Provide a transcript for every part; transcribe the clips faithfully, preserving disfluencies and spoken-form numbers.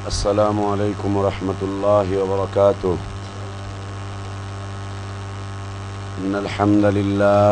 السلام عليكم ورحمة الله وبركاته. إن الحمد لله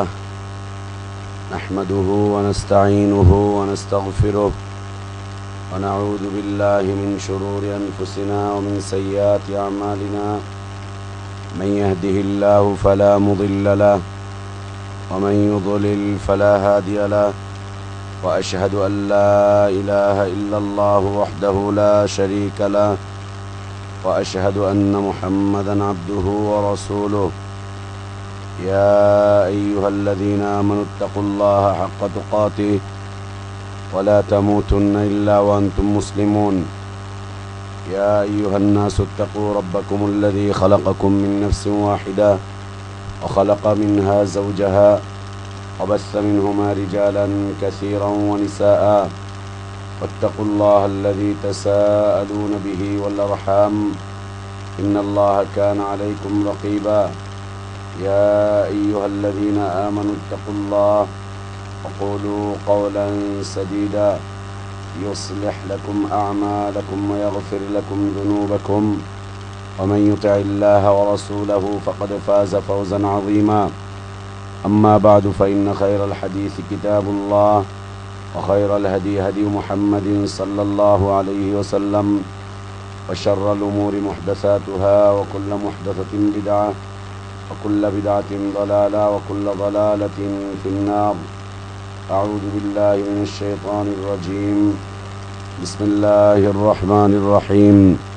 نحمده ونستعينه ونستغفره ونعوذ بالله من شرور أنفسنا ومن سيئات أعمالنا. من يهده الله فلا مضل له ومن يضلل فلا هادي له، وأشهد أن لا إله إلا الله وحده لا شريك له، وأشهد أن محمدًا عبده ورسوله. يا أيها الذين آمنوا اتقوا الله حق تقاته ولا تموتن إلا وأنتم مسلمون. يا أيها الناس اتقوا ربكم الذي خلقكم من نفس واحدة وخلق منها زوجها وبث منهما رجالا كثيرا ونساء، واتقوا الله الذي تساءلون به والأرحام إن الله كان عليكم رقيبا. يا أيها الذين آمنوا اتقوا الله وقولوا قولا سديدا يصلح لكم أعمالكم ويغفر لكم ذنوبكم، ومن يطع الله ورسوله فقد فاز فوزا عظيما. أما بعد، فإن خير الحديث كتاب الله، وخير الهدي هدي محمد صلى الله عليه وسلم، وشر الأمور محدثاتها، وكل محدثة بدعة، وكل بدعة ضلالة، وكل ضلالة في النار. أعوذ بالله من الشيطان الرجيم. بسم الله الرحمن الرحيم.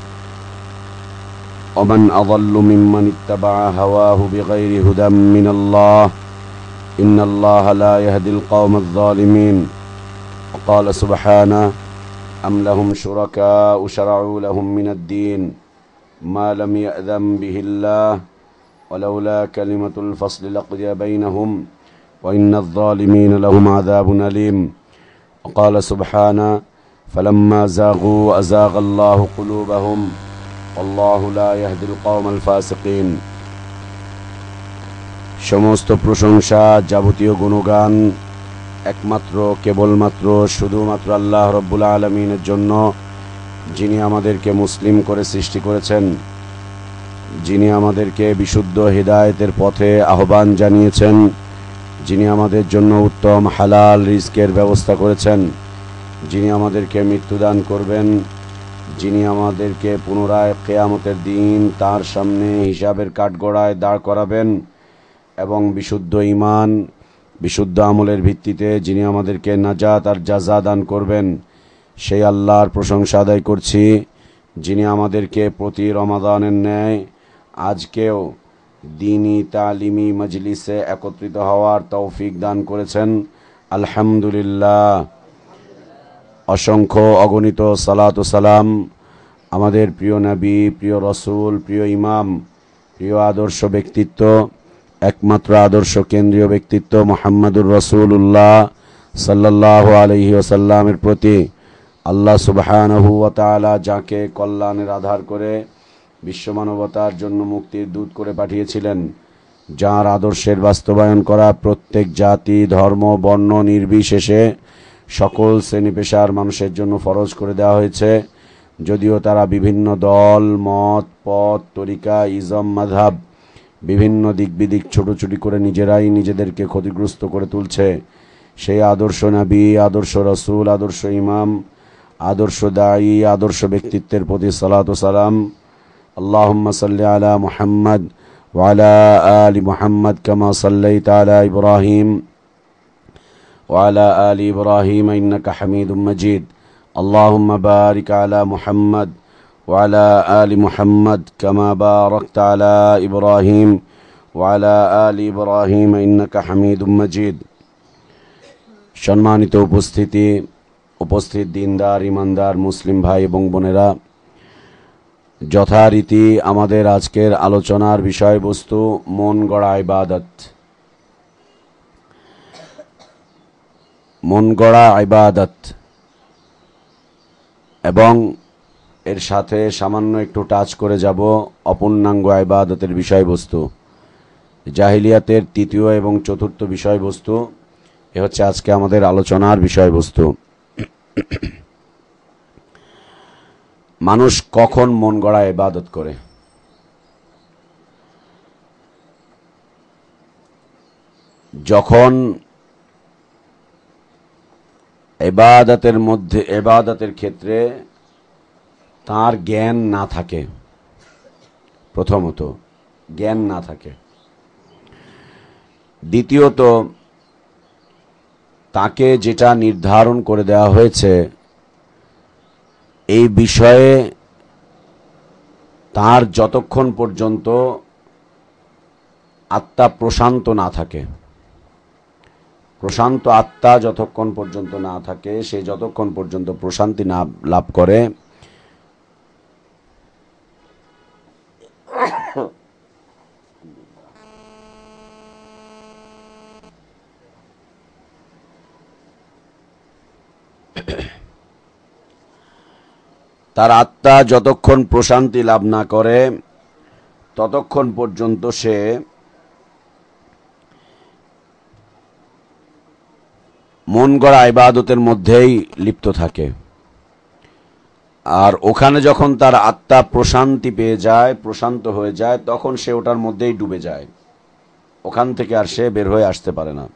ومن أضل ممن اتبع هواه بغير هدى من الله إن الله لا يهدي القوم الظالمين. وقال سبحانه: أم لهم شركاء شرعوا لهم من الدين ما لم يأذن به الله ولولا كلمة الفصل لقضي بينهم وإن الظالمين لهم عذاب أليم. وقال سبحانه: فلما زاغوا أزاغ الله قلوبهم والله لا يهدي القوم الفاسقين. সমস্ত প্রশংসা, যাবতীয় গুণগান একমাত্র কেবলমাত্র শুধুমাত্র আল্লাহ রব্বুল আলামিনের জন্য, যিনি আমাদেরকে মুসলিম করে সৃষ্টি করেছেন, যিনি আমাদেরকে বিশুদ্ধ হিদায়াতের পথে আহ্বান জানিয়েছেন, যিনি আমাদের জন্য উত্তম হালাল রিজকের ব্যবস্থা করেছেন, যিনি আমাদেরকে মৃত্যুদান করবেন, যিনি আমাদেরকে পুনরায় কিয়ামতের দিন তার সামনে হিসাবের কাঠগড়ায় দাঁড় করাবেন এবং বিশুদ্ধ ঈমান, বিশুদ্ধ আমলের ভিত্তিতে যিনি আমাদেরকে নাজাত আর জাযা দান করবেন, সেই আল্লাহর প্রশংসা আদায় করছি, যিনি আমাদেরকে প্রতি রমাদানের ন্যায় আজকেও দ্বীনি তালিমি মজলিসে একত্রিত হওয়ার তৌফিক দান করেছেন। আলহামদুলিল্লাহ। অসংখ্য অগণিত সালাত ও সালাম আমাদের প্রিয় নবী, প্রিয় রসুল, প্রিয় ইমাম, প্রিয় আদর্শ ব্যক্তিত্ব, একমাত্র আদর্শ কেন্দ্রীয় ব্যক্তিত্ব মুহাম্মদুর রাসূলুল্লাহ সাল্লাল্লাহু আলাইহি ওয়াসাল্লামের প্রতি আল্লাহ সুবহানাহু ওয়া তাআলা যাকে কল্যাণের আধার করে বিশ্বমানবতার জন্য মুক্তির দূত করে পাঠিয়েছিলেন, যার আদর্শের বাস্তবায়ন করা প্রত্যেক জাতি, ধর্ম, বর্ণ নির্বিশেষে সকল শ্রেণী পেশার মানুষের জন্য ফরজ করে দেওয়া হয়েছে, যদিও তারা বিভিন্ন দল, মত, পথ, তরিকা, ইজম, মাযহাব, বিভিন্ন দিক বিদিক ছোটোছুটি করে নিজেরাই নিজেদেরকে ক্ষতিগ্রস্ত করে তুলছে। সেই আদর্শ নবী, আদর্শ রসুল, আদর্শ ইমাম, আদর্শ দায়ী, আদর্শ ব্যক্তিত্বের প্রতি সালাত ও সালাম। আল্লাহুম্মা সাল্লি আলা মুহাম্মদ ওয়া আলা আলি মুহাম্মদ কামা সাল্লাইতা আলা ইব্রাহিম ওয়া আলা আলি ইব্রাহিম ইন্নাকা হামিদুম মাজিদ। আল্লাহুম্মা বারিক আলা মুহাম্মদ ওয়া আলা আলি মুহাম্মদ কামা বারাকতা আলা ইব্রাহিম ওয়া আলা আলি ইব্রাহিম ইন্নাকা হামিদুম মাজিদ। সম্মানিত উপস্থিতি, উপস্থিত দিনদার, ইমানদার মুসলিম ভাই এবং বোনেরা, যথারীতি আমাদের আজকের আলোচনার বিষয়বস্তু মন গড়া ইবাদত। মন গড়া ইবাদত এবং এর সাথে সামান্য একটু টাচ করে যাব অপূর্ণাঙ্গ ইবাদতের বিষয়বস্তু। জাহিলিয়াতের তৃতীয় এবং চতুর্থ বিষয়বস্তু এ হচ্ছে আজকে আমাদের আলোচনার বিষয়বস্তু। মানুষ কখন মন গড়া ইবাদত করে? যখন ইবাদতের মধ্যে ইবাদতের ক্ষেত্রে তার জ্ঞান না থাকে। প্রথমত জ্ঞান না থাকে, দ্বিতীয়ত তাকে যেটা নির্ধারণ করে দেওয়া হয়েছে এই বিষয়ে তার যতক্ষণ পর্যন্ত আত্মা প্রশান্ত না থাকে, প্রশান্ত আত্মা যতক্ষণ পর্যন্ত না থাকে, সে যতক্ষণ পর্যন্ত প্রশান্তি না লাভ করে তার আত্মা যতক্ষণ প্রশান্তি লাভ না করে ততক্ষণ পর্যন্ত সে মন গড়া ইবাদতের মধ্যেই লিপ্ত থাকে। আর ওখানে যখন তার আত্মা প্রশান্তি পেয়ে যায়, প্রশান্ত হয়ে যায়, তখন সে ওটার মধ্যেই ডুবে যায়, ওখান থেকে আর সে বের হয়ে আসতে পারে না।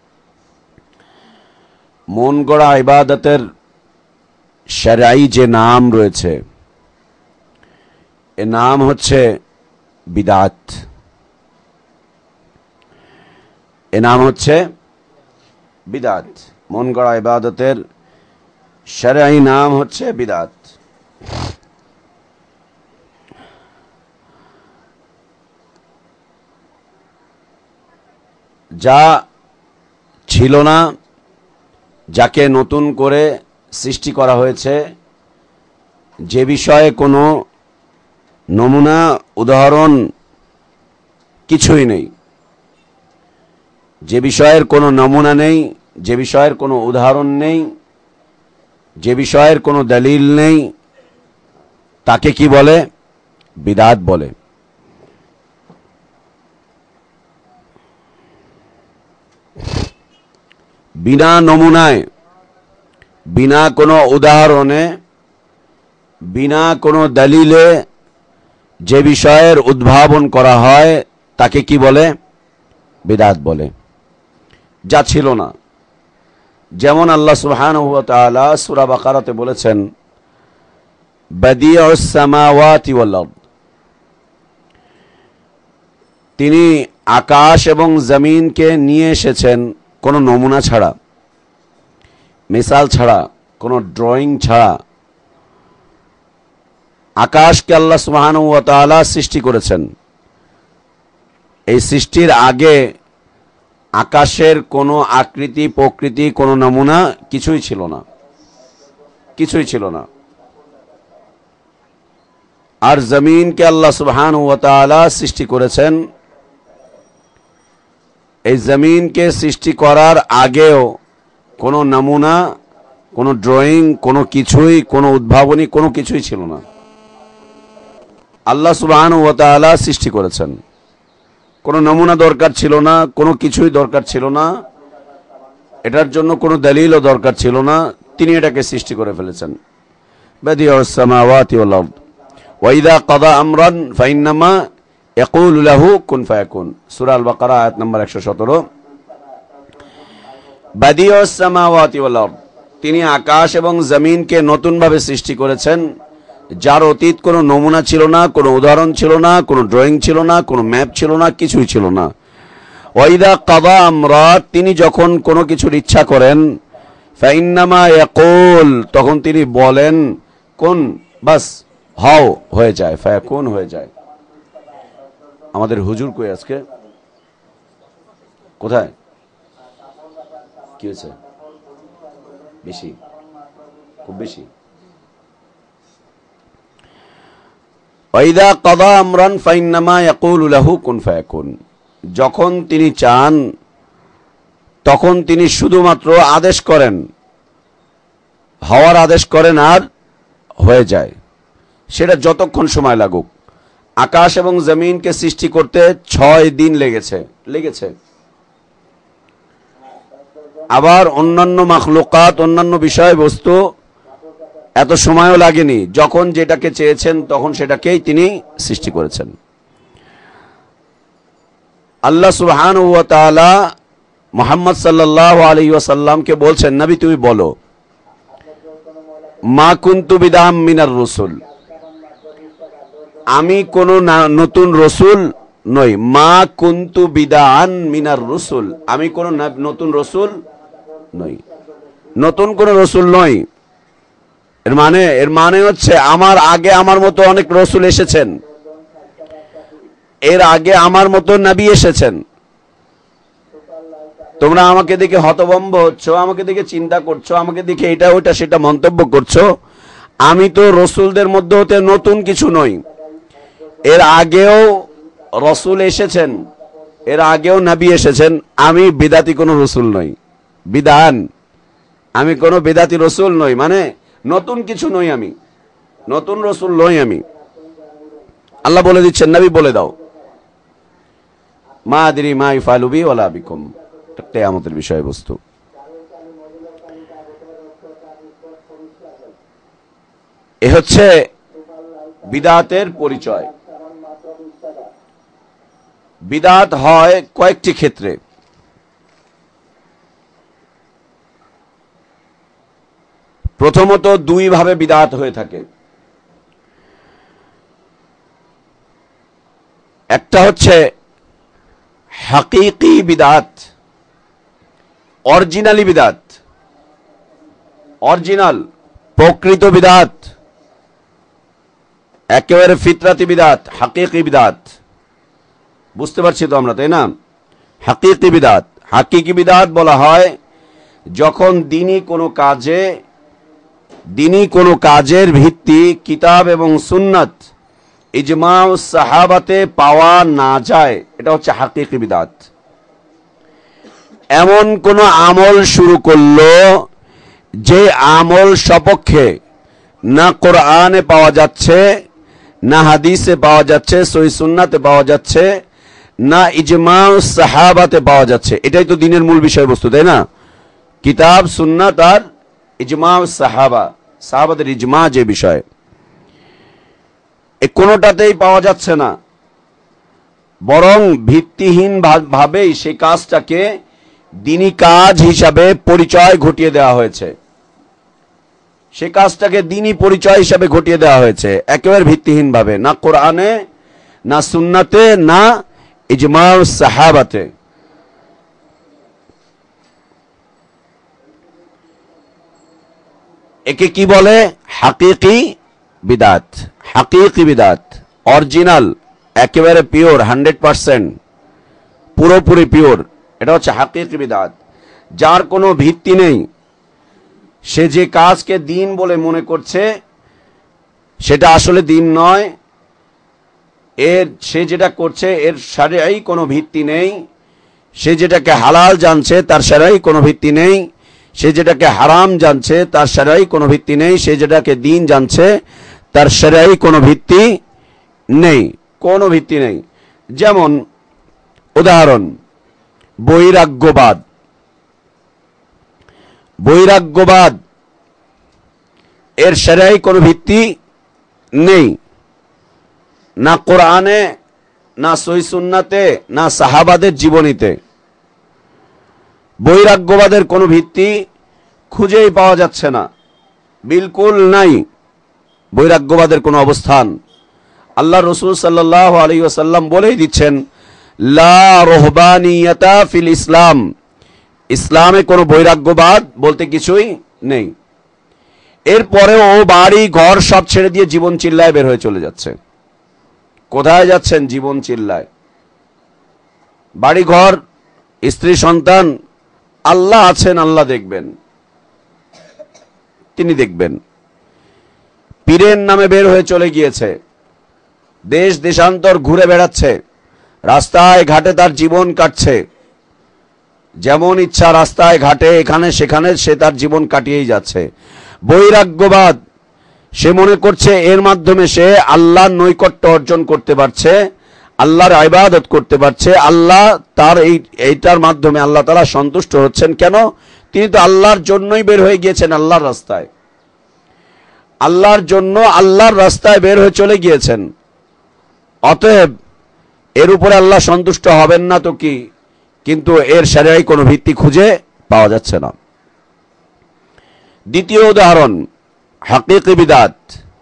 মন গড়া ইবাদতের শরঈ যে নাম রয়েছে, এ নাম হচ্ছে বিদআত। এ নাম হচ্ছে বিদআত। মন গড়া ইবাদতের শরঈ নাম হচ্ছে বিদআত। যা ছিল না, যাকে নতুন করে সৃষ্টি করা হয়েছে, যে বিষয়ে কোনো নমুনা উদাহরণ কিছুই নেই, যে বিষয়ের কোনো নমুনা নেই, যে বিষয়ের কোনো উদাহরণ নেই, যে বিষয়ের কোনো দলিল নেই, তাকে কি বলে? বিদআত বলে। বিনা নমুনায়, বিনা কোনো উদাহরণে, বিনা কোনো দলিলে যে বিষয়ের উদ্ভাবন করা হয় তাকে কি বলে? বিদআত বলে। যা ছিল না, যেমন আল্লাহ সুবহানাহু ওয়া তাআলা সূরা বাকারাতে বলেছেন, বাদিউস সামাওয়াতি ওয়াল আরদ, তিনি আকাশ এবং জমিনকে নিয়ে এসেছেন কোনো নমুনা ছাড়া, মিসাল ছাড়া, কোনো ড্রয়িং ছাড়া। আকাশকে আল্লাহ সুবহানাহু ওয়া তাআলা সৃষ্টি করেছেন। এই সৃষ্টির আগে আকাশের কোনো আকৃতি, প্রকৃতি, কোনো নমুনা কিছুই ছিল না, কিছুই ছিল না। আর জমিনকে আল্লাহ সুবহানাহু ওয়া তাআলা সৃষ্টি করেছেন। এই জমিনকে সৃষ্টি করার আগেও কোনো নমুনা, কোনো ড্রয়িং, কোনো কিছুই, কোনো উদ্ভাবনী, কোনো কিছুই ছিল না। আল্লাহ সুবহানাহু ওয়া তাআলা সৃষ্টি করেছেন। কোনো নমুনা দরকার ছিল না, কোনো কিছুই দরকার ছিল না, এটার জন্য কোনো দলিলও দরকার ছিল না, তিনি এটাকে সৃষ্টি করে ফেলেছেন। বাদিউস সামাওয়াতি ওয়াল আরদ ওয়া ইযা কাদা আমরান ফাইন্নামা ইয়াকুলু লাহু কুন ফায়াকুন। সূরা আল বাকারা আয়াত নম্বর একশো সতেরো। বাদিউস সামাওয়াতি ওয়াল আরদ, তিনি আকাশ এবং জমিনকে নতুনভাবে সৃষ্টি করেছেন, যার অতীত কোনো নমুনা ছিল না, কোনো উদাহরণ ছিল না, কোনো ড্রয়িং ছিল না, কোনো ম্যাপ ছিল না, কিছুই ছিল না। ওয়া ইযা কাদা আমরা, তিনি যখন কোনো কিছুর ইচ্ছা করেন, ফাইন্নামা ইয়াকুল, তখন তিনি বলেন, কোন, বাস হও, হয়ে যায়, ফায়াকুন, হয়ে যায়। আমাদের হুজুর কই আজকে? কোথায়? কি হয়েছে? বেশি, খুব বেশি। ওয়াইদা কাদা আমরান ফাইন্নামা ইয়াকুলু লাহু কুন ফায়াকুন, যখন তিনি চান তখন তিনি শুধুমাত্র আদেশ করেন, হওয়ার আদেশ করেন, আর হয়ে যায়। সেটা যতক্ষণ সময় লাগুক। আকাশ এবং জমিনকে সৃষ্টি করতে ছয় দিন লেগেছে লেগেছে আবার অন্যান্য মাখলুকাত, অন্যান্য বিষয়বস্তু এত সময়ও লাগেনি, যখন যেটাকে চেয়েছেন তখন সেটাকেই তিনি সৃষ্টি করেছেন। আল্লাহ সুবহানাহু ওয়া তাআলা মুহাম্মদ সাল্লাল্লাহু আলাইহি ওয়াসাল্লামকে বলছেন, নবী তুমি বলো, মা কুনতু বিদআম মিনার রাসূল, আমি কোন নতুন রসুল নই। মা কুনতু বিদআন মিনার রাসূল, আমি কোন নতুন রসুল নই, নতুন কোন রসুল নই। এর মানে এর মানে হচ্ছে আমার আগে আমার মতো অনেক রসুল এসেছেন, এর আগে আমার মতো নবী এসেছেন। তোমরা আমাকে দেখে হতভম্ব হচ্ছ, আমাকে দেখে চিন্তা করছো, আমাকে দেখে এটা ওইটা সেটা মন্তব্য করছো। আমি তো রসুলদের মধ্যে হতে নতুন কিছু নই। এর আগেও রসুল এসেছেন, এর আগেও নবী এসেছেন। আমি বিদাতি কোনো রসুল নই, বিদান, আমি কোনো বিদাতি রসুল নই, মানে নতুন কিছু নই, আমি নতুন রসুল নই। আমি আল্লাহ বলে দিচ্ছেন, নবী বলে দাও, মা আদরি মা ইফআলু বি ওয়ালা বিকুম, কিয়ামতের বিষয়বস্তু। এ হচ্ছে বিদআতের পরিচয়। বিদআত হয় কয়েকটি ক্ষেত্রে। প্রথমত দুই ভাবে বিদআত হয়ে থাকে। একটা হচ্ছে হাকিকি বিদআত, অরিজিনালি বিদআত, অরিজিনাল প্রকৃত বিদআত, একেবারে ফিতরাতি বিদআত, হাকিকি বিদআত। বুঝতে পারছি তো আমরা, তাই না? হাকিকি বিদআত, হাকিকি বিদআত বলা হয় যখন দিনী কোনো কাজে দিনী কোনো কাজের ভিত্তি কিতাব এবং সুন্নাত, ইজমা ও সাহাবাতে পাওয়া না যায়, এটা হচ্ছে হাকিকি বিদআত। এমন কোন আমল শুরু করলো যে আমল সপক্ষে না কোরআনে পাওয়া যাচ্ছে, না হাদিসে পাওয়া যাচ্ছে, সহিহ সুন্নাতে পাওয়া যাচ্ছে, না ইজমা ও সাহাবাতে পাওয়া যাচ্ছে। এটাই তো দ্বীনের মূল বিষয়বস্তু, তাই না? কিতাব সুন্নাত আর ইজমা ও সাহাবা, সাহাবাদের ইজমা যে বিষয়, এ কোনোটাতেই পাওয়া যাচ্ছে না। বরং ভিত্তিহীন ভাবেই সেই কাজটাকে দ্বীনি কাজ হিসাবে পরিচয় ঘটিয়ে দেওয়া হয়েছে, সে কাজটাকে দ্বীনি পরিচয় হিসাবে ঘটিয়ে দেওয়া হয়েছে একেবারে ভিত্তিহীন ভাবে, না কোরআনে, না সুন্নাতে, না ইজমা ও সাহাবাতে। একে কি বলে? হাকিকি বিদআত। হাকিকি বিদআত অরিজিনাল, একেবারে পিওর, হান্ড্রেড পার্সেন্ট পুরোপুরি পিওর, এটা হচ্ছে হাকিকি বিদআত। যার কোনো ভিত্তি নেই, সে যে কাজকে দ্বীন বলে মনে করছে সেটা আসলে দ্বীন নয়। এর সে যেটা করছে এর শরঈ কোনো ভিত্তি নেই। সে যেটাকে হালাল জানছে তার শরঈ কোনো ভিত্তি নেই। সে যেটাকে হারাম জানছে তার শরঈ কোনো ভিত্তি নেই। সে যেটাকে দ্বীন জানছে তার শরঈ কোনো ভিত্তি নেই, কোনো ভিত্তি নেই। যেমন উদাহরণ, বৈরাগ্যবাদ। বৈরাগ্যবাদ এর শরঈ কোনো ভিত্তি নেই, না কোরআনে, না সহিহ সুন্নাতে, না সাহাবাদের জীবনীতে। বৈরাগ্যবাদের কোনো ভিত্তি খুঁজেই পাওয়া যাচ্ছে না, বিলকুল নাই বৈরাগ্যবাদের কোনো অবস্থান। আল্লাহ রাসূল সাল্লাল্লাহু আলাইহি ওয়াসাল্লাম বলেই দিচ্ছেন, লা রুহবানিয়াতা ফিল ইসলাম, ইসলামে কোনো বৈরাগ্যবাদ বলতে কিছুই নেই। এরপরেও ও বাড়ি ঘর সব ছেড়ে দিয়ে জীবন চিল্লায় বের হয়ে চলে যাচ্ছে। কোথায় যাচ্ছেন? জীবন চিল্লায়। বাড়ি ঘর, স্ত্রী সন্তান, আল্লাহ আছেন, আল্লাহ দেখবেন, তিনি দেখবেন। পীরের নামে বের হয়ে চলে গিয়েছে, দেশ দেশান্তর ঘুরে বেড়াচ্ছে, রাস্তায় ঘাটে তার জীবন কাটছে, যেমন ইচ্ছা রাস্তায় ঘাটে এখানে সেখানে সে তার জীবন কাটিয়েই যাচ্ছে। বৈরাগ্যবাদ, সে মনে করছে এর মাধ্যমে সে আল্লাহর নৈকট্য অর্জন করতে পারছে, আল্লাহর ইবাদত করতে পারছে, আল্লাহ তার এই এইটার মাধ্যমে আল্লাহ তাআলা সন্তুষ্ট হচ্ছেন। কেন? তিনি তো আল্লাহর জন্যই বের হয়ে গিয়েছেন আল্লাহর রাস্তায়। আল্লাহর জন্য আল্লাহর রাস্তায় বের হয়ে চলে গিয়েছেন। অতএব এর উপরে আল্লাহ সন্তুষ্ট হবেন না তো কি, কিন্তু এর শরীয়তে কোনো ভিত্তি খুঁজে পাওয়া যাচ্ছে না। দ্বিতীয় উদাহরণ হাকিকি বিদআত।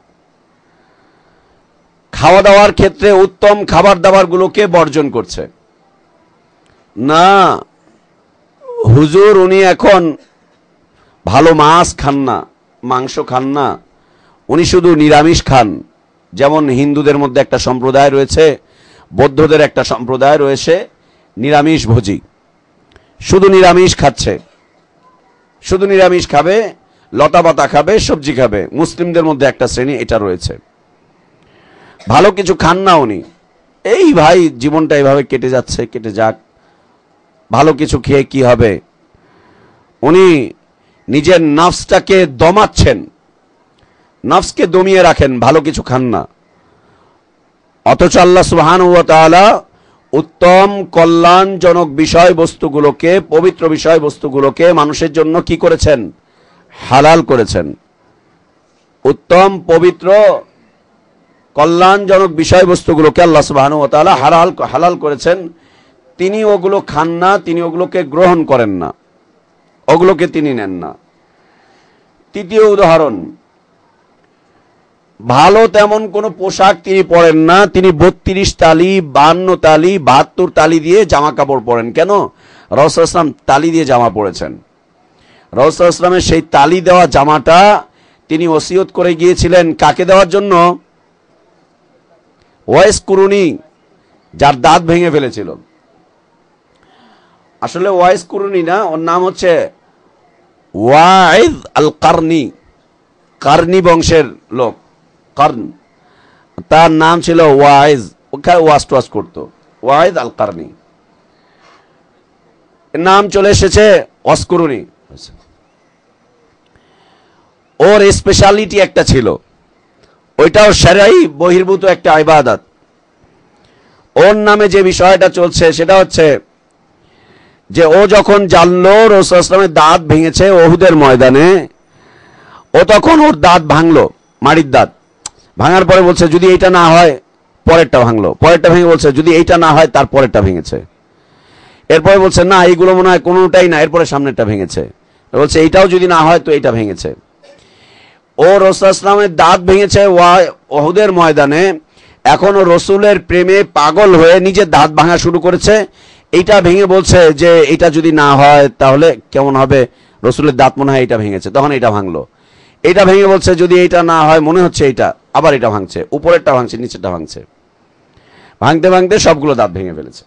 খাওয়া দাওয়ার ক্ষেত্রে উত্তম খাবার দাবারগুলোকে বর্জন করছে। না হুজুর উনি এখন ভালো মাছ খান না, মাংস খান না, উনি শুধু নিরামিষ খান। যেমন হিন্দুদের মধ্যে একটা সম্প্রদায় রয়েছে, বৌদ্ধদের একটা সম্প্রদায় রয়েছে নিরামিষ ভোজী, শুধু নিরামিষ খাচ্ছে, শুধু নিরামিষ খাবে, লতা পাতা খাবে, সবজি খাবে। মুসলিমদের মধ্যে একটা শ্রেণী এটা রয়েছে, ভালো কিছু খান না উনি। এই ভাই জীবনটা এইভাবে কেটে যাচ্ছে, কেটে যাক, ভালো কিছু খেয়ে কি হবে। উনি নিজের নফসটাকে দমাচ্ছেন, নফসকে দমিয়ে রাখেন, ভালো কিছু খান না। অথচ আল্লাহ সুবহানাহু ওয়া তাআলা উত্তম কল্যাণজনক বিষয়বস্তুগুলোকে, পবিত্র বিষয়বস্তুগুলোকে মানুষের জন্য কি করেছেন? হালাল করেছেন। উত্তম পবিত্র কল্যাণজনক বিষয়বস্তুগুলোকে আল্লাহ সুবহানাহু ওয়া তাআলা হালাল হালাল করেছেন। তিনি ওগুলো খান না, তিনি ওগুলোকে গ্রহণ করেন না, ওগুলোকে তিনি নেন না। তৃতীয় উদাহরণ, ভালো তেমন কোনো পোশাক তিনি পরেন না, তিনি বত্রিশ তালি, বান্ন তালি, বাহাত্তর তালি দিয়ে জামা কাপড় পরেন। কেন? রাসূলুল্লাহ সাল্লাল্লাহু আলাইহি ওয়াসাল্লাম তালি দিয়ে জামা পরেছেন। রাসূলুল্লাহ সাল্লাল্লাহু আলাইহি ওয়াসাল্লামের সেই তালি দেওয়া জামাটা তিনি ওসিয়ত করে গিয়েছিলেন কাকে দেওয়ার জন্য? ওয়াইস কুরুনি, যার দাঁত ভেঙে ফেলেছিল। আসলে ওয়াইস কুরুনি না, ওর নাম হচ্ছে ওয়াইজ আল কারনি, কারনি বংশের লোক, কারন। তার নাম ছিল ওয়াইজ, ওখানে ওয়াজ টোয়াজ করতো, ওয়াইজ আল কারনি। নাম চলে এসেছে ওয়াসকুরুনি। ওর স্পেশালিটি একটা ছিল, ওইটাও শরঈ বহির্ভূত একটা ইবাদত। ওর নামে যে বিষয়টা চলছে সেটা হচ্ছে যে ও যখন জানলো রাসূলুল্লাহ সাল্লাল্লাহু আলাইহি ওয়াসাল্লামের দাঁত ভেঙেছে উহুদের ময়দানে, ও তখন ওর দাঁত ভাঙলো, মাড়ির দাঁত ভাঙার পরে বলছে যদি এইটা না হয়, পরেরটা ভাঙলো, পরেরটা ভেঙে বলছে যদি এইটা না হয় তার পরেরটা ভেঙেছে। এরপরে বলছে না এইগুলো মনে হয় কোনোটাই না, এরপরে সামনেরটা ভেঙেছে। বলছে এইটাও যদি না হয় তো এইটা ভেঙেছে। ও রাসূলুল্লাহ সাল্লাল্লাহু আলাইহি ওয়াসাল্লামের দাঁত ভেঙেছে উহুদের ময়দানে, এখন ও রসুলের প্রেমে পাগল হয়ে নিজের দাঁত ভাঙা শুরু করেছে। এইটা ভেঙে বলছে যে এটা যদি না হয় তাহলে কেমন হবে, রসুলের দাঁত মনে হয় এটা ভেঙেছে, তখন এটা ভাঙলো। এটা ভেঙে বলছে যদি এটা না হয় মনে হচ্ছে এইটা, আবার এটা ভাঙছে, উপরেরটা ভাঙছে, নিচেরটা ভাঙছে, ভাঙতে ভাঙতে সবগুলো দাঁত ভেঙে ফেলেছে।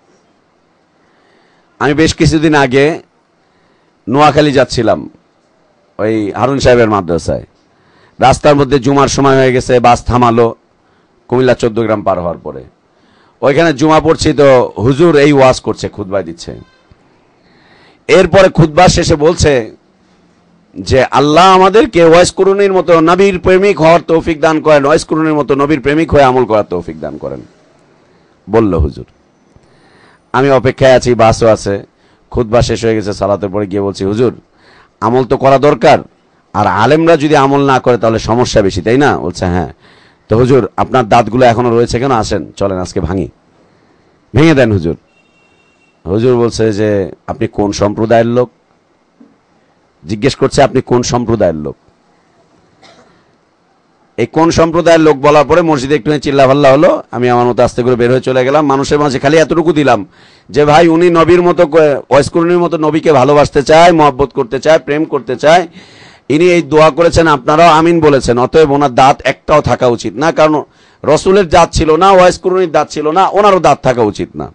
আমি বেশ কিছুদিন আগে নোয়াখালী যাচ্ছিলাম ওই হারুন সাহেবের মাদ্রাসায়। রাস্তার মধ্যে জুমার সময় হয়ে গেছে, বাস থামালো কুমিল্লা চোদ্দ গ্রাম পার হওয়ার পরে। ওইখানে জুমা পড়ছি তো হুজুর এই ওয়াজ করছে, খুতবা দিচ্ছে। এরপরে খুতবা শেষে বলছে যে আল্লাহ আমাদেরকে ওয়াইস কুরুনির মতো নবীর প্রেমিক হওয়ার তৌফিক দান করেন, ওয়াইস কুরুনির মতো নবীর প্রেমিক হয়ে আমল করার তৌফিক দান করেন, বলল হুজুর। আমি অপেক্ষায় আছি, বাসও আছে, খুতবা শেষ হয়ে গেছে, সালাতের পরে গিয়ে বলছি হুজুর আমল তো করা দরকার, আর আলেমরা যদি আমল না করে তাহলে সমস্যা বেশি, তাই না? বলছে হ্যাঁ। তো হুজুর আপনার দাঁতগুলো এখনো রয়েছে কেন, আসেন চলেন আজকে ভাঙি, ভেঙে দেন হুজুর। হুজুর বলছে যে আপনি কোন সম্প্রদায়ের লোক? জিজ্ঞেস করছে আপনি কোন সম্প্রদায়ের লোক? এই কোন সম্প্রদায়ের লোক বলার পরে মসজিদে একটু চিল্লাফাল্লা হলো। আমি আমার মতো আস্তে করে বের হয়ে চলে গেলাম। মানুষের মাঝে খালি এতটুকু দিলাম যে ভাই উনি নবীর মতো, ওয়াইস কুরুনির মতো নবীকে ভালোবাসতে চায়, মহব্বত করতে চায়, প্রেম করতে চায়। ইনি এই দোয়া করেছেন, আপনারাও আমিন বলেছেন, অতএব ওনার দাঁত একটাও থাকা উচিত না, কারণ রসুলের দাঁত ছিল না, ওয়াইস কুরুনির দাঁত ছিল না, ওনারও দাঁত থাকা উচিত না,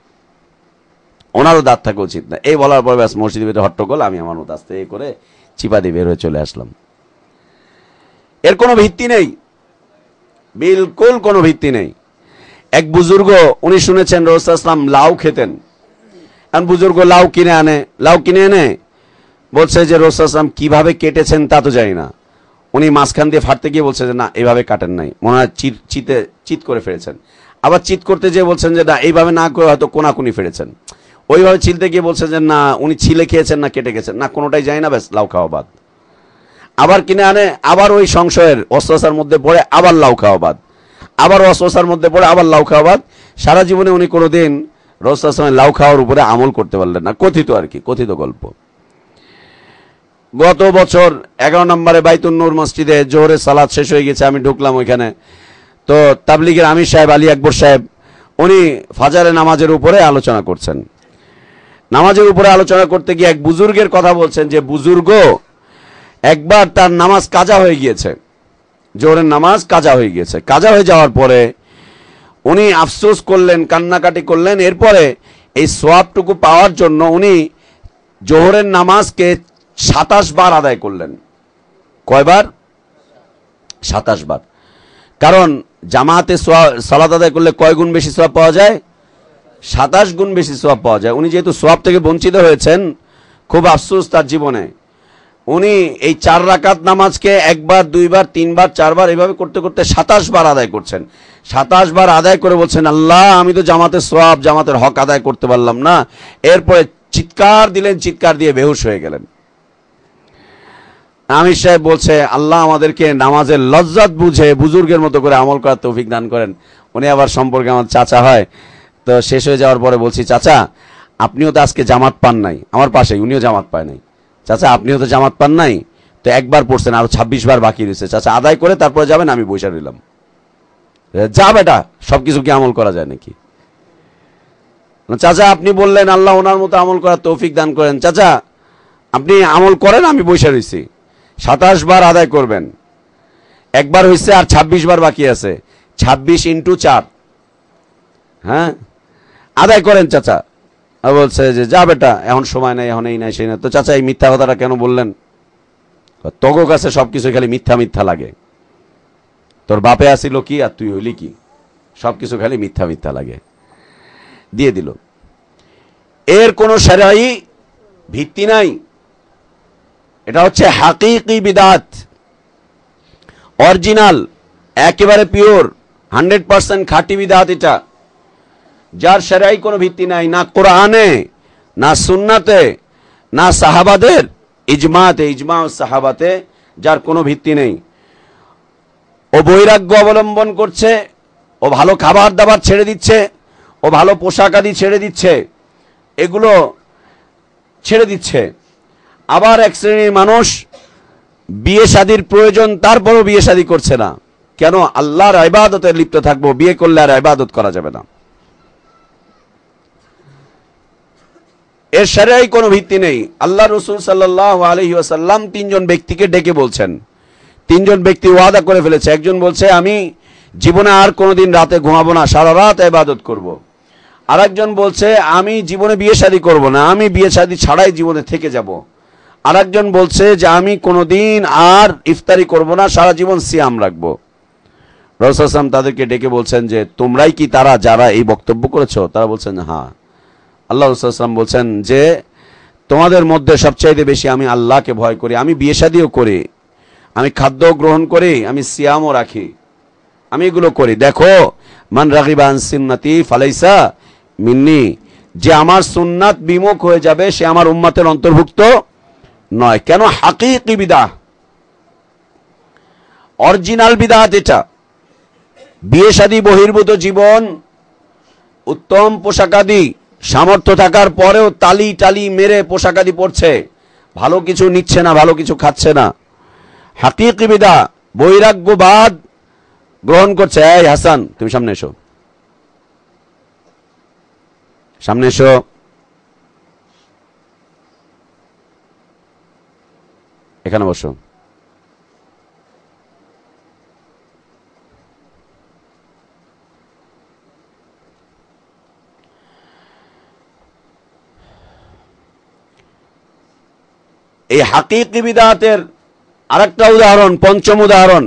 ওনারও দাঁত থাকা উচিত না। এই বলার পর ব্যাস মসজিদের ভিতরে হট্টগোল। আমি আমার মতো আস্তে করে চিপা দিয়ে বের হয়ে চলে আসলাম। এর কোনো ভিত্তি নেই, বিলকুল কোনো ভিত্তি নেই। এক বুজুর্গ উনি শুনেছেন রাসূলুল্লাহ সাল্লাল্লাহু আলাইহি ওয়াসাল্লাম লাউ খেতেন। এখন বুজুর্গ লাউ কিনে আনে, লাউ কিনে এনে বলছে যে রাসূলুল্লাহ সাল্লাল্লাহু আলাইহি ওয়াসাল্লাম কিভাবে কেটেছেন তা তো জানি না। উনি মাঝখান দিয়ে ফাটতে গিয়ে বলছে যে না এইভাবে কাটেন নাই, মনে হয় চিত চিতে চিত করে ফেলেছেন। আবার চিত করতে যেয়ে বলছেন যে না এইভাবে না করে হয়তো কোনাকুনি ফেলেছেন। ওইভাবে ছিলতে গিয়ে বলছে যে না উনি ছিলে খেয়েছেন না কেটে গেছেন, না কোনোটাই জানি না, ব্যাস লাউ খাওয়া বাদ। আবার কিনে আনে, আবার ওই সংশয়ের অস্ত্রসার মধ্যে পড়ে আবার লাউ খাওয়া বাদ, আবার অস্ত্রসার মধ্যে পড়ে আবার লাউ খাওয়া বাদ। সারা জীবনে উনি কোনোদিন রাসূলুল্লাহ সাল্লাল্লাহু আলাইহি ওয়াসাল্লাম লাউ খাওয়ার উপরে আমল করতে পারলেন না, কথিত আর কি, কথিত গল্প। গত বছর এগারো নম্বরে বাইতুন নূর মসজিদে জোহরের সালাত শেষ হয়ে গেছে, আমি ঢুকলাম ওইখানে। তো তাবলিগের আমির সাহেব আলী আকবর সাহেব উনি ফাজারে নামাজের উপরে আলোচনা করছেন। নামাজের উপরে আলোচনা করতে গিয়ে এক বুজুর্গের কথা বলছেন যে বুজুর্গ একবার তার নামাজ কাজা হয়ে গিয়েছে, জোহরের নামাজ কাজা হয়ে গিয়েছে। কাজা হয়ে যাওয়ার পরে উনি আফসোস করলেন, কান্নাকাটি করলেন। এরপরে এই সোয়াবটুকু পাওয়ার জন্য উনি জোহরের নামাজকে সাতাশ বার আদায় করলেন। কয়বার? সাতাশ বার। কারণ জামাতে সালাত আদায় করলে কয় গুণ বেশি সোয়াব পাওয়া যায়? সাতাশ গুণ বেশি সোয়াব পাওয়া যায়। উনি যেহেতু সোয়াব থেকে বঞ্চিত হয়েছেন, খুব আফসোস তার জীবনে। উনি এই চার রাকাত নামাজকে একবার, দুইবার, তিনবার, চারবার এভাবে করতে করতে সাতাশ বার আদায় করছেন। সাতাশ বার আদায় করে বলছেন, আল্লাহ আমি তো জামাতের সোয়াব, জামাতের হক আদায় করতে পারলাম না। এরপরে চিৎকার দিলেন, চিৎকার দিয়ে বেহুশ হয়ে গেলেন। আমির সাহেব বলছে, আল্লাহ আমাদেরকে নামাজের লজ্জাত বুঝে বুজুর্গের মতো করে আমল করার তৌফিক দান করেন। উনি আবার সম্পর্কে আমার চাচা হয়। তো শেষ হয়ে যাওয়ার পরে বলছি, চাচা আপনিও তো আজকে জামাত পান নাই, আমার পাশেই, উনিও জামাত পায় নাই। চাচা আপনিও তো জামাত পান নাই, তো একবার পড়ছেন, আরো ছাব্বিশ বার বাকি রয়েছে, চাচা আদায় করে তারপরে যাবেন, আমি বসে রইলাম। যা বেটা, সবকিছু কি আমল করা যায় নাকি? চাচা আপনি বললেন আল্লাহ ওনার মতো আমল করার তৌফিক দান করেন, চাচা আপনি আমল করেন, আমি বসে রয়েছি। সাতাশ বার আদায় করবেন, একবার হয়েছে আর ছাব্বিশ বার বাকি আছে, ছাব্বিশ ইন্টু চার, হ্যাঁ আদায় করেন চাচা। বলছে যে যা বেটা, এখন সময় নাই, এখন এই নাই সেই নাই। তো চাচা এই মিথ্যা কথাটা কেন বললেন? তোর কাছে সবকিছু খালি মিথ্যা মিথ্যা লাগে, তোর বাপে আসিল কি আর তুই হইলি কি, সবকিছু খালি মিথ্যা মিথ্যা লাগে, দিয়ে দিল। এর কোনো শরঈ ভিত্তি নাই। এটা হচ্ছে হাকিকি বিদআত, অরিজিনাল, একেবারে পিওর, হান্ড্রেড পার্সেন্ট খাঁটি বিদআত এটা, যার শরঈ কোনো ভিত্তি নাই, না কোরআনে, না সুন্নাতে, না সাহাবাদের ইজমাতে, ইজমা ও সাহাবাতে, যার কোনো ভিত্তি নেই। ও বৈরাগ্য অবলম্বন করছে, ও ভালো খাবার দাবার ছেড়ে দিচ্ছে, ও ভালো পোশাক আদি ছেড়ে দিচ্ছে, এগুলো ছেড়ে দিচ্ছে। আবার এক শ্রেণীর মানুষ বিয়ে শাদীর প্রয়োজন, তারপরও বিয়ে শাদী করছে না। কেন? আল্লাহর ইবাদতে লিপ্ত থাকবো, বিয়ে করলে আর ইবাদত করা যাবে না। এর শরঈ কোনো ভিত্তি নেই। আল্লাহ রাসূল সাল্লাল্লাহু আলাইহি ওয়াসাল্লাম তিনজন ব্যক্তিকে ডেকে বলছেন, তিনজন ব্যক্তি ওয়াদা করে ফেলেছে। একজন বলছে আমি জীবনে আর কোনোদিন রাতে ঘুমাবো না, সারা রাত ইবাদত করব। আরেকজন বলছে আমি জীবনে বিয়ে শাদী করব না, আমি বিয়ে শাদী ছাড়াই জীবনে থেকে যাব। আরেকজন বলছে যে আমি কোনোদিন আর ইফতারি করব না, সারা জীবন সিয়াম রাখবো। রাসূল সাল্লাল্লাহু আলাইহি ওয়াসাল্লাম তাদেরকে ডেকে বলছেন যে তোমরাই কি তারা যারা এই বক্তব্য করেছো? তারা বলছেন হ্যাঁ। আল্লাহ রাসূল সাল্লাল্লাহু আলাইহি ওয়াসাল্লাম বলছেন যে তোমাদের মধ্যে সবচাইতে বেশি আমি আল্লাহকে ভয় করি, আমি বিয়ে শাদীও করি, আমি খাদ্য গ্রহণ করি, আমি সিয়ামও রাখি, আমি এগুলো করি। দেখো মান রাগিবা আন সুন্নতি ফালাইসা মিন্নি, যে আমার সুন্নাত বিমুখ হয়ে যাবে সে আমার উম্মতের অন্তর্ভুক্ত নয়। কেন? হাকিকি বিদআত, অরিজিনাল বিদআত এটা। বিয়ে শাদী বহির্ভূত জীবন, উত্তম পোশাকাদি, সামর্থ্য থাকার পরেও তালি টালি মেরে পোশাকাদি পরছে, ভালো কিছু নিচ্ছে না, ভালো কিছু খাচ্ছে না। হাকিকি বিদআত, বৈরাগ্যবাদ গ্রহণ করছে। এই হাসান তুমি সামনে এসো, সামনে এসো। এখানে বসো। এই হাকিকি বিদআতের আরেকটা উদাহরণ, পঞ্চম উদাহরণ,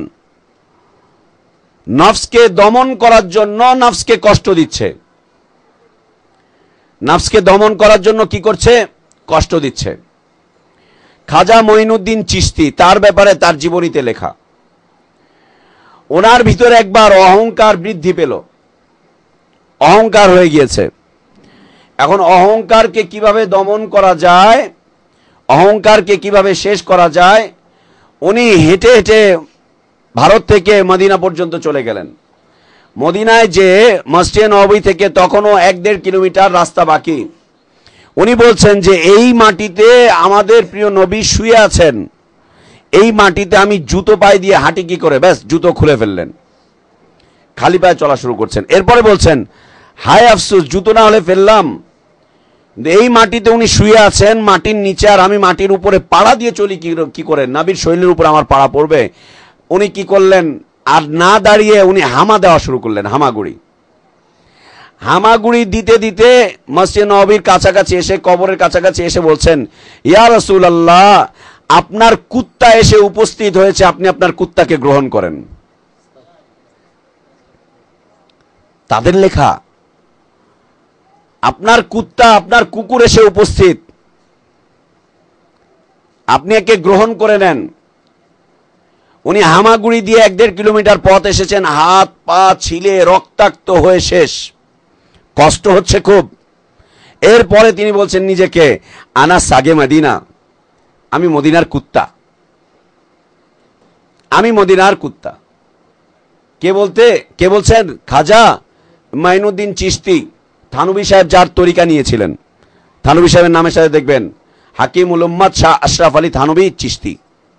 নফসকে দমন করার জন্য নফসকে কষ্ট দিচ্ছে। নফসকে দমন করার জন্য কি করছে? কষ্ট দিচ্ছে। খাজা মঈনুদ্দিন চিশতি, তার ব্যাপারে তার জীবনীতে লেখা, ওনার ভিতরে একবার অহংকার বৃদ্ধি পেল, অহংকার হয়ে গিয়েছে। এখন অহংকারকে কিভাবে দমন করা যায়, অহংকারকে কিভাবে শেষ করা যায়, উনি হেঁটে হেঁটে ভারত থেকে মদিনা পর্যন্ত চলে গেলেন। মদিনায় যে মসজিদে নববী থেকে তখনও এক দেড় কিলোমিটার রাস্তা বাকি। উনি বলছেন যে এই মাটিতে আমাদের প্রিয় নবী শুয়ে আছেন, এই মাটিতে আমি জুতো পায়ে দিয়ে হাঁটি কি করে? ব্যাস জুতো খুলে ফেললেন, খালি পায়ে চলা শুরু করছেন। এরপরে বলছেন হায় আফসোস, জুতো না হলে ফেললাম। এই মাটিতে উনি শুয়ে আছেন, মাটির নিচে, আর আমি মাটির উপরে পাড়া দিয়ে চলি কি করে? নবীর শরীরের উপর আমার পাড়া পড়বে। উনি কি করলেন? আর না দাঁড়িয়ে উনি হামা দেওয়া শুরু করলেন, হামাগুড়ি। হামাগুড়ি দিতে দিতে মসজিদ নববীর কাছাকাছি এসে, কবরের কাছাকাছি এসে বলছেন, ইয়া রাসূলুল্লাহ, আপনার কুত্তা এসে উপস্থিত হয়েছে, আপনি আপনার কুত্তাকে গ্রহণ করেন। তাদের লেখা, আপনার কুত্তা, আপনার কুকুর এসে উপস্থিত, আপনি একে গ্রহণ করে নেন। উনি হামাগুড়ি দিয়ে এক দেড় কিলোমিটার পথ এসেছেন, হাত পা ছিলে রক্তাক্ত হয়ে শেষ, কষ্ট হচ্ছে খুব। এরপরে তিনি বলছেন নিজেকে, আনা সাগে মদিনা, আমি মদিনার কুত্তা, আমি মদিনার কুত্তা। কে বলতে কে বলছেন? খাজা মাইনুদ্দিন চিশতি, থানবী সাহেব যার তরিকা নিয়েছিলেন। থানবী সাহেবের নামের সাথে দেখবেন হাকিমুল উম্মাত শাহ আশরাফ আলী থানবী চিশতি।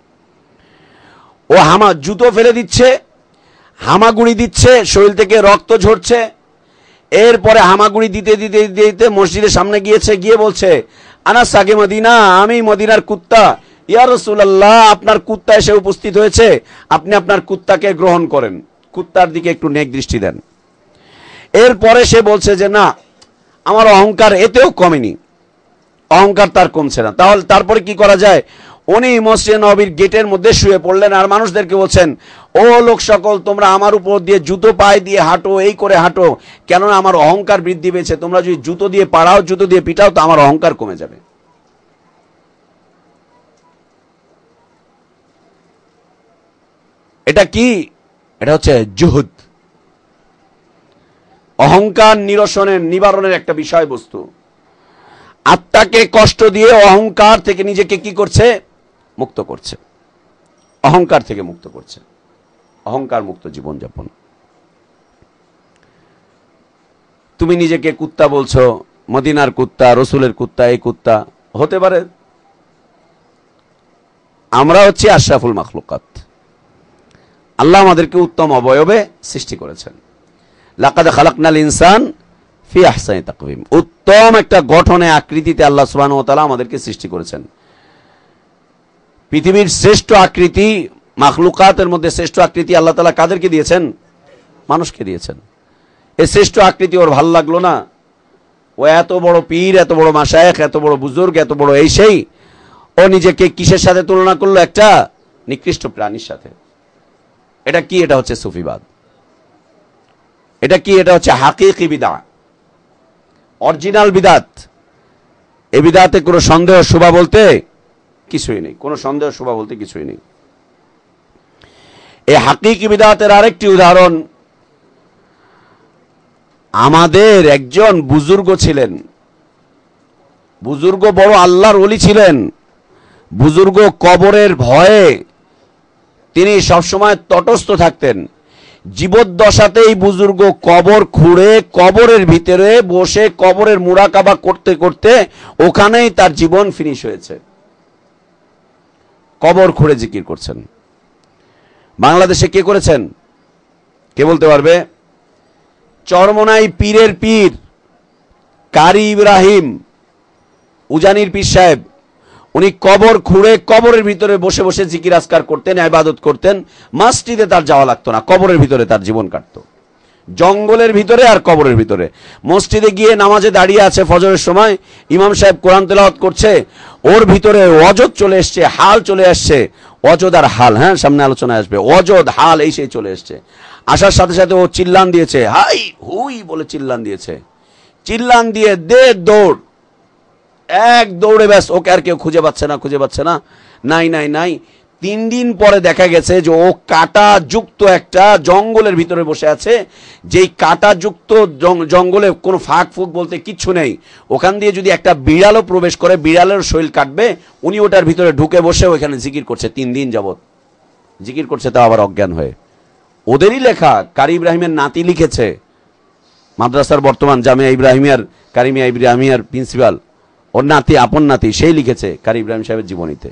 ও হামা জুতো ফেলে দিচ্ছে, হামাগুড়ি দিচ্ছে, শরীর থেকে রক্ত ঝরছে। এরপরে হামাগুড়ি দিতে দিতে দিতে মসজিদের সামনে গিয়েছে, গিয়ে বলছে, আনা সাগে মদিনা, আমি মদিনার কুত্তা। ইয়া রাসূলুল্লাহ, আপনার কুত্তা এসে উপস্থিত হয়েছে, আপনি আপনার কুত্তাকে গ্রহণ করেন, কুত্তার দিকে একটু নেক দৃষ্টি দেন। এরপরে সে বলছে যে না, আমার অহংকার এতেও কমেনি, অহংকার তার কমছে না। তাহলে তারপরে কি করা যায়? উনি মসজিদে নববীর গেটের মধ্যে শুয়ে পড়লেন, আর মানুষদেরকে বলছেন, ও লোক সকল, তোমরা আমার উপর দিয়ে জুতো পায়ে দিয়ে হাঁটো, এই করে হাঁটো, কেননা আমার অহংকার বৃদ্ধি পেয়েছে। তোমরা যদি জুতো দিয়ে পাড়াও, জুতো দিয়ে পিটাও, তো আমার অহংকার কমে যাবে। এটা কি? এটা হচ্ছে জুহুদ, অহংকার নিরসনের, নিবারণের একটা বিষয়বস্তু। আত্মাকে কষ্ট দিয়ে অহংকার থেকে নিজেকে কি করছে? মুক্ত করছে, অহংকার থেকে মুক্ত করছে, অহংকার মুক্ত জীবনযাপন। তুমি নিজেকে কুত্তা বলছো, মদিনার কুত্তা, রসুলের কুত্তা, এই কুত্তা হতে পারে। আমরা হচ্ছি আশরাফুল মাখলুকাত। আল্লাহ আমাদেরকে উত্তম অবয়বে সৃষ্টি করেছেন। লাকাদ খালাকনাল ইনসান ফি আহসানি তাকওয়িম, উত্তম একটা গঠনে, আকৃতিতে আল্লাহ সুবহানাহু ওয়া তাআলা আমাদেরকে সৃষ্টি করেছেন। পৃথিবীর শ্রেষ্ঠ আকৃতি, মাখলুকাতের মধ্যে শ্রেষ্ঠ আকৃতি আল্লাহ তাআলা কাদেরকে দিয়েছেন? মানুষকে দিয়েছেন। এই শ্রেষ্ঠ আকৃতি ওর ভালো লাগলো না, ও এত বড় পীর, এত বড় মাশায়েখ, এত বড় বুজুর্গ, এত বড় এই সেই, ও নিজেকে কিসের সাথে তুলনা করলো? একটা নিকৃষ্ট প্রাণীর সাথে। এটা কি? এটা হচ্ছে সুফিবাদ। এটা কি? এটা হচ্ছে হাকিকি বিদআত, অরিজিনাল বিদাত। এই বিদাতে কোনো সন্দেহ শোভা বলতে কিছুই নেই, কোনো সন্দেহ শোভা বলতে কিছুই নেই। এই হাকিকি বিদাতের আরেকটি উদাহরণ, আমাদের একজন বুজুর্গ ছিলেন, বুজুর্গ বড় আল্লাহর ওলি ছিলেন। বুজুর্গ কবরের ভয়ে তিনি সবসময় তটস্থ থাকতেন। জীবদ্দশাতেই বুজুর্গ কবর খুঁড়ে কবরের ভিতরে বসে কবরের মুরাকাবা করতে করতে ওখানেই তার জীবন ফিনিশ হয়েছে। কবর খুঁড়ে জিকির করছেন। বাংলাদেশে কে করেছেন? কে বলতে পারবে? চরমোনাই পীরের পীর কারি ইব্রাহিম উজানির পীর সাহেব, উনি কবর খুঁড়ে কবরের ভিতরে বসে বসে জিকির আজকার করতেন, ইবাদত করতেন। মসজিদে তার যাওয়া লাগতো না, কবরের ভিতরে তার জীবন কাটতো, জঙ্গলের ভিতরে আর কবরের ভিতরে। মসজিদে গিয়ে নামাজে দাঁড়িয়ে আছে ফজরের সময়, ইমাম সাহেব কোরআন তেলাওয়াত করছে, ওর ভিতরে অজদ চলে এসছে, হাল চলে আসছে, অজদ আর হাল, হ্যাঁ সামনে আলোচনায় আসবে, অজদ হাল এই সেই চলে এসছে। আসার সাথে সাথে ও চিল্লান দিয়েছে, হাই হুই বলে চিল্লান দিয়েছে। চিল্লান দিয়ে দে দৌড়, এক দৌড়ে ব্যাস, ওকে আর কেউ খুঁজে পাচ্ছে না, খুঁজে পাচ্ছে না, নাই নাই নাই। তিন দিন পরে দেখা গেছে যে ও কাটা যুক্ত একটা জঙ্গলের ভিতরে বসে আছে, যেই কাটা যুক্ত জঙ্গলে কোনো ফাঁক ফুক বলতে কিচ্ছু নেই। ওখান দিয়ে যদি একটা বিড়ালও প্রবেশ করে, বিড়ালের শরীর কাটবে, উনি ওটার ভিতরে ঢুকে বসে ওইখানে জিকির করছে তিন দিন যাবত। জিকির করছে, তাও আবার অজ্ঞান হয়ে। ওদেরই লেখা, কারি ইব্রাহিমের নাতি লিখেছে, মাদ্রাসার বর্তমান জামিয়া ইব্রাহিমিয়ার কারিমিয়া ইব্রাহিমিয়ার প্রিন্সিপাল, ওর নাতি, আপন নাতি, সেই লিখেছে কারি ইব্রাহিম সাহেবের জীবনীতে।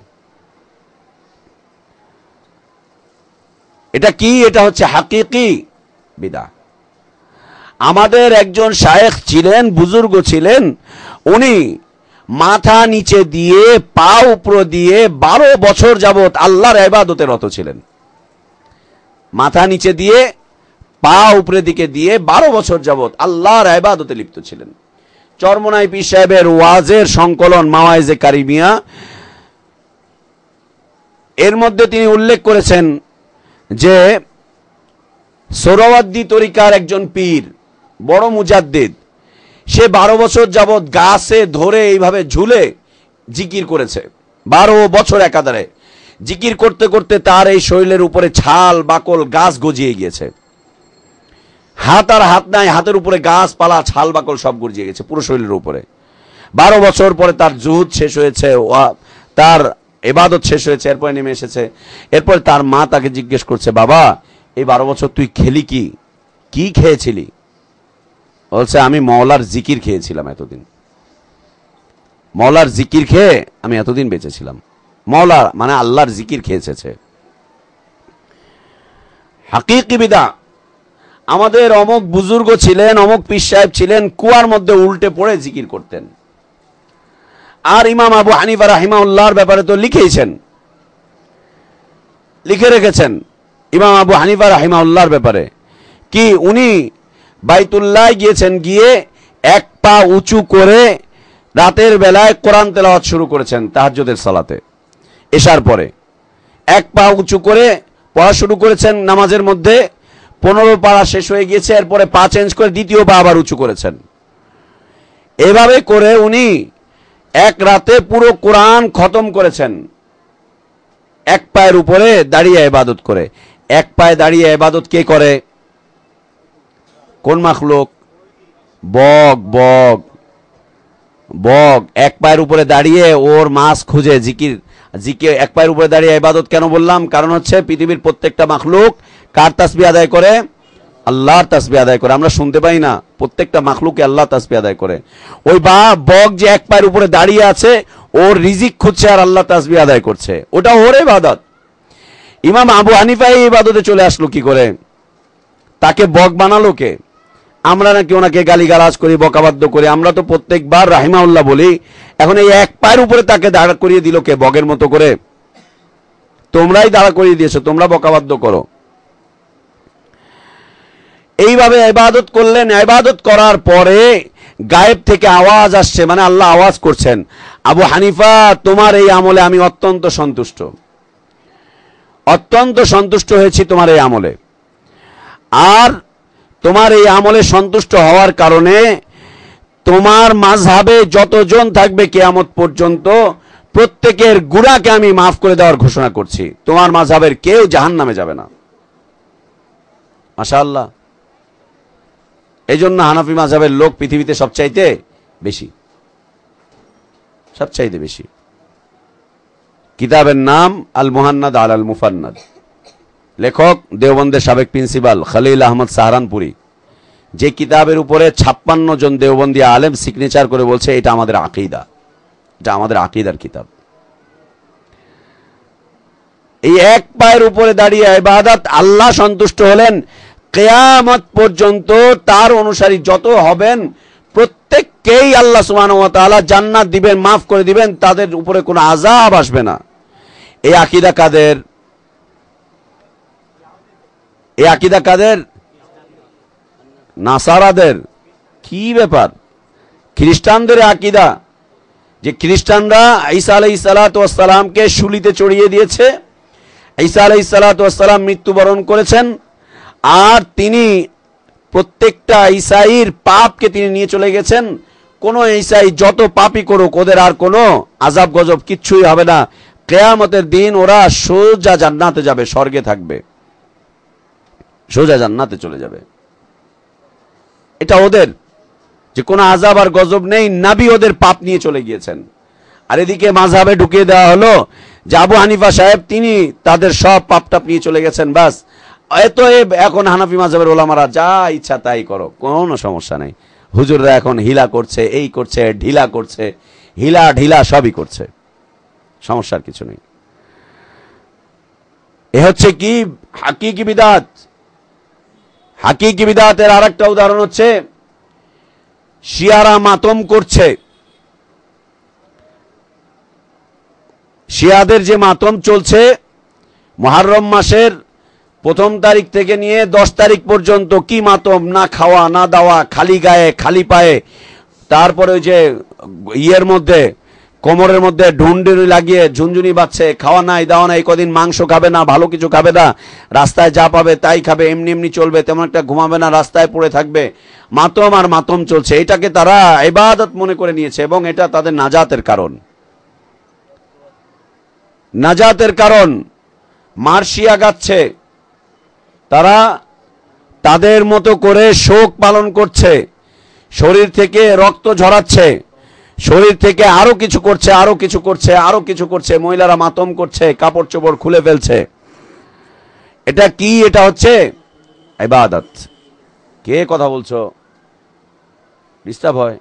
এটা কি? এটা হচ্ছে হাকিকি বিদআ। আমাদের একজন শায়েখ ছিলেন, বুজুর্গ ছিলেন, উনি মাথা নিচে দিয়ে পা উপর দিয়ে বারো বছর যাবত আল্লাহর ইবাদতে রত ছিলেন। মাথা নিচে দিয়ে পা উপরের দিকে দিয়ে বারো বছর যাবত আল্লাহর ইবাদতে লিপ্ত ছিলেন। চরমোনাই পীর সাহেবের ওয়াজের সংকলন মাওয়াইজে কারিমিয়া, এর মধ্যে তিনি উল্লেখ করেছেন যে সোহরাওয়ার্দী তরিকার একজন পীর, বড় মুজাদ্দিদ, সে বারো বছর যাবৎ গাছে ধরে এইভাবে ঝুলে জিকির করেছে, বারো বছর একাধারে জিকির করতে করতে তার এই শরীরের উপরে ছাল বাকল গাছ গজিয়ে গিয়েছে। হাত আর হাত নাই, হাতের উপরে গাছপালা ছাল বাকল সব গজিয়ে গেছে পুরো শরীরের উপরে। বারো বছর পরে তার জুহুদ শেষ হয়েছে, তার ইবাদত শেষ হয়েছে, এরপরে নেমে এসেছে। এরপরে তার মা তাকে জিজ্ঞেস করছে, বাবা এই বারো বছর তুই খেলি কি, কি খেয়েছিলি? বলছে, আমি মওলার জিকির খেয়েছিলাম এতদিন, মওলার জিকির খেয়ে আমি এতদিন বেঁচেছিলাম। মওলা মানে আল্লাহর জিকির খেয়েছে। হাকিকি বিদআ। আমাদের অমুক বুজুর্গ ছিলেন, অমুক পীর সাহেব ছিলেন, কুয়ার মধ্যে উল্টে পড়ে জিকির করতেন। আর ইমাম আবু হানিফা রাহিমাহুল্লাহর ব্যাপারে তো লিখেইছেন, লিখে রেখেছেন ইমাম আবু হানিফা রাহিমাহুল্লাহর ব্যাপারে কি উনি বাইতুল্লাহ গিয়েছেন, গিয়ে এক পা উঁচু করে রাতের বেলায় কোরআন তেলাওয়াত শুরু করেছেন তাহাজ্জুদের সালাতে, এশার পরে এক পা উঁচু করে পড়া শুরু করেছেন নামাজের মধ্যে। পনেরো পারা শেষ হয়ে গিয়েছে, এরপরে পা চেঞ্জ করে দ্বিতীয় পা আবার উঁচু করেছেন। এভাবে করে উনি এক রাতে পুরো কোরআন খতম করেছেন, এক পায়ের উপরে দাঁড়িয়ে ইবাদত করে। এক পায়ে দাঁড়িয়ে ইবাদত কে করে? কোন মাখলুক? বগ। বগ বগ এক পায়ের উপরে দাঁড়িয়ে ওর মাছ খুঁজে জিকির জিকির এক পায়ের উপরে দাঁড়িয়ে ইবাদত কেন বললাম? কারণ হচ্ছে পৃথিবীর প্রত্যেকটা মাখলুক কার তাসবিহ আদায় করে? আল্লাহর তাসবিহ আদায় করে। আমরা শুনতে পাই না, প্রত্যেকটা মাখলুকে আল্লাহ তাসবিহ আদায় করে। ওই বা বগ যে এক পায়ের উপরে দাঁড়িয়ে আছে, ওর রিজিক খুঁজছে আর আল্লাহ তাসবিহ আদায় করছে, ওটা ওর ইবাদত। ইমাম আবু হানিফা এই ইবাদতে চলে আসলো কি করে? তাকে বগ বানালো কে? আমরা নাকি ওনাকে গালিগালাজ করি, বকাবাদ্য করি? আমরা তো প্রত্যেকবার রাহিমাহুল্লাহ বলি। এখন এই এক পায়ের উপরে তাকে দাঁড়া করিয়ে দিল কে? বগের মতো করে। তোমরাই দাঁড়া করিয়ে দিয়েছো, তোমরা বকাবাদ্য করো। এইভাবে ইবাদত করলেন। ইবাদত করার পরে গায়েব থেকে আওয়াজ আসছে, মানে আল্লাহ আওয়াজ করছেন, আবু হানিফা তোমার এই আমলে আমি অত্যন্ত সন্তুষ্ট, অত্যন্ত সন্তুষ্ট হয়েছি তোমার এই আমলে। আর তোমার এই আমলে সন্তুষ্ট হওয়ার কারণে তোমার মাযহাবে যতজন থাকবে কিয়ামত পর্যন্ত প্রত্যেকের গুনাহকে আমি মাফ করে দেওয়ার ঘোষণা করছি। তোমার মাযহাবের কেউ জাহান্নামে যাবে না। মাশাআল্লাহ। এই জন্য হানাফি মাযহাবের লোক পৃথিবীতে সবচাইতে বেশি, সবচাইতে বেশি। কিতাবের নাম আল মুহান্নাদ আল মুফান্নাদ, লেখক দেওবন্দের সাবেক প্রিন্সিপাল খলিল আহমদ সাহারানপুরি। যে কিতাবের উপরে ছাপ্পান্ন জন দেওবন্দি আলেম সিগনেচার করে বলছে এটা আমাদের আকীদা, এটা আমাদের আকীদার কিতাব। এই এক পায়ের উপরে দাঁড়িয়ে ইবাদত, আল্লাহ সন্তুষ্ট হলেন। কিয়ামত পর্যন্ত তার অনুসারী যত হবেন প্রত্যেককেই আল্লাহ সুবহানাহু ওয়া তাআলা জান্নাত দিবেন, মাফ করে দিবেন, তাদের উপরে কোনো আযাব আসবে না। এই আকীদা কাদের? এই আকীদা কাদের? নাসারাদের। কি ব্যাপার? খ্রিস্টানদের আকীদা, যে খ্রিস্টানরা ঈসা আলাইহিস সালাতু ওয়াস সালামকে শুলিতে চড়িয়ে দিয়েছে। ঈসা আলাইহিস সালাতু ওয়াস সালাম মৃত্যুবরণ করেছেন, আর তিনি প্রত্যেকটা ঈসাইর পাপকে তিনি নিয়ে চলে গেছেন। কোন ঈসাই যত পাপই করুক ওদের আর কোনো আযাব গজব কিচ্ছুই হবে না। কিয়ামতের দিন ওরা সোজা জান্নাতে যাবে, স্বর্গে থাকবে, সোজা জান্নাতে চলে যাবে। এটা ওদের, যে কোনো আযাব আর গজব নেই, নবী ওদের পাপ নিয়ে চলে গিয়েছেন। আর এদিকে মাযহাবে ঢুকিয়ে দেওয়া হলো যে আবু হানিফা সাহেব তিনি তাদের সব পাপটাপ নিয়ে চলে গেছেন, বাস এত এখন হানাফি মাযহাবের ওলামারা যা ইচ্ছা তাই করো, কোনো সমস্যা নেই। হুজুররা এখন হিলা করছে, এই করছে, ঢিলা করছে, হিলা ঢিলা সবই করছে, সমস্যার কিছু নেই। এ হচ্ছে কি হাকিকি বিদআত। হাকিকি বিদআতের আরেকটা উদাহরণ হচ্ছে শিয়ারা মাতম করছে। শিয়াদের যে মাতম চলছে মুহররম মাসের প্রথম তারিখ থেকে নিয়ে দশ তারিখ পর্যন্ত, কি মাতম, না খাওয়া না দাওয়া, খালি গায়ে খালি পায়ে, তারপরে ওই যে ইয়ের মধ্যে কোমরের মধ্যে ঢুন্ডুনি লাগিয়ে ঝুনঝুনি বাজছে, খাওয়া নাই দাওয়া নাই, কদিন মাংস খাবে না, ভালো কিছু খাবে না, রাস্তায় যা পাবে তাই খাবে, এমনি এমনি চলবে, তেমন একটা ঘুমাবে না, রাস্তায় পড়ে থাকবে, মাতম আর মাতম চলছে। এটাকে তারা ইবাদত মনে করে নিয়েছে এবং এটা তাদের নাজাতের কারণ, নাজাতের কারণ। মার্শিয়া গাচ্ছে, তারা তাদের মতো করে শোক পালন করছে, শরীর থেকে রক্ত ঝরাচ্ছে, শরীর থেকে আরো কিছু করছে, আরো কিছু করছে, আরো কিছু করছে, মহিলারা মাতম করছে, কাপড় চোপড় খুলে ফেলছে। এটা কি? এটা হচ্ছে ইবাদত। কে কথা বলছো? ডিস্টার্ব হয়।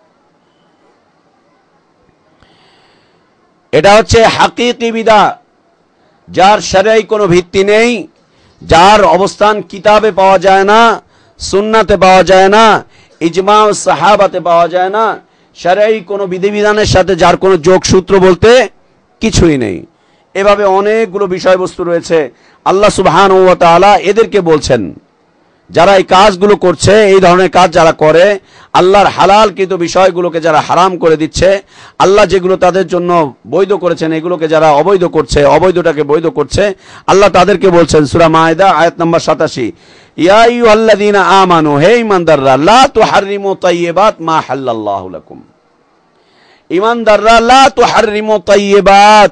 এটা হচ্ছে হাকিকি বিদআত, যার শরঈ কোনো ভিত্তি নেই, যার অবস্থান কিতাবে পাওয়া যায় না, সুন্নাতে পাওয়া যায় না, ইজমা ও সাহাবাতে পাওয়া যায় না, শরঈ কোনো বিধিবিধানের সাথে যার কোনো যোগসূত্র বলতে কিছুই নেই। এভাবে অনেকগুলো বিষয়বস্তু রয়েছে। আল্লাহ সুবহানাহু ওয়া তাআলা এদেরকে বলছেন, যারা এই কাজগুলো করছে, এই ধরনের কাজ যারা করে, আল্লাহর হালালকৃত বিষয়গুলোকে যারা হারাম করে দিচ্ছে, আল্লাহ যেগুলো তাদের জন্য বৈধ করেছেন এগুলোকে যারা অবৈধ করছে, অবৈধটাকে বৈধ করছে, আল্লাহ তাদেরকে বলছেন সূরা মায়েদা আয়াত নম্বর সাতাশি, ইয়া আইয়ুহাল্লাযীনা আমানু, হে ঈমানদাররা, লা তুহাররিমু তাইয়্যিবাত মা হাল্লাল্লাহু লাকুম। ঈমানদাররা, লা তুহাররিমু তাইয়্যিবাত,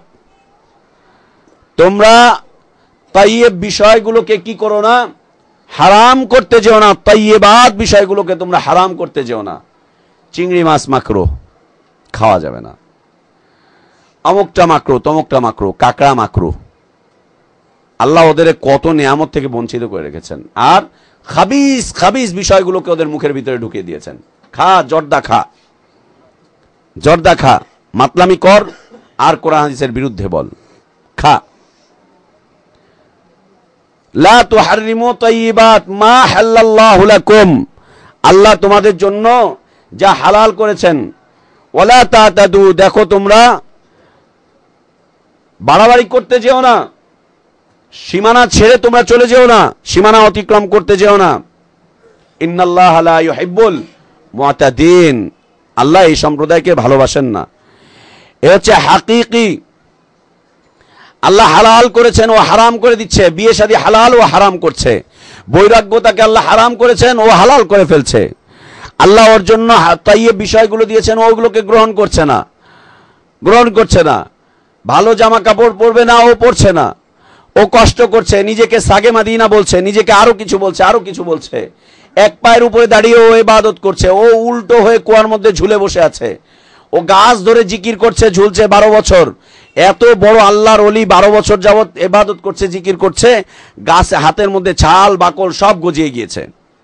তোমরা তাইয়্যিব বিষয়গুলোকে কি করো না? হারাম করতে যেও না। তাইয়্যিবাত বিষয়গুলোকে তোমরা হারাম করতে যেও না। চিংড়ি মাছ মাকরুহ, খাওয়া যাবে না। অমুকটা মাকরুহ, তমুকটা মাকরুহ, কাকড়া মাকরুহ। আল্লাহ ওদের কত নিয়ামত থেকে বঞ্চিত করে রেখেছেন, আর খাবিস খাবিস বিষয়গুলোকে ওদের মুখের ভিতরে ঢুকিয়ে দিয়েছেন। খা, জর্দা খা, জর্দা খা, মাতলামি কর, আর কোরআন হাদিসের বিরুদ্ধে বল, খা। লা তুহাররিমু তাইয়্যিবাত মা হাল্লাল্লাহু লাকুম, আল্লাহ তোমাদের জন্য যা হালাল করেছেন। ওয়ালা তাতাদু, দেখো তোমরা বাড়াবাড়ি করতে যেও না, সীমানা ছেড়ে তোমরা চলে যেও না, সীমানা অতিক্রম করতে যেও না। ইন্নাল্লাহা লা ইউহিব্বুল মুতাদিন, আল্লাহ এই সম্প্রদায়কে ভালোবাসেন না। এ হচ্ছে হাকিকি। আল্লাহ হালাল করেছেন, ও হারাম করে দিচ্ছে। বিয়ে শাদী হালাল, ও হারাম করছে। বৈরাগ্যতাকে আল্লাহ হারাম করেছেন, ও হালাল করে ফেলছে। আল্লাহ ওর জন্য তাইয়্যিব বিষয়গুলো দিয়েছেন, ওগুলোকে গ্রহণ করছে না, গ্রহণ করছে না। ভালো জামা কাপড় পরবে না, ও পরছে না। ও কষ্ট করছে, নিজেকে সাগে মাদিনা বলছে, নিজেকে আরো কিছু বলছে, আরো কিছু বলছে। এক পায়ের উপরে দাঁড়িয়ে ও ইবাদত করছে, ও উল্টো হয়ে কুয়ার মধ্যে ঝুলে বসে আছে। ও গাছ ধরে জিকির করছে, ঝুলছে বারো বছর। এত বড় আল্লাহর ওলি বারো বছর যাবৎ ইবাদত করছে, জিকির করছে, গাছ হাতের মধ্যে ছাল বাকল সব গজিয়ে গিয়েছে।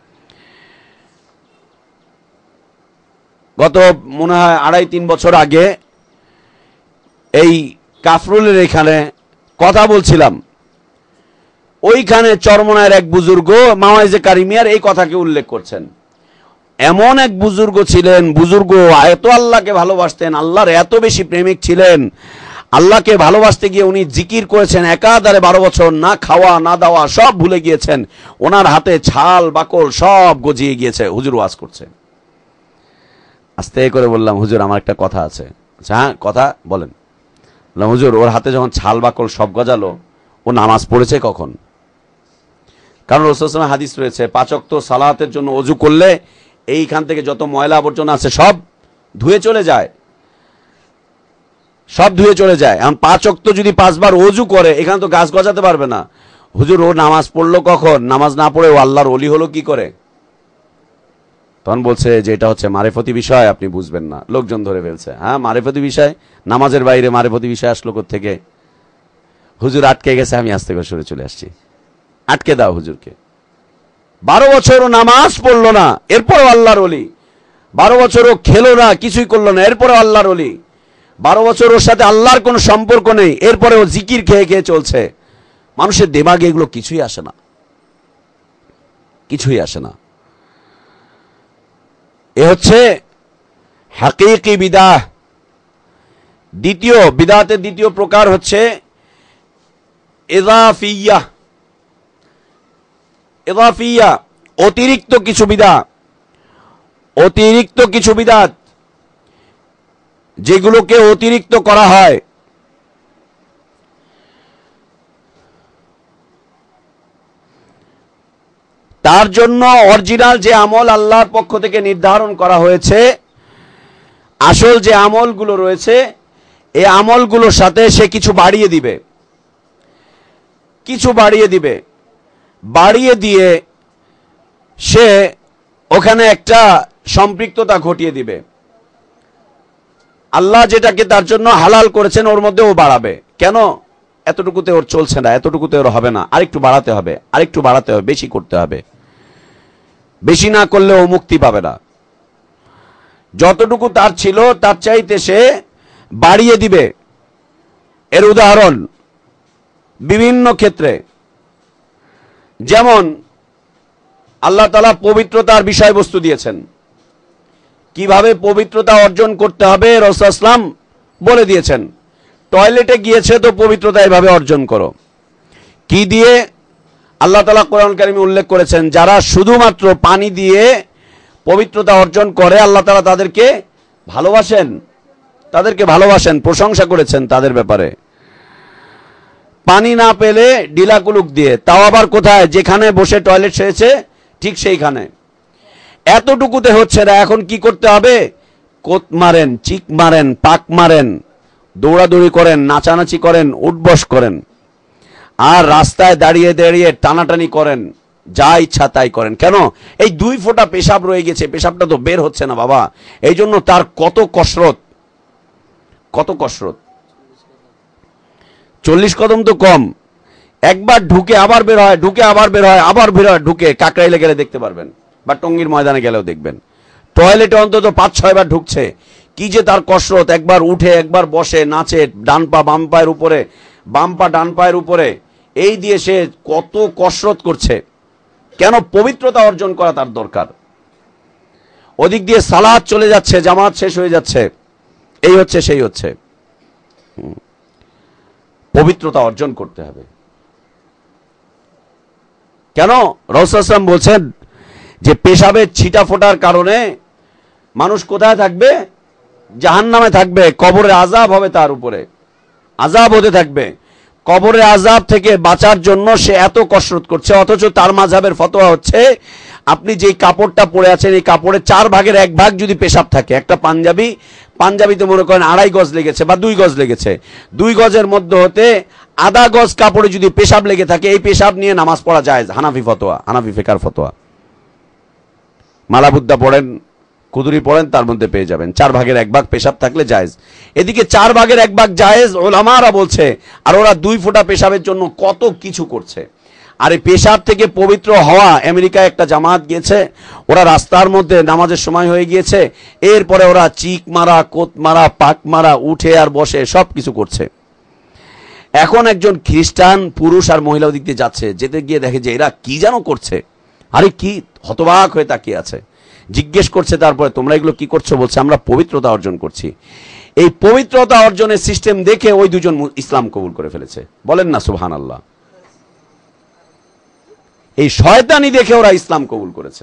গত মনে হয় আড়াই তিন বছর আগে এই কাফরুলের এখানে কথা বলছিলাম, ওইখানে চরমনায়ের এক বুজুর্গ মাওয়াইজে কারিমিয়ার এই কথাকে উল্লেখ করছেন। এমন এক বুজুর্গ ছিলেন, বুজুর্গ এত আল্লাহকে ভালোবাসতেন, আল্লাহর এত বেশি প্রেমিক ছিলেন, আল্লাহকে ভালোবাসতে গিয়ে উনি জিকির করেছেন একাধারে বারো বছর, না খাওয়া না দাওয়া সব ভুলে গিয়েছেন। ওনার হাতে ছাল বাকল সব গজিয়ে গিয়েছে। হুজুর ওয়াজ করছে, আস্তে করে বললাম, হুজুর আমার একটা কথা আছে। হ্যাঁ, কথা বলেন। বললাম, হুজুর ওর হাতে যখন ছাল বাকল সব গজালো, ও নামাজ পড়েছে কখন? কারণ রাসূলুল্লাহ সাল্লাল্লাহু আলাইহি ওয়াসাল্লাম হাদিস রয়েছে, পাঁচ ওয়াক্ত সালাতের জন্য ওযু করলে এইখান থেকে যত ময়লা আবর্জনা আছে সব ধুয়ে চলে যায়, সব ধুয়ে চলে যায়। এখন পাঁচ ওয়াক্ত যদি পাঁচবার ওযু করে, এখানে তো গাছ গজাতে পারবে না। হুজুর ও নামাজ পড়লো কখন? নামাজ না পড়ে ও আল্লাহর ওলি হলো কি করে? তখন বলছে যে এটা হচ্ছে মারেফতি বিষয়, আপনি বুঝবেন না। লোকজন ধরে ফেলছে, হ্যাঁ মারেফতি বিষয়, নামাজের বাইরে মারেফতি বিষয় আসলো কোত্থেকে? হুজুর আটকে গেছে, আমি আস্তে করে সরে চলে আসছি। আটকে দাও হুজুরকে। বারো বছরও নামাজ পড়লো না, এরপরও আল্লাহর ওলি। বারো বছরও খেলো না, কিছুই করলো না, এরপরেও আল্লাহর ওলি। বারো বছর ওর সাথে আল্লাহর কোনো সম্পর্ক নেই, এরপরেও জিকির খেয়ে খেয়ে চলছে। মানুষের দেমাগে এগুলো কিছুই আসে না, কিছুই আসে না। এ হচ্ছে হাকিকি বিদাহ। দ্বিতীয় বিদাতের দ্বিতীয় প্রকার হচ্ছে ইজাফিয়া। ইজাফিয়া অতিরিক্ত কিছু বিদাত, অতিরিক্ত কিছু বিদাত যেগুলোকে অতিরিক্ত করা হয়। তার জন্য অরিজিনাল যে আমল আল্লাহর পক্ষ থেকে নির্ধারণ করা হয়েছে, আসল যে আমলগুলো রয়েছে, এই আমলগুলোর সাথে সে কিছু বাড়িয়ে দিবে, কিছু বাড়িয়ে দিবে। বাড়িয়ে দিয়ে সে ওখানে একটা সম্পৃক্ততা ঘটিয়ে দিবে। আল্লাহ যেটাকে তার জন্য হালাল করেছেন ওর মধ্যে ও বাড়াবে। কেন? এতটুকুতে ওর চলছে না, এতটুকুতে ওর হবে না, আরেকটু বাড়াতে হবে, আরেকটু বাড়াতে হবে, বেশি করতে হবে। বেশি না করলে ও মুক্তি পাবে না। যতটুকু তার ছিল তার চাইতে সে বাড়িয়ে দিবে। এর উদাহরণ বিভিন্ন ক্ষেত্রে, যেমন আল্লাহ তাআলা পবিত্রতার বিষয়বস্তু দিয়েছেন, কিভাবে পবিত্রতা অর্জন করতে হবে রাসূল সাল্লাল্লাহু আলাইহি ওয়াসাল্লাম বলে দিয়েছেন। টয়লেটে গিয়েছে তো পবিত্রতা এভাবে অর্জন করো। কি দিয়ে? আল্লাহ তাআলা কোরআন কারীমে উল্লেখ করেছেন, যারা শুধুমাত্র পানি দিয়ে পবিত্রতা অর্জন করে আল্লাহ তাআলা তাদেরকে ভালোবাসেন, তাদেরকে ভালোবাসেন, প্রশংসা করেছেন তাদের ব্যাপারে। পানি না পেলে ডিলাকুলুক দিয়ে, তাও আবার কোথায়? যেখানে বসে টয়লেট সেরেছে ঠিক সেইখানে। এতটুকুতে হচ্ছে না, এখন কি করতে হবে? কোত মারেন, চিক মারেন, পাক মারেন, দৌড়াদৌড়ি করেন, নাচানাচি করেন, উঠবস করেন, আর রাস্তায় দাঁড়িয়ে দাঁড়িয়ে টানাটানি করেন, যা ইচ্ছা তাই করেন। কেন? এই দুই ফোঁটা পেশাব রয়ে গেছে, পেশাবটা তো বের হচ্ছে না বাবা। এই জন্য তার কত কসরত, কত কসরত। চল্লিশ কদম তো কম, একবার ঢুকে আবার বের হয়, ঢুকে আবার বের হয়, আবার বের হয়, ঢুকে। কাকরাইলে গেলে দেখতে পারবেন, বা টঙ্গীর ময়দানে গেলেও দেখবেন, টয়লেটে অন্তত পাঁচ ছয় বার ঢুকছে। কি যে তার কসরত! একবার উঠে, একবার বসে, নাচে, ডান পা বাম পায়ের উপরে, বাম পা ডান পায়ের উপরে, এই দিয়ে সে কত কসরত করছে। কেন? পবিত্রতা অর্জন করা তার দরকার। ওদিক দিয়ে সালাত চলে যাচ্ছে, জামাত শেষ হয়ে যাচ্ছে, এই হচ্ছে সেই হচ্ছে। পবিত্রতা অর্জন করতে হবে। কেন? রাসূল সাল্লাল্লাহু আলাইহি ওয়াসাল্লাম বলছেন যে পেশাবের ছিটা ফোটার কারণে মানুষ কোথায় থাকবে? জাহান্নামে থাকবে। কবরের আযাব হবে তার উপরে, আযাব হতে থাকবে। কবরের আযাব থেকে বাঁচার জন্য সে এত কসরত করছে, অথচ তার মাযহাবের ফতোয়া হচ্ছে আপনি যেই কাপড়টা পরে আছেন এই কাপড়ের চার ভাগের এক ভাগ যদি পেশাব থাকে, একটা পাঞ্জাবি, পাঞ্জাবিতে মনে করেন আড়াই গজ লেগেছে বা দুই গজ লেগেছে, দুই গজের মধ্যে হতে আধা গজ কাপড়ে যদি পেশাব লেগে থাকে, এই পেশাব নিয়ে নামাজ পড়া যায়। হানাফি ফতোয়া, হানাফি ফিকার ফতোয়া। মালাবুদ্দা পড়েন, কুদুরি পড়েন, তার মধ্যে পেয়ে যাবেন চার ভাগের এক ভাগ পেশাব থাকলে জায়েজ। এদিকে চার ভাগের এক ভাগ জায়েজ ওলামারা বলছে, আর ওরা দুই ফোঁটা পেশাবের জন্য কত কিছু করছে। আর এই পেশাব থেকে পবিত্র হওয়া, আমেরিকায় একটা জামাত গিয়েছে, ওরা রাস্তার মধ্যে নামাজের সময় হয়ে গিয়েছে, এরপরে ওরা চিক মারা, কোত মারা, পাক মারা, উঠে আর বসে সব কিছু করছে। এখন একজন খ্রিস্টান পুরুষ আর মহিলা দিক দিয়ে যাচ্ছে, যেতে গিয়ে দেখে যে এরা কি যেন করছে। আরে কি! হতবাক হয়ে তাকিয়ে আছে। জিজ্ঞেস করছে তারপরে, তোমরা এগুলো কি করছো? বলছে আমরা পবিত্রতা অর্জন করছি। এই পবিত্রতা অর্জনের সিস্টেম দেখে ওই দুজন ইসলাম কবুল করে ফেলেছে। বলেন না সুবহানাল্লাহ। এই শয়তানি দেখে ওরা ইসলাম কবুল করেছে।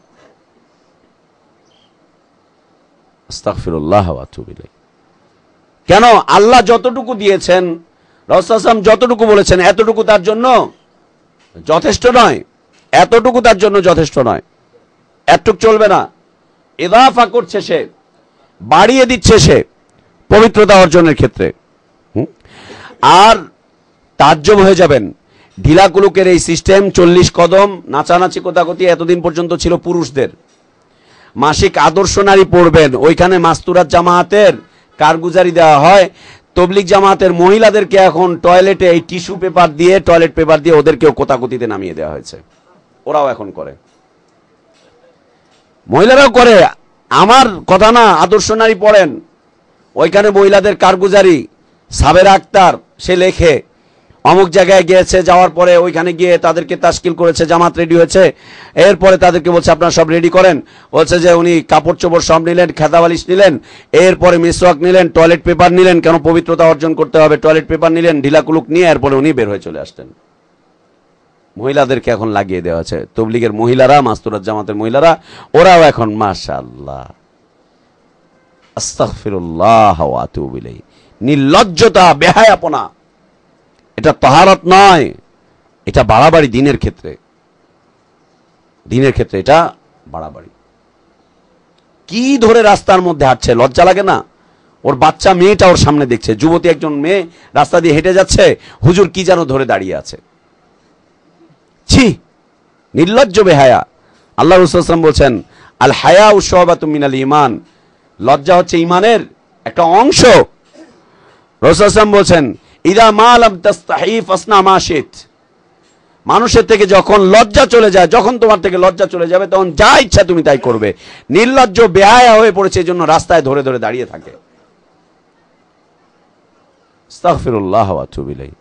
আস্তাগফিরুল্লাহ ওয়া আতুবু ইলাইহি। কেন? আল্লাহ যতটুকু দিয়েছেন, রাসূল সাল্লাল্লাহু আলাইহি ওয়াসাল্লাম যতটুকু বলেছেন, এতটুকু তার জন্য যথেষ্ট নয়, এতটুকু তার জন্য যথেষ্ট নয়, এতটুকু চলবে না। ইদাফা করছে সে, বাড়িয়ে দিচ্ছে সে পবিত্রতা অর্জনের ক্ষেত্রে। আর তাজ্জব হয়ে যাবেন, ঢিলাকুলুকের এই সিস্টেম, চল্লিশ কদম, নাচানাচি কোতাকতি এতদিন পর্যন্ত ছিল পুরুষদের। মাসিক আদর্শ নারী পড়বেন, ওইখানে মাস্তুরাত জামায়াতের কারগুজারি দেওয়া হয়, তবলিগ জামাতের মহিলাদেরকে এখন টয়লেটে এই টিস্যু পেপার দিয়ে টয়লেট পেপার দিয়ে ওদেরকেও কোতাকুতিতে নামিয়ে দেওয়া হয়েছে। ওরাও এখন করে, মহিলারাও করে। আমার কথা না, আদর্শ নারী পড়েন, ওইখানে মহিলাদের কারগুজারি সাবেরা আক্তার সে লেখে অমুক জায়গায় গিয়েছে, যাওয়ার পরে ওইখানে গিয়ে তাদেরকে তাশকিল করেছে, জামাত রেডি হয়েছে, এরপরে তাদেরকে বলছে আপনারা সব রেডি করেন, বলছে যে উনি কাপড় চোপড় সব নিলেন, খেদাবালিশ নিলেন, এরপরে মিসওয়াক নিলেন, টয়লেট পেপার নিলেন, কেন পবিত্রতা অর্জন করতে হবে, টয়লেট পেপার নিলেন, ঢিলাকুলুক নিয়ে এরপরে উনি বের হয়ে চলে আসতেন। মহিলাদেরকে এখন লাগিয়ে দেওয়া আছে, তবলিগের মহিলারা, মাস্তুরাত জামাতের মহিলারা, ওরাও এখন মাশাআল্লাহ আস্তাগফিরুল্লাহ ওয়া আতুবু ইলাইহি। নির্লজ্জতা, বেহায়াপনা, এটা তাহারাত নয়, এটা বাড়াবাড়ি। দিনের ক্ষেত্রে দিনের ক্ষেত্রে এটা বাড়াবাড়ি। কি ধরে রাস্তার মধ্যে হাঁটছে, লজ্জা লাগে না? ওর বাচ্চা মেয়েটা ওর সামনে দেখছে, যুবতী একজন মেয়ে রাস্তা দিয়ে হেঁটে যাচ্ছে, হুজুর কি যেন ধরে দাঁড়িয়ে আছে। ছি, নির্লজ্জ, বেহায়া। আল্লাহ রাসূল সাল্লাল্লাহু আলাইহি ওয়াসাল্লাম বলছেন আল হায়াউ শুবাতুম মিনাল ঈমান, লজ্জা হচ্ছে ঈমানের একটা অংশ। রাসূল সাল্লাল্লাহু আলাইহি ওয়াসাল্লাম বলছেন ইদা মা লাম তাস্তাহি ফাসনা মা শিত, মানুষের থেকে যখন লজ্জা চলে যায়, যখন তোমার থেকে লজ্জা চলে যাবে তখন যা ইচ্ছা তুমি তাই করবে। নির্লজ্জ, বেহায়া হয়ে পড়েছে, এই জন্য রাস্তায় ধরে ধরে দাঁড়িয়ে থাকে। আস্তাগফিরুল্লাহ ওয়া আতুবু ইলাইহি।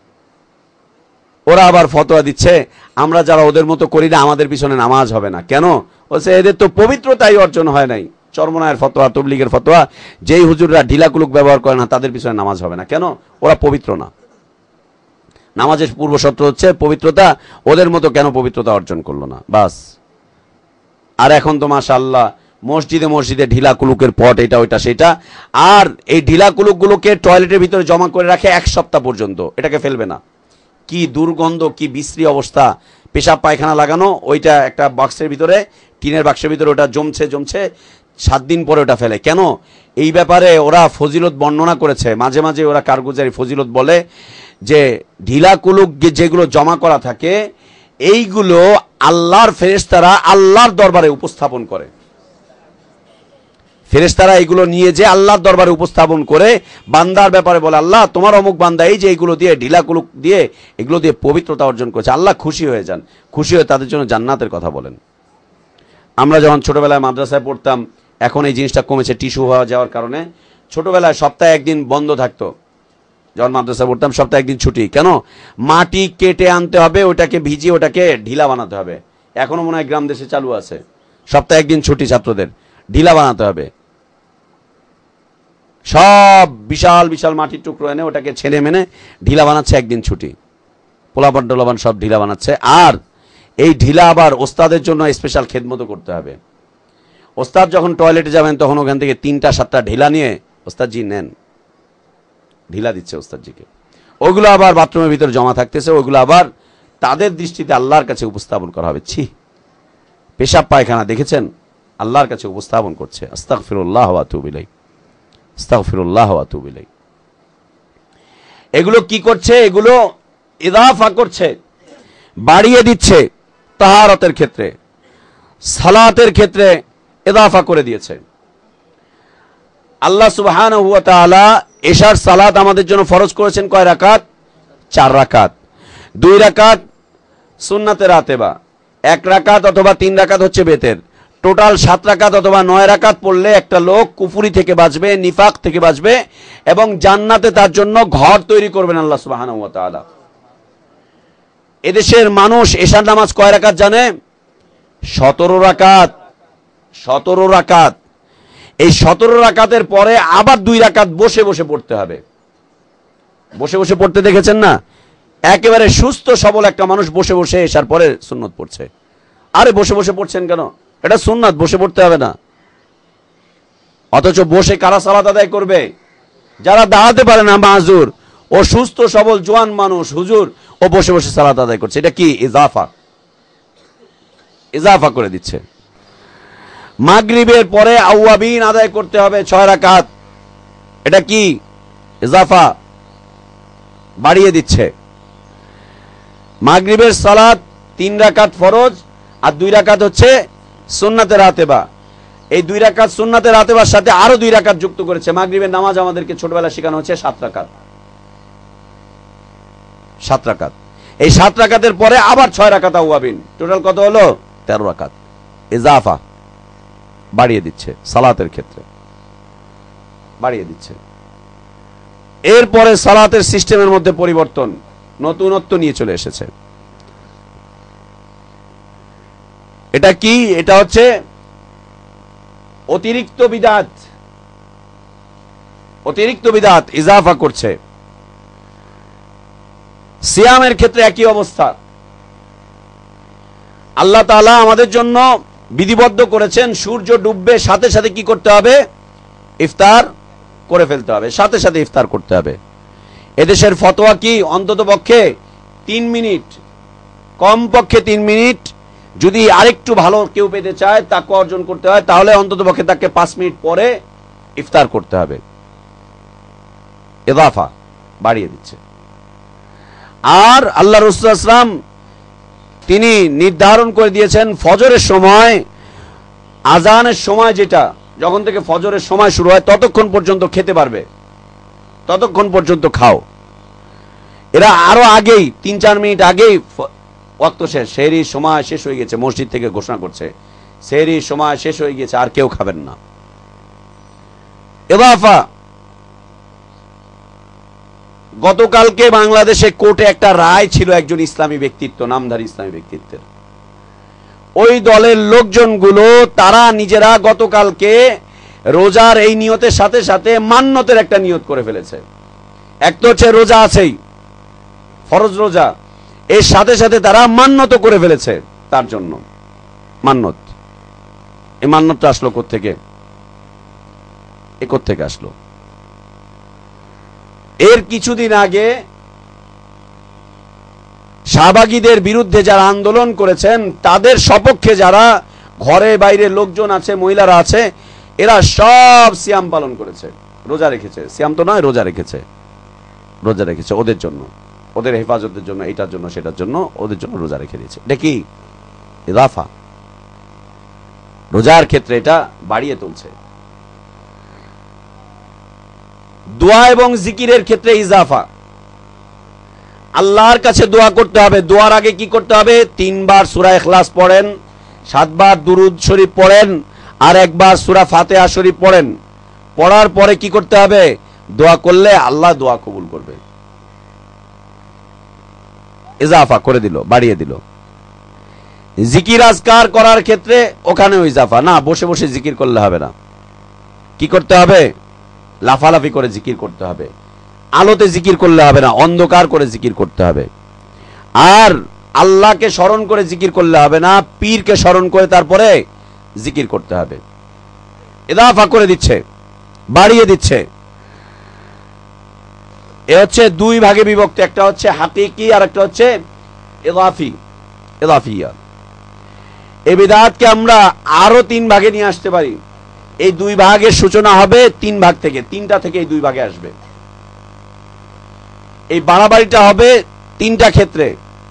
ওরা আবার ফতোয়া দিচ্ছে আমরা যারা ওদের মতো করি না আমাদের পিছনে নামাজ হবে না। কেন? বলছে এদের তো পবিত্রতাই অর্জন হয় নাই। চরমনায়ের ফতোয়া, তবলিগের ফতোয়া, যেই হুজুররা ঢিলাকুলুক ব্যবহার করে না তাদের পিছনে নামাজ হবে না। কেন? ওরা পবিত্র না। নামাজের পূর্ব শর্ত হচ্ছে পবিত্রতা, ওদের মতো কেন পবিত্রতা অর্জন করলো না, বাস। আর এখন তো মাশাআল্লাহ মসজিদে মসজিদে ঢিলাকুলুকের পট, এটা ওইটা সেটা, আর এই ঢিলাকুলুকগুলোকে টয়লেটের ভিতরে জমা করে রাখে এক সপ্তাহ পর্যন্ত, এটাকে ফেলবে না। কি দুর্গন্ধ, কি বিশ্রী অবস্থা, পেশাব পায়খানা লাগানো, ওইটা একটা বাক্সের ভিতরে, টিনের বাক্সের ভিতরে ওটা জমছে জমছে সাত দিন পরে ওটা ফেলে। কেন? এই ব্যাপারে ওরা ফজিলত বর্ণনা করেছে, মাঝে মাঝে ওরা কারগুজারি ফজিলত বলে যে ঢিলাকুলুক যেগুলো জমা করা থাকে এইগুলো আল্লাহর ফেরেশতারা আল্লাহর দরবারে উপস্থাপন করে। ফেরেশতারা এগুলো নিয়ে যে আল্লাহর দরবারে উপস্থাপন করে বান্দার ব্যাপারে বলে আল্লাহ তোমার অমুক বান্দা এই যে এইগুলো দিয়ে ঢিলাকুলুক দিয়ে এগুলো দিয়ে পবিত্রতা অর্জন করেছে, আল্লাহ খুশি হয়ে যান, খুশি হয়ে তাদের জন্য জান্নাতের কথা বলেন। আমরা যখন ছোটবেলায় মাদ্রাসায় পড়তাম, এখন এই জিনিসটা কমেছে টিস্যু হওয়া যাওয়ার কারণে। ছোটবেলায় সপ্তাহে একদিন বন্ধ থাকতো, যখন মাদ্রাসায় পড়তাম সপ্তাহে একদিন ছুটি। কেন? মাটি কেটে আনতে হবে, ওটাকে ভিজিয়ে ওটাকে ঢিলা বানাতে হবে। এখনো মনে হয় গ্রাম দেশে চালু আছে, সপ্তাহে একদিন ছুটি ছাত্রদের, ঢিলা বানাতে হবে। সব বিশাল বিশাল মাটির টুকরো এনে ওটাকে ছেড়ে মেনে ঢিলা বানাচ্ছে, একদিন ছুটি। পোলাপান টোলাপান সব ঢিলা বানাচ্ছে। আর এই ঢিলা আবার ওস্তাদের জন্য স্পেশাল খেদমতো করতে হবে। ওস্তাদ যখন টয়লেটে যাবেন তখন ওখান থেকে তিনটা সাতটা ঢিলা নিয়ে ওস্তাদজি নেন, ঢিলা দিচ্ছে ওস্তাদজিকে। ওগুলো আবার বাথরুমের ভিতরে জমা থাকতেছে, ওগুলো আবার তাদের দৃষ্টিতে আল্লাহর কাছে উপস্থাপন করা হবে। ছি, পেশাব পায়খানা দেখেছেন, আল্লাহর কাছে উপস্থাপন করছে। আস্তাগফিরুল্লাহ ওয়া আতুবু ইলাইহি, আস্তাগফিরুল্লাহ ওয়া আতুবু ইলাইহি। এগুলো কি করছে? এগুলো ইদাফা করছে, বাড়িয়ে দিচ্ছে। তাহারাতের ক্ষেত্রে, সালাতের ক্ষেত্রে ইদাফা করে দিয়েছে। আল্লাহ সুবহানাহু ওয়া তাআলা এশার সালাত আমাদের জন্য ফরজ করেছেন কয় রাকাত? চার রাকাত। দুই রাকাত সুন্নাতে রাতেবা, এক রাকাত অথবা তিন রাকাত হচ্ছে বেতের। টোটাল সাত রাকাত অথবা নয় রাকাত পড়লে একটা লোক কুফরি থেকে বাঁচবে, নিফাক থেকে বাঁচবে, এবং জান্নাতে তার জন্য ঘর তৈরি করবেন আল্লাহ সুবহানাহু ওয়া তাআলা। এদেশের মানুষ এশার নামাজ কয় রাকাত জানে? সতেরো রাকাত। সতেরো রাকাত। এই সতেরো রাকাতের পরে আবার দুই রাকাত বসে বসে পড়তে হবে। বসে বসে পড়তে দেখেছেন না? একেবারে সুস্থ সবল একটা মানুষ বসে বসে এশার পরে সুন্নত পড়ছে। আরে বসে বসে পড়ছেন কেন? এটা সুন্নাত, বসে পড়তে হবে না। অথচ বসে কারা সালাত আদায় করবে? যারা দাঁড়াতে পারে না, মাযুর। ও সুস্থ সবল জোয়ান মানুষ, হুজুর, ও বসে বসে সালাত আদায় করছে। এটা কি? ইজাফা, ইজাফা করে দিচ্ছে। মাগরিবের পরে আওয়াবিন আদায় করতে হবে ছয় রাকাত। এটা কি? ইজাফা, বাড়িয়ে দিচ্ছে। মাগরিবের সালাত তিন রাকাত ফরজ আর দুই রাকাত হচ্ছে সুন্নাতে রাতেবা। এই দুই রাকাত সুন্নাতে রাতেবার সাথে আরো দুই রাকাত যুক্ত করেছে। মাগরিবের নামাজ আমাদেরকে ছোটবেলা শেখানো হচ্ছে সাত রাকাত, সাত রাকাত। এই সাত রাকাতের পরে আবার ছয় রাকাত আওয়াবিন, টোটাল কত হলো? তেরো রাকাত। ইজাফা বাড়িয়ে দিচ্ছে, সালাতের ক্ষেত্রে বাড়িয়ে দিচ্ছে। এরপরে সালাতের সিস্টেমের মধ্যে পরিবর্তন, নতুনত্ব নিয়ে চলে এসেছে। এটা কি? এটা হচ্ছে অতিরিক্ত বিদাত, অতিরিক্ত বিদাত ইজাফা করছে। সিয়ামের ক্ষেত্রে একই অবস্থা। আল্লাহ তাআলা আমাদের জন্য বিধিবদ্ধ করেছেন সূর্য ডুববে সাথে সাথে কি করতে হবে? ইফতার করে ফেলতে হবে, সাথে সাথে ইফতার করতে হবে। এদেশের ফতোয়া কি? অন্তত পক্ষে তিন মিনিট, কম পক্ষে তিন মিনিট, যদি আরেকটু ভালো কেউ পেতে চায়, তাকে অর্জন করতে হয়, তাহলে অন্তত পক্ষে তাকে পাঁচ মিনিট পরে ইফতার করতে হবে। ইজাফা বাড়িয়ে দিচ্ছে। আর আল্লাহ রাসূল সাল্লাল্লাহু আলাইহি ওয়াসাল্লাম তিনি নির্ধারণ করে দিয়েছেন ফজরের সময়, আজানের সময়, যেটা যখন থেকে ফজরের সময় শুরু হয় ততক্ষণ পর্যন্ত খেতে পারবে, ততক্ষণ পর্যন্ত খাও। এরা আরো আগেই, তিন চার মিনিট আগেই ওয়াক্ত শেষ, সেহরির সময় শেষ হয়ে গেছে, মসজিদ থেকে ঘোষণা করছে সেহরির সময় শেষ হয়ে গেছে, আর কেউ খাবেন না। ইজাফা। গতকালকে বাংলাদেশে কোর্টে একটা রায় ছিল একজন ইসলামী ব্যক্তিত্ব, নামধারী ইসলামী ব্যক্তিত্বের। ওই দলের লোকজনগুলো তারা নিজেরা গতকালকে রোজার এই নিয়তের সাথে সাথে মান্যতের একটা নিয়ত করে ফেলেছে। এক তো হচ্ছে রোজা আছেই, ফরজ রোজা, এর সাথে সাথে তারা মান্যত করে ফেলেছে তার জন্য। মান্যত, এই মান্যতটা আসলো কোত্থেকে? এ কোত্থেকে আসলো? এর কিছুদিন আগে শাহবাগীদের বিরুদ্ধে যারা আন্দোলন করেছেন, তাদের সপক্ষে যারা ঘরে বাইরে লোকজন আছে, মহিলারা আছে, এরা সব সিয়াম পালন করেছে, রোজা রেখেছে। সিয়াম তো নয়, রোজা রেখেছে, রোজা রেখেছে ওদের জন্য, ওদের হেফাজতের জন্য, এটার জন্য সেটার জন্য, ওদের জন্য রোজা রেখে দিয়েছে। এটা কি? ইজাফা। রোজার ক্ষেত্রে এটা বাড়িয়ে তুলছে। দোয়া এবং জিকিরের ক্ষেত্রে ইজাফা। আল্লাহর কাছে দোয়া করতে হবে, দোয়ার আগে কি করতে হবে? তিনবার সূরা ইখলাস পড়েন, সাতবার দুরুদ শরীফ পড়েন, আর একবার সূরা ফাতিহা শরীফ পড়েন। পড়ার পরে কি করতে হবে? দোয়া করলে আল্লাহ দোয়া কবুল করবে। ইজাফা করে দিল, বাড়িয়ে দিল। জিকির আজকার করার ক্ষেত্রে ওখানেও ইজাফা। না, বসে বসে জিকির করলে হবে না, কি করতে হবে? লাফালাফি করে জিকির করতে হবে। আলোতে জিকির করলে হবে না, অন্ধকার করে জিকির করতে হবে। আর আল্লাহকে স্মরণ করে জিকির করলে হবে না, পীরকে স্মরণ করে তারপরে জিকির করতে হবে। ইজাফা করে দিচ্ছে, বাড়িয়ে দিচ্ছে। এ হচ্ছে দুই ভাগে বিভক্ত, একটা হচ্ছে হাকিকি আর একটা হচ্ছে ইজাফি, ইজাফিয়া। এই বিদআতকে আমরা আরো তিন ভাগে নিয়ে আসতে পারি। এই দুই ভাগের সূচনা হবে তিন ভাগ থেকে, তিনটা থেকে এই দুই ভাগে আসবে। এই বাড়াবাড়িটা হবে তিনটা ক্ষেত্রে।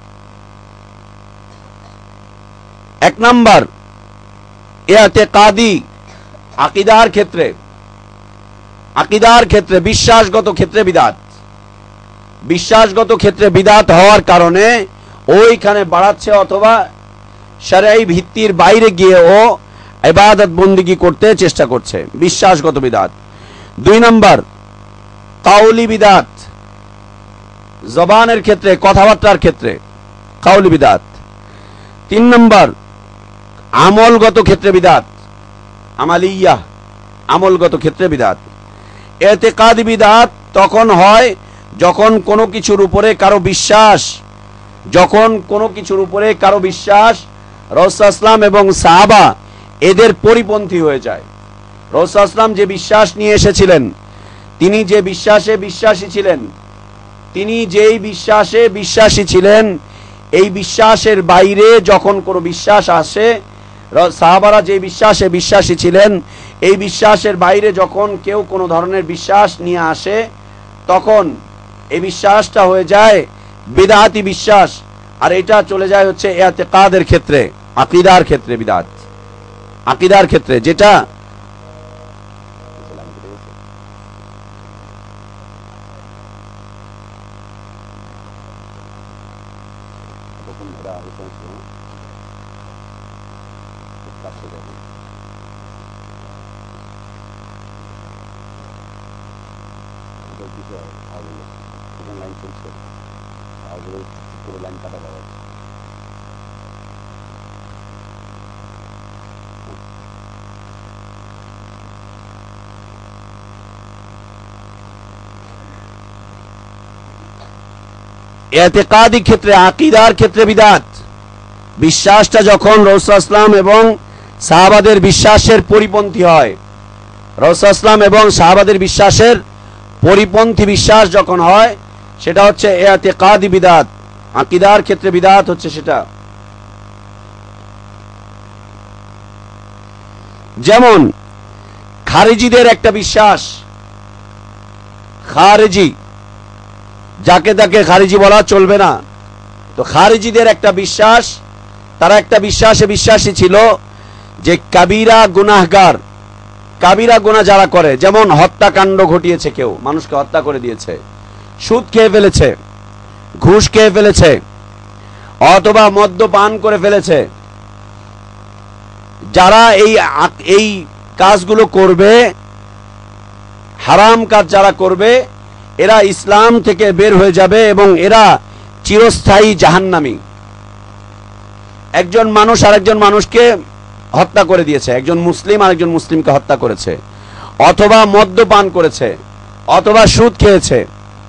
এক নাম্বার ইতিকাদি, আকীদার ক্ষেত্রে, আকীদার ক্ষেত্রে, বিশ্বাসগত ক্ষেত্রে বিদআত। বিশ্বাসগত ক্ষেত্রে বিদআত হওয়ার কারণে ওইখানে বাড়াচ্ছে, অথবা শরঈ ভিত্তির বাইরে গিয়ে ও ইবাদত বন্দেগী করতে চেষ্টা করছে, বিশ্বাসগত বিদআত। দুই নাম্বার কাউলি বিদআত, জবানের ক্ষেত্রে, কথাবার্তার ক্ষেত্রে কাউলি বিদআত। তিন নাম্বার আমলগত ক্ষেত্রে বিদআত, আমালিয়া, আমলগত ক্ষেত্রে বিদআত। ইতিকাদি বিদআত তখন হয় যখন কোনো কিছুর উপরে কারো বিশ্বাস, যখন কোনো কিছুর উপরে কারো বিশ্বাস রাসূল সাল্লাল্লাহু আলাইহি ওয়াসাল্লাম এবং সাহাবা এদের পরিপন্থী হয়ে যায়। রাসূল সাল্লাল্লাহু আলাইহি ওয়াসাল্লাম যে বিশ্বাস নিয়ে এসেছিলেন, তিনি যে বিশ্বাসে বিশ্বাসী ছিলেন, তিনি যেই বিশ্বাসে বিশ্বাসী ছিলেন, এই বিশ্বাসের বাইরে যখন কোনো বিশ্বাস আসে, সাহাবারা যে বিশ্বাসে বিশ্বাসী ছিলেন, এই বিশ্বাসের বাইরে যখন কেউ কোনো ধরনের বিশ্বাস নিয়ে আসে, তখন এই বিশ্বাসটা হয়ে যায় বিদআতি বিশ্বাস, আর এটা চলে যায় হচ্ছে ইতিকাদের ক্ষেত্রে, আকীদার ক্ষেত্রে বিদআত। আকীদার ক্ষেত্রে, যেটা ইতিকাদি ক্ষেত্রে, আকীদার ক্ষেত্রে বিদআত। বিশ্বাসটা যখন রাসূল সাল্লাল্লাহু আলাইহি ওয়াসাল্লাম এবং সাহাবাদের বিশ্বাসের পরিপন্থী হয়, রাসূল সাল্লাল্লাহু আলাইহি ওয়াসাল্লাম এবং সাহাবাদের বিশ্বাসের পরিপন্থী বিশ্বাস যখন হয়, সেটা হচ্ছে ইতিকাদি বিদআত। আকীদার ক্ষেত্রে বিদআত হচ্ছে সেটা। যেমন খারিজিদের একটা বিশ্বাস, খারিজি, যাকে তাকে খারিজি বলা চলবে না। তো খারিজিদের একটা বিশ্বাস, তারা একটা বিশ্বাসে বিশ্বাসী ছিল যে কাবিরা গুনাহগার, কাবিরা গুনাহ যারা করে, যেমন হত্যাকাণ্ড ঘটিয়েছে, কেউ মানুষকে হত্যা করে দিয়েছে, সুদ খেয়ে ফেলেছে, ঘুষ খেয়ে ফেলেছে, অথবা মদ্যপান করে ফেলেছে, যারা এই এই কাজগুলো করবে, হারাম কাজ যারা করবে, এরা ইসলাম থেকে বের হয়ে যাবে এবং এরা চিরস্থায়ী জাহান্নামী। একজন মানুষ আরেকজন মানুষকে হত্যা করে দিয়েছে, একজন মুসলিম আরেকজন মুসলিমকে হত্যা করেছে, অথবা মদ্যপান করেছে, অথবা সুদ খেয়েছে,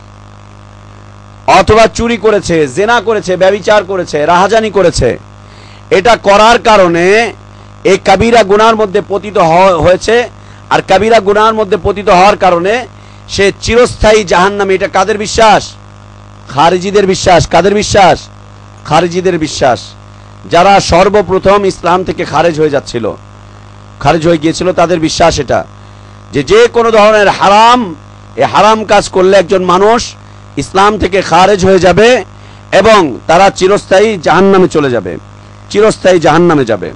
অথবা চুরি করেছে, জেনা করেছে, ব্যভিচার করেছে, রাহাজানি করেছে। এটা করার কারণে এই কাবিরা গুনার মধ্যে পতিত হয়েছে, আর কাবিরা গুনার মধ্যে পতিত হওয়ার কারণে সে চিরস্থায়ী জাহান্নামী। এটা কাদের বিশ্বাস? খারিজিদের বিশ্বাস। কাদের বিশ্বাস? খারিজিদের বিশ্বাস। যারা সর্বপ্রথম ইসলাম থেকে খারেজ হয়ে যাচ্ছিল, খারেজ হয়ে গিয়েছিল, তাদের বিশ্বাস এটা, যে যে কোনো ধরনের হারাম, এই হারাম কাজ করলে একজন মানুষ ইসলাম থেকে খারেজ হয়ে যাবে এবং তারা চিরস্থায়ী জাহান্নামে চলে যাবে, চিরস্থায়ী জাহান্নামে যাবে।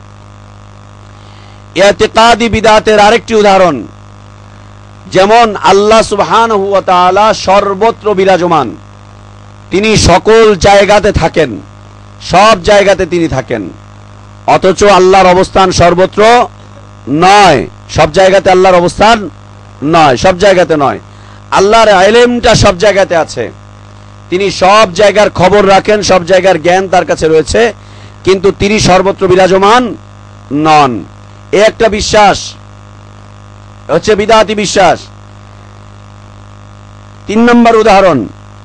ইতিকাদি বিদআতের আরেকটি উদাহরণ, যেমন আল্লাহ সুবহানাহু ওয়া তাআলা সর্বত্র বিরাজমান, তিনি সকল জায়গাতে থাকেন, সব জায়গাতে তিনি থাকেন, অথচ আল্লাহর অবস্থান সর্বত্র নয়। সব জায়গাতে আল্লাহর অবস্থান নয়, সব জায়গাতে নয়। আল্লাহর ইলমটা সব জায়গাতে আছে, তিনি সব জায়গার খবর রাখেন, সব জায়গার জ্ঞান তার কাছে রয়েছে, কিন্তু তিনি সর্বত্র বিরাজমান নন। এ একটা বিশ্বাস হচ্ছে বিদআতি বিশ্বাস। তিন নম্বর উদাহরণ,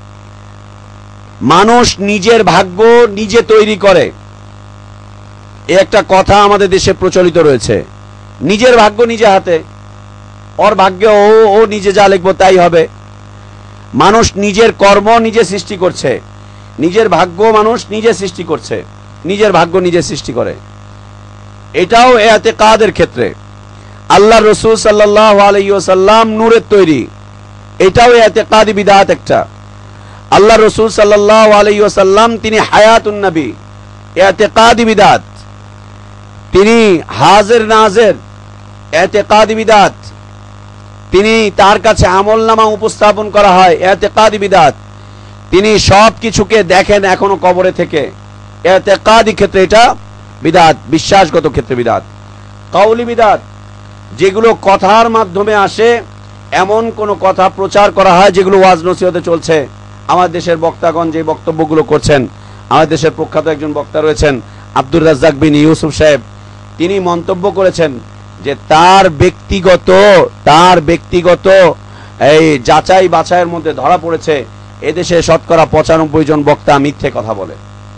মানুষ নিজের ভাগ্য নিজে তৈরি করে। এ একটা কথা আমাদের দেশে প্রচলিত রয়েছে, নিজের ভাগ্য নিজে হাতে, ওর ভাগ্যে ও ও নিজে যা লিখবো তাই হবে। মানুষ নিজের কর্ম নিজে সৃষ্টি করছে, নিজের ভাগ্য মানুষ নিজে সৃষ্টি করছে, নিজের ভাগ্য নিজে সৃষ্টি করে। এটাও ইতিকাদের ক্ষেত্রে। আল্লাহ রাসূল সাল্লাল্লাহু আলাইহি ওয়াসাল্লাম নূরের তৈরি, এটাও ইতিকাদি বিদআত একটা। আল্লাহ রাসূল সাল্লাল্লাহু আলাইহি ওয়াসাল্লাম তিনি হায়াতুন নবী, ইতিকাদি বিদআত। তিনি হাজির নাজির, ইতিকাদি বিদআত। তিনি তার কাছে আমলনামা উপস্থাপন করা হয়, ইতিকাদি বিদআত। তিনি সব কিছুকে দেখেন এখনো কবরে থেকে, ইতিকাদি ক্ষেত্রে এটা বিদআত, বিশ্বাসগত ক্ষেত্রে বিদআত। কাউলি বিদআত, যেগুলো কথার মাধ্যমে আসে, এমন কোন কথা প্রচার করা হয় যেগুলো ওয়াজ নসিহতে চলছে। আমার দেশের বক্তাগণ যে বক্তব্যগুলো করছেন, আমার দেশের প্রখ্যাত একজন বক্তা রয়েছেন আব্দুর রাজ্জাক বিন ইউসুফ সাহেব, তিনি মন্তব্য করেছেন যে তার ব্যক্তিগত তার ব্যক্তিগত এই যাচাই বাছাইয়ের মধ্যে ধরা পড়েছে এদেশে শতকরা পঁচানব্বই জন বক্তা মিথ্যে কথা বলে।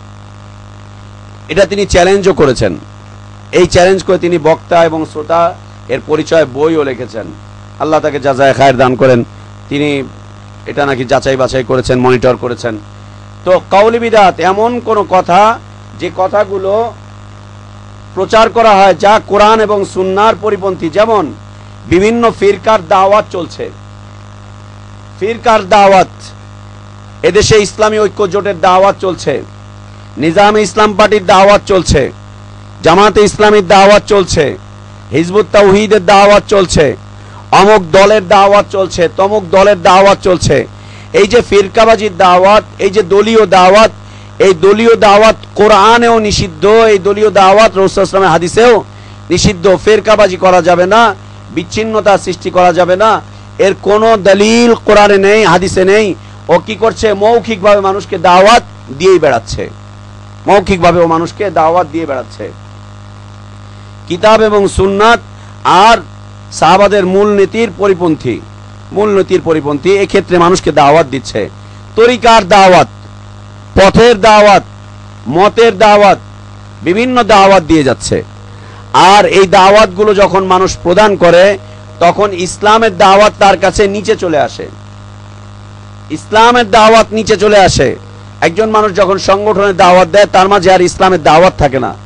এটা তিনি চ্যালেঞ্জও করেছেন। এই চ্যালেঞ্জ করে তিনি বক্তা এবং শ্রোতা এর পরিচয় বইও লিখেছেন। আল্লাহ তাকে জাযায়ে খায়ের দান করেন। তিনি এটা নাকি যাচাই বাছাই করেছেন, মনিটর করেছেন। তো কাউলি বিদআত এমন কোন কথা যে কথাগুলো প্রচার করা হয় যা কোরআন এবং সুন্নাহর পরিপন্থী। যেমন বিভিন্ন ফিরকার দাওয়াত চলছে, ফিরকার দাওয়াত, এদেশে ইসলামী ঐক্য জোটের দাওয়াত চলছে, নিজামে ইসলাম পার্টির দাওয়াত চলছে, জামাতে ইসলামীর দাওয়াত চলছে, হিজবুত তাওহীদের দাওয়াত চলছে, অমুক দলের দাওয়াত চলছে, তমুক দলের দাওয়াত চলছে। এই যে ফিরকাবাজির দাওয়াত, এই যে দলীয় দাওয়াত, এই দলীয় দাওয়াত কোরআনেও নিষিদ্ধ, এই দলীয় দাওয়াত রাসূল সাল্লাল্লাহু আলাইহি ওয়াসাল্লামের হাদিসেও নিষিদ্ধ। ফিরকাবাজি করা যাবে না, বিচ্ছিন্নতা সৃষ্টি করা যাবে না, এর কোনো দলিল কোরআনে নেই, হাদিসে নেই। ও কি করছে? মৌখিকভাবে মানুষকে দাওয়াত দিয়েই বেড়াচ্ছে, মৌখিকভাবে ও মানুষকে দাওয়াত দিয়ে বেড়াচ্ছে। কিতাব এবং সুন্নাত আর সাহাবাদের মূলনীতির পরিপন্থী, মূলনীতির পরিপন্থী এক্ষেত্রে মানুষকে দাওয়াত দিচ্ছে। তরিকার দাওয়াত, পথের দাওয়াত, মতের দাওয়াত, বিভিন্ন দাওয়াত দিয়ে যাচ্ছে। আর এই দাওয়াতগুলো যখন মানুষ প্রদান করে তখন ইসলামের দাওয়াত তার কাছে নিচে চলে আসে, ইসলামের দাওয়াত নিচে চলে আসে। একজন মানুষ যখন সংগঠনের দাওয়াত দেয় তার মাঝে আর ইসলামের দাওয়াত থাকে না।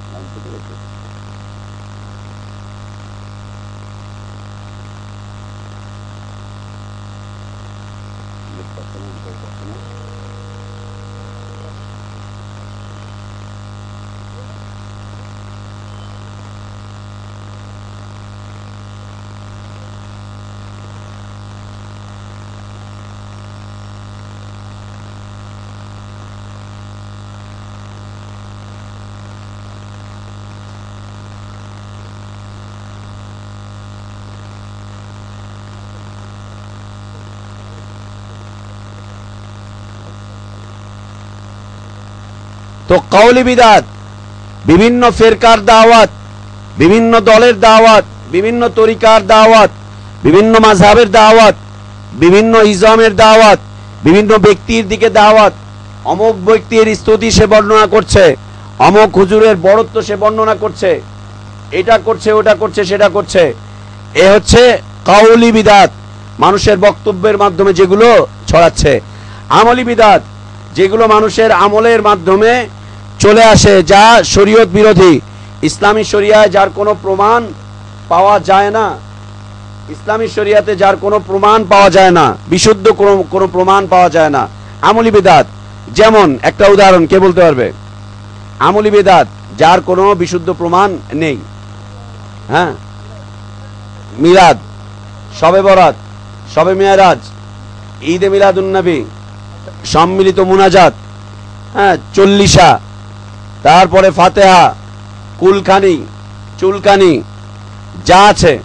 তো কাউলি বিদাত, বিভিন্ন ফিরকার দাওয়াত, বিভিন্ন দলের দাওয়াত, বিভিন্ন তরিকার দাওয়াত, বিভিন্ন মাযহাবের দাওয়াত, বিভিন্ন ইজমের দাওয়াত, বিভিন্ন ব্যক্তির দিকে দাওয়াত। অমুক ব্যক্তির স্তুতি সে বর্ণনা করছে, অমুক হুজুরের বড়ত্ব সে বর্ণনা করছে, এটা করছে, ওটা করছে, সেটা করছে। এ হচ্ছে কাউলি বিদাত, মানুষের বক্তব্যের মাধ্যমে যেগুলো ছড়াচ্ছে। আমলি বিদাত, যেগুলো মানুষের আমলের মাধ্যমে চলে আসে, যা শরীয়ত বিরোধী, ইসলামী শরিয়ায় যার কোনো প্রমাণ পাওয়া যায় না, ইসলামী শরিয়াতে যার কোনো প্রমাণ পাওয়া যায় না, বিশুদ্ধ কোনো কোনো প্রমাণ পাওয়া যায় না, আমলি বিদাত। যেমন একটা উদাহরণ কে বলতে পারবে? আমলি বিদাত যার কোনো বিশুদ্ধ প্রমাণ নেই। হ্যাঁ, মিলাদ, শবে বরাত, শবে মেরাজ, ঈদে মিলাদুন্নবী, সম্মিলিত মুনাজাত, হ্যাঁ, চল্লিশা, তারপরে ফাতেহা, কুলখানি, চুলকানি, যা আছে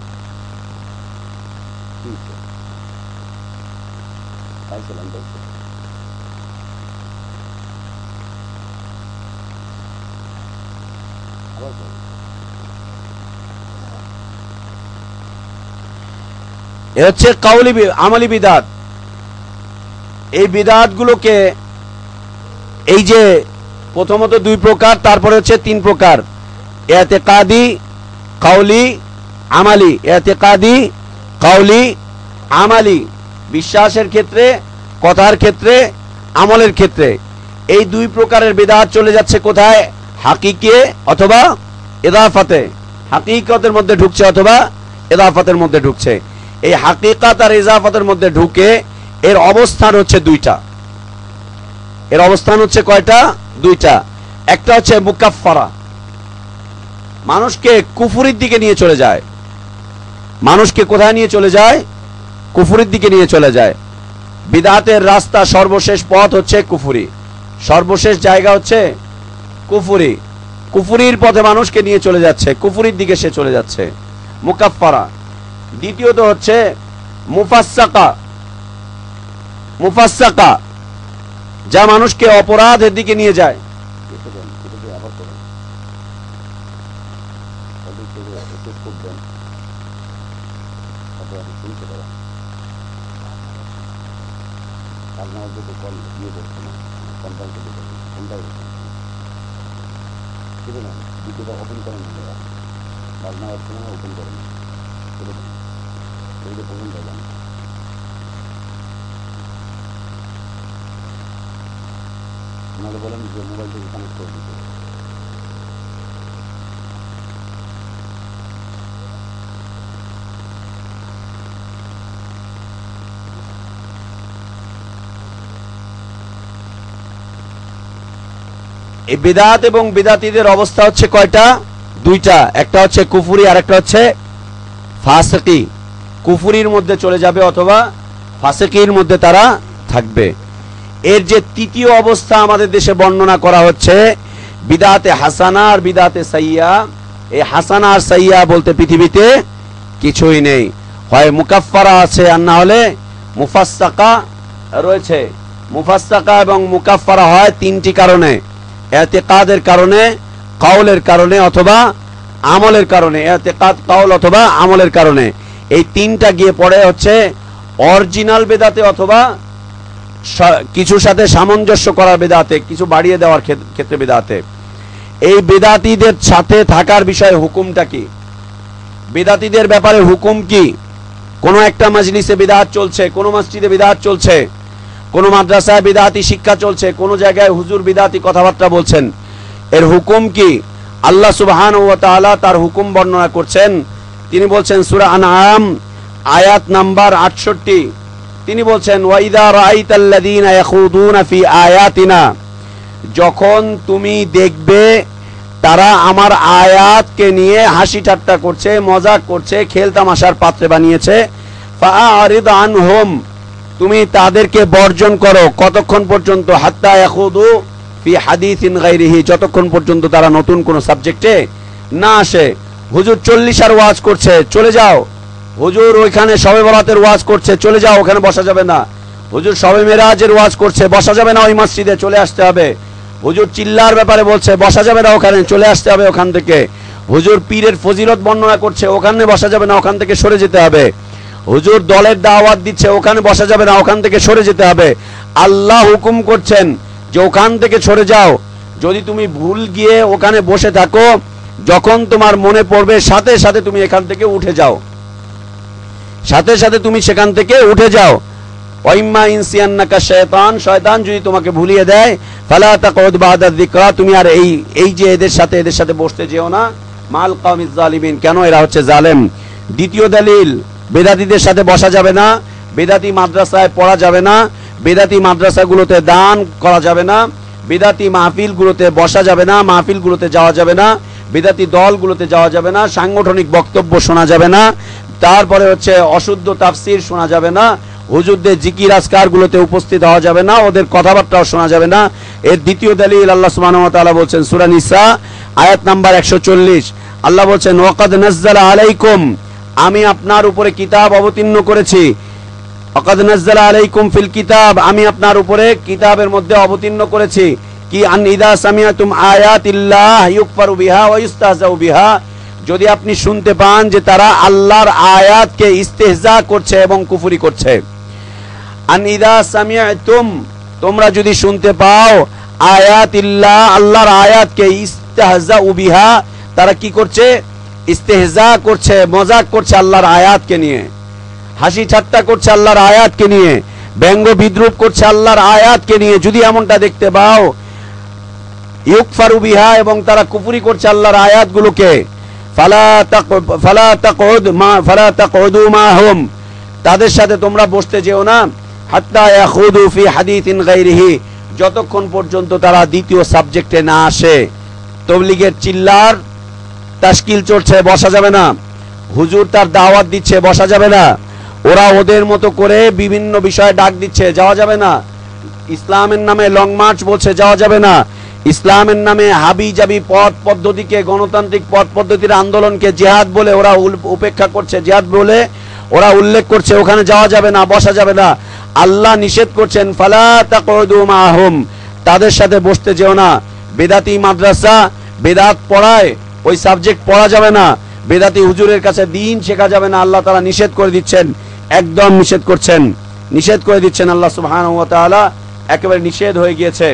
এ হচ্ছে কাউলি আমলি বিদাত। এই বিদাত গুলোকে, এই যে প্রথমত দুই প্রকার, তারপরে হচ্ছে তিন প্রকার, ইতিকাদি, কাউলি, আমালি। ইতিকাদি, কাউলি, আমালি, বিশ্বাসের ক্ষেত্রে, কথার ক্ষেত্রে, আমলের ক্ষেত্রে। এই দুই প্রকারের বিদাত চলে যাচ্ছে কোথায়? হাকিকে অথবা ইদাফাতে, হাকিকতের মধ্যে ঢুকছে অথবা ইদাফাতের মধ্যে ঢুকছে। এই হাকিকাত আর ইজাফাতের মধ্যে ঢুকে এর অবস্থান হচ্ছে দুইটা। এর অবস্থান হচ্ছে কয়টা? দুইটা। একটা হচ্ছে মুকাফফারা, মানুষকে কুফরির দিকে নিয়ে চলে যায়। মানুষকে কোথায় নিয়ে চলে যায়? কুফরির দিকে নিয়ে চলে যায়। বিদআতের রাস্তা, সর্বশেষ পথ হচ্ছে কুফরি, সর্বশেষ জায়গা হচ্ছে কুফরি। কুফরির পথে মানুষকে নিয়ে চলে যাচ্ছে, কুফরির দিকে সে চলে যাচ্ছে, মুকাফফারা। দ্বিতীয়ত হচ্ছে মুফাসসাকা, মুফাসসাকা যা মানুষকে অপরাধের দিকে নিয়ে যায়। বলেন যে মোবাইল থেকে কানেক্ট করে দিতে। এই বিদআত এবং বিদআতীদের অবস্থা হচ্ছে কয়টা? দুইটা, একটা হচ্ছে কুফরি আর একটা হচ্ছে ফাসিকি। কুফরির মধ্যে চলে যাবে অথবা ফাসিকির মধ্যে তারা থাকবে। এর যে তৃতীয় অবস্থা আমাদের দেশে বর্ণনা করা হচ্ছে বিদআতে হাসানা আর বিদআতে সাইয়্যা। এই হাসানা আর সাইয়্যা বলতে পৃথিবীতে কিছুই নেই, হয় মুকাফফারা আছে আর না হলে মুফাসসাকা রয়েছে। মুফাসসাকা এবং মুকাফফারা হয় তিনটি কারণে, ইতিকাদের কারণে, কাউলের কারণে অথবা আমলের কারণে। ইতিকাদ, কাউল অথবা আমলের কারণে। এই তিনটা গিয়ে পড়ে হচ্ছে অরিজিনাল বেদাতে অথবা কিছুর সাথে সামঞ্জস্য করার বেদাতে, কিছু বাড়িয়ে দেওয়ার ক্ষেত্রে বেদাতে। এই বেদাতীদের সাথে থাকার বিষয়ে হুকুমটা কি? বেদাতীদের ব্যাপারে হুকুম কি? কোন একটা মজলিসে বিদআত চলছে, কোন মসজিদে বিদআত চলছে, কোন মাদ্রাসায় বিদআতি শিক্ষা চলছে, কোন জায়গায় হুজুর বিদআতি কথাবার্তা বলছেন, এর হুকুম কি? আল্লাহ সুবহানাহু ওয়া তাআলা তার হুকুম বর্ণনা করছেন। তিনি বলছেন সূরা আনআম আয়াত নাম্বার আটষট্টি, তিনি বলছেন ওয়াইদা রাআইতাল্লাযীনা ইয়াখুদুনা ফি আয়াতিনা, যখন তুমি দেখবে তারা আমার আয়াতকে নিয়ে হাসি ঠাট্টা করছে, মজাক করছে, খেল তামাশার পাত্রে বানিয়েছে, ফাআরিদ আনহুম, তুমি তাদেরকে বর্জন করো। কতক্ষণ পর্যন্ত? হাত্তা ইয়াখুদু ফি হাদিসিন গায়রিহি, যতক্ষণ পর্যন্ত তারা নতুন কোন সাবজেক্টে না আসে। হুজুর চল্লিশার ওয়াজ করছে, চলে যাও। হুজুর ওইখানে শবে বরাতের ওয়াজ করছে, চলে যাও, ওখানে বসা যাবে না। হুজুর শবে মেরাজের ওয়াজ করছে, বসা যাবে না ওই মসজিদে, চলে আসতে হবে। হুজুর চিল্লার ব্যাপারে বলছে, বসা যাবে না ওখানে, চলে আসতে হবে ওখান থেকে। হুজুর পীরের ফজিলত বর্ণনা করছে, ওখানে বসা যাবে না, ওখান থেকে সরে যেতে হবে। হুজুর দলের দাওয়াত দিচ্ছে, ওখানে বসা যাবে না, ওখান থেকে সরে যেতে হবে। আল্লাহ হুকুম করছেন যে ওখান থেকে সরে যাও। যদি তুমি ভুল গিয়ে ওখানে বসে থাকো, যখন তোমার মনে পড়বে সাথে সাথে তুমি এখান থেকে উঠে যাও, সাথে সাথে তুমি সেখান থেকে উঠে যাও। ওয়াইম্মা ইনসিয়ান্নাকা শায়তান, শয়তান যদি তোমাকে ভুলিয়ে দেয়, ফালা তাকউদ বাদা যিকরা, তুমি আর এই এই যে এদের সাথে এদের সাথে বসতে যেও না। মাল কওমিজ জালিমিন, কেন? এরা হচ্ছে জালেম। দ্বিতীয় দলিল, বেদাতীদের সাথে বসা যাবে না, বেদাতি মাদ্রাসায় পড়া যাবে না, বেদাতি মাদ্রাসাগুলোতে দান করা যাবে না, বেদাতি মাহফিলগুলোতে বসা যাবে না, মাহফিলগুলোতে যাওয়া যাবে না, বেদাতি দলগুলোতে যাওয়া যাবে না, সাংগঠনিক বক্তব্য শোনা যাবে না, তারপরে হচ্ছে অশুদ্ধ তাফসির শোনা যাবে না, হুজুরদের জিকির আজকারগুলোতে উপস্থিত হওয়া যাবে না, ওদের কথাবার্তাও শোনা যাবে না। এর দ্বিতীয় দলিল আল্লাহ সুবহানাহু ওয়া তাআলা বলছেন সূরা নিসা আয়াত নাম্বার একশো চল্লিশ, আল্লাহ বলছেন ওয়াকাদ নাযালা আলাইকুম, আমি আপনার উপরে কিতাব অবতীর্ণ করেছি। ওয়াকাদ নাযালা আলাইকুম ফিল কিতাব, আমি আপনার উপরে কিতাবের মধ্যে অবতীর্ণ করেছি কি আন ইদা সামিআতুম আয়াতিল্লাহ ইউকফারু বিহা ওয়া ইস্তাহজাউ বিহা, যদি আপনি শুনতে পান যে তারা আল্লাহর আয়াতকে ইস্তেহজা করছে এবং কুফরি করছে। আন ইদা সামিআতুম, তোমরা যদি শুনতে পাও আয়াতিল্লাহ, আল্লাহর আয়াতকে ইস্তেহজাউ বিহা, তারা কি করছে? ইস্তেহজা করছে, মজাক করছে আল্লাহর আয়াতকে নিয়ে, হাসি ঠাট্টা করছে আল্লাহর আয়াতকে নিয়ে, ব্যঙ্গ বিদ্রুপ করছে আল্লাহর আয়াতকে নিয়ে, যদি এমনটা দেখতে পাও, ইউকফারু বিহা, এবং তারা কুফরি করছে আল্লাহর আয়াতগুলোকে, ফালা তাক ফালা তাকউদ মা ফালা তাকউদু মাহুম, তাদের সাথে তোমরা বসতে যেও না, হাত্তা ইয়াখুদু ফি হাদিসিন গায়রিহি, যতক্ষণ পর্যন্ত তারা দ্বিতীয় সাবজেক্টে না আসে। তাবলীগের চিল্লার তাশকিল চলছে, বসা যাবে না। হুজুর তার দাওয়াত দিচ্ছে, বসা যাবে না। ওরা ওদের মতো করে বিভিন্ন বিষয়ে ডাক দিচ্ছে, যাওয়া যাবে না। ইসলামের নামে লং মার্চ বলছে, যাওয়া যাবে না। ইসলামের নামে হাবি জাবি পথ পদ্ধতিকে, গণতান্ত্রিক পথ পদ্ধতির আন্দোলনকে জিহাদ বলে ওরা উপেক্ষা করছে, জিহাদ বলে ওরা উল্লেখ করছে, ওখানে যাওয়া যাবে না, বসা যাবে না। আল্লাহ নিষেধ করছেন ফালা তাকউদু মাহুম, তাদের সাথে বসতে যেও না। বেদাতি মাদ্রাসা বেদাত পড়ায়, ওই সাবজেক্ট পড়া যাবে না। বেদাতি হুজুরের কাছে দিন শেখা যাবে না, আল্লাহ তাআলা নিষেধ করে দিচ্ছেন, একদম নিষেধ করছেন, নিষেধ করে দিচ্ছেন আল্লাহ সুবহানাহু ওয়া তাআলা, একেবারে নিষেধ হয়ে গিয়েছে।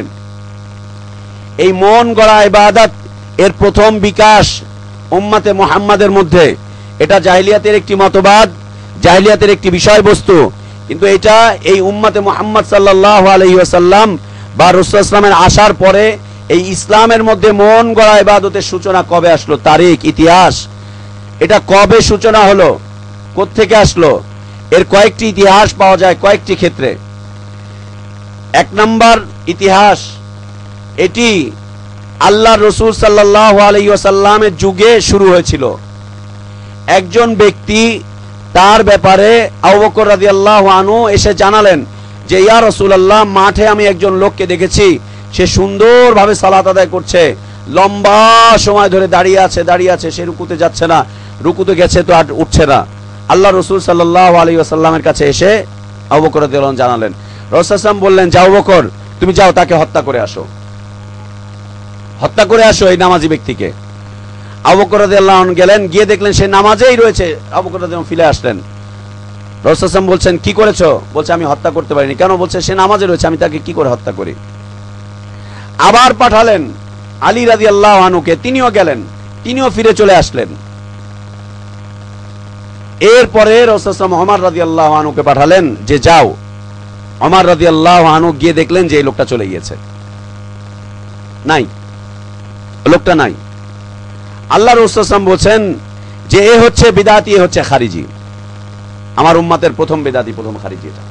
এই মন গড়া ইবাদত এর প্রথম বিকাশ উম্মতে মুহাম্মাদের মধ্যে, এটা জাহিলিয়াতের একটি মতবাদ, জাহিলিয়াতের একটি বিষয়বস্তু, কিন্তু এটা এই উম্মতে মুহাম্মদ সাল্লাল্লাহু আলাইহি ওয়াসাল্লাম বা রাসূল সাল্লাল্লাহু আলাইহি ওয়াসাল্লামের আসার পরে এই ইসলামের মধ্যে মন গড়া ইবাদতের সূচনা কবে আসলো? তারিখ, ইতিহাস, এটা কবে সূচনা হলো, কোত্থেকে আসলো? এর কয়েকটি ইতিহাস পাওয়া যায় কয়েকটি ক্ষেত্রে। এক নাম্বার ইতিহাস, এটি আল্লাহ রসুল সাল্লাল্লাহু আলাইহি ওয়াসাল্লামের যুগে শুরু হয়েছিল। একজন ব্যক্তি তার ব্যাপারে আবু বকর রাদিয়াল্লাহু আনহু এসে জানালেন যে ইয়া রাসূলুল্লাহ, মাঠে আমি একজন লোককে দেখেছি, সে সুন্দরভাবে সালাত আদায় করছে, লম্বা সময় ধরে দাঁড়িয়ে আছে দাঁড়িয়ে আছে সে রুকুতে যাচ্ছে না, রুকুতে গেছে তো আর উঠছে না। আল্লাহ রসুল সাল্লাল্লাহু আলাইহি ওয়াসাল্লামের কাছে এসে আবু বকর রাদিয়াল্লাহু আনহু জানালেন। রাসূল সাল্লাল্লাহু আলাইহি ওয়াসাল্লাম বললেন, যাও বকর, তুমি যাও তাকে হত্যা করে আসো, হত্যা করে আসো এই নামাজি ব্যক্তিকে। আবু বকর রাদিয়াল্লাহু আনহু গেলেন, গিয়ে দেখলেন সে নামাজেই রয়েছে। আবু বকর রাদিয়াল্লাহু আনহু ফিরে আসলেন। রাসূল সাল্লাল্লাহু আলাইহি ওয়াসাল্লাম বলছেন, কি করেছো? বলছে, আমি হত্যা করতে পারিনি। কেন? বলছে, সে নামাজে রয়েছে, আমি তাকে কি করে হত্যা করি? আবার পাঠালেন আলী রাদিয়াল্লাহু আনহুকে, তিনিও গেলেন, তিনিও ফিরে চলে আসলেন। এরপরে রাসূল সাল্লাল্লাহু আলাইহি ওয়াসাল্লাম ওমর রাদিয়াল্লাহু আনহুকে পাঠালেন যে যাও। ওমর রাদিয়াল্লাহু আনহু গিয়ে দেখলেন যে এই লোকটা চলে গিয়েছে, নাই, লোকটা নাই। আল্লাহ রাসূল সাল্লাল্লাহু আলাইহি ওয়াসাল্লাম বলেন যে এ হচ্ছে বিদআতি, এ হচ্ছে খারিজি, আমার উম্মতের প্রথম বিদআতি, প্রথম খারিজি। এটা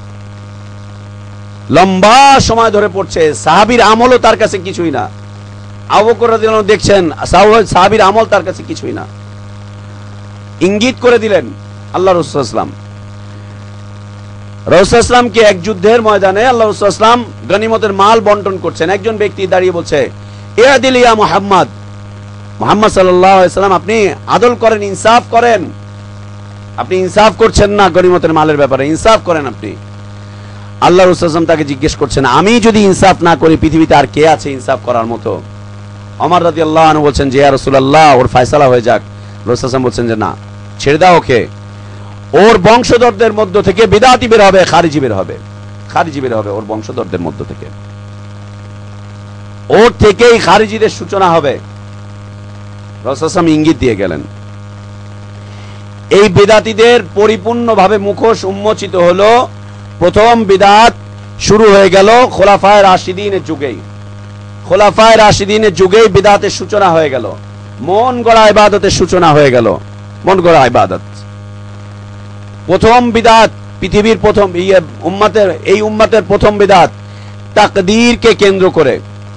লম্বা সময় ধরে পড়ছে, সাহাবীর আমলও তার কাছে কিছুই না। আবু বকর রাদিয়াল্লাহু আনহু দেখছেন সাহাবীর আমল তার কাছে কিছুই না, ইঙ্গিত করে দিলেন আল্লাহ রাসূল সাল্লাল্লাহু আলাইহি ওয়াসাল্লাম। রাসূল সাল্লাল্লাহু আলাইহি ওয়াসাল্লামকে এক যুদ্ধের ময়দানে আল্লাহ রাসূল সাল্লাল্লাহু আলাইহি ওয়াসাল্লাম গনিমতের মাল বন্টন করছেন। একজন ব্যক্তি দাঁড়িয়ে বলছে, ইয়াদিল ইয়া মুহাম্মদ, মুহাম্মদ সাল্লাল্লাহু আলাইহি ওয়াসাল্লাম আপনি আদল করেন, ইনসাফ করেন, আপনি ইনসাফ করছেন না গনিমতের মালের ব্যাপারে, ইনসাফ করেন আপনি। আল্লাহ রাসূল সাল্লাল্লাহু আলাইহি ওয়াসাল্লাম তাকে জিজ্ঞেস করছেন, আমি যদি ইনসাফ না করি পৃথিবীতে আর কে আছে ইনসাফ করার মতো? ওমর রাদিয়াল্লাহু আনহু বলছেন যে ইয়া রাসূলুল্লাহ, ওর ফয়সালা হয়ে যাক। রাসূল সাল্লাল্লাহু আলাইহি ওয়াসাল্লাম বলছেন যে না, ছেড়ে দাও ওকে, ওর বংশধরদের মধ্য থেকে বিদআতি বের হবে, খারিজি বের হবে, খারিজি বের হবে ওর বংশধরদের মধ্য থেকে, ওর থেকেই খারিজিদের সূচনা হবে। রাসূল সাল্লাল্লাহু আলাইহি ওয়াসাল্লাম ইঙ্গিত দিয়ে গেলেন। এই বিদআতিদের পরিপূর্ণভাবে মুখোশ উন্মোচিত হলো। প্রথম বিদআত শুরু হয়ে গেল খোলাফায়ে রাশিদিনের যুগেই, খোলাফায়ে রাশিদিনের যুগেই বিদআতের সূচনা হয়ে গেল, মন গড়া ইবাদতের সূচনা হয়ে গেল, মন গড়া ইবাদত। প্রথম বিদআত, পৃথিবীর প্রথম উম্মতের, এই উম্মতের প্রথম বিদআত তাকদীরকে কেন্দ্র করে।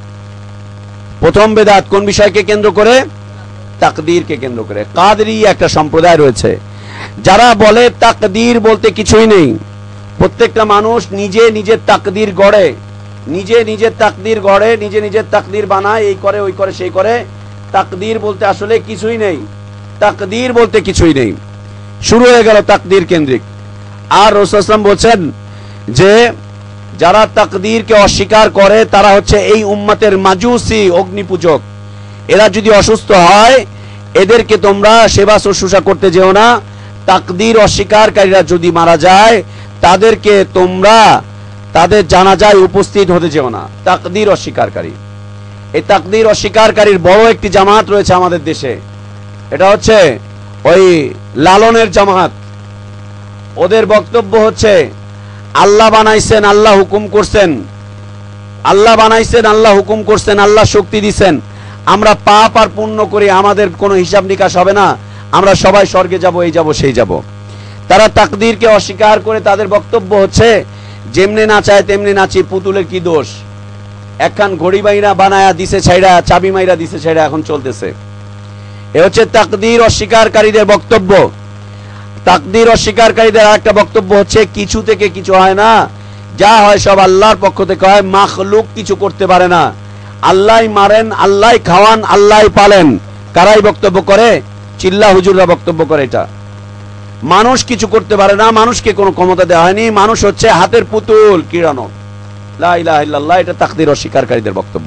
প্রথম বিদআত কোন বিষয়কে কেন্দ্র করে? তাকদীরকে কেন্দ্র করে। কাদরি একটা সম্প্রদায় রয়েছে যারা বলে তাকদীর বলতে কিছুই নেই, প্রত্যেকটা মানুষ নিজে নিজের তাকদীর গড়ে, নিজে নিজের তাকদীর গড়ে, নিজে নিজের তাকদীর বানায়, এই করে ওই করে সেই করে। তাকদীর বলতে আসলে কিছুই নেই, তাকদীর বলতে কিছুই নেই। শুরু হয়ে গেল তাকদীর কেন্দ্রিক। আর রাসূল সাল্লাল্লাহু আলাইহি ওয়াসাল্লাম বলছেন যে যারা তাকদীরকে অস্বীকার করে তারা হচ্ছে এই উম্মতের মাজুসি, অগ্নিপূজক। এরা যদি অসুস্থ হয় এদেরকে তোমরা সেবা শুশ্রূষা করতে যেও না। তাকদীর অস্বীকারীরা যদি মারা যায় তাদেরকে তোমরা তাদের জানাজায় উপস্থিত হতে যেও না। তাকদীর অস্বীকারী, এই তাকদীর অস্বীকারীর বড় একটি জামাত রয়েছে আমাদের দেশে, এটা হচ্ছে ওই লালনের জামাত। ওদের বক্তব্য হচ্ছে আল্লাহ বানাইছেন, আল্লাহ হুকুম করছেন, আল্লাহ বানাইছেন, আল্লাহ হুকুম করছেন, আল্লাহ শক্তি দিচ্ছেন, আমরা পাপ আর পুণ্য করি, আমাদের কোনো হিসাব নিকাশ হবে না, আমরা সবাই স্বর্গে যাব, এই যাব সেই যাব। তারা তাকদীরকে অস্বীকার করে তাদের বক্তব্য হচ্ছে যেমনি নাচায় তেমনি নাচি, পুতুলের কি দোষ, একখান ঘড়ি বাইরা বানায়া দিছে ছাইড়া, চাবি মাইরা দিছে ছাইড়া এখন চলতেছে। এ হচ্ছে তাকদীর অস্বীকারীদের বক্তব্য। তাকদীর অস্বীকারীদের আরেকটা বক্তব্য হচ্ছে কিছু থেকে কিছু হয় না, যা হয় সব আল্লাহর পক্ষ থেকে হয়, মাখলুক কিছু করতে পারে না, আল্লাহই মারেন, আল্লাহই খাওয়ান, আল্লাহই পালেন। কারাই বক্তব্য করে? চিল্লা হুজুররা বক্তব্য করে এটা। মানুষ কিছু করতে পারে না, মানুষকে কোনো ক্ষমতা দেওয়া হয়নি, মানুষ হচ্ছে হাতের পুতুল কিরানো। লা ইলাহা ইল্লাল্লাহ, এটা তাকদীর অস্বীকারীদের বক্তব্য।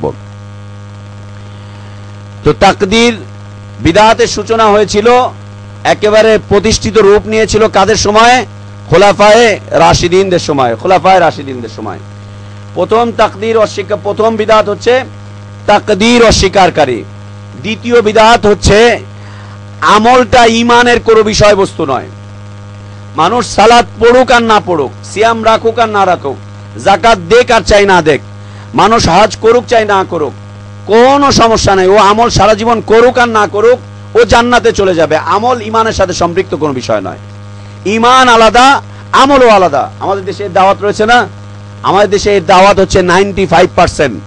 তো তাকদীর বিদআতের সূচনা হয়েছিল, একেবারে প্রতিষ্ঠিত রূপ নিয়েছিল কাদের সময়? খোলাফায়ে রাশিদিনদের সময়, খোলাফায়ে রাশিদিনদের সময়। প্রথম তাকদীর অস্বীকার, প্রথম বিদআত হচ্ছে তাকদীর অস্বীকারী। দ্বিতীয় বিদআত হচ্ছে আমলটা ঈমানের কোনো বিষয়বস্তু নয়। মানুষ সালাত পড়ুক আর না পড়ুক, সিয়াম রাখুক আর না রাখুক, যাকাত দেখ আর চাই না দেখ, মানুষ হজ করুক চাই না করুক, কোনো সমস্যা নাই, ও আমল সারা জীবন করুক আর না করুক, ও জান্নাতে চলে যাবে। আমল ঈমানের সাথে সম্পৃক্ত কোনো বিষয় নয়। ঈমান আলাদা, আমলও আলাদা। আমাদের দেশে দাওয়াত রয়েছে না, আমাদের দেশে দাওয়াত হচ্ছে নাইনটি ফাইভ পার্সেন্ট,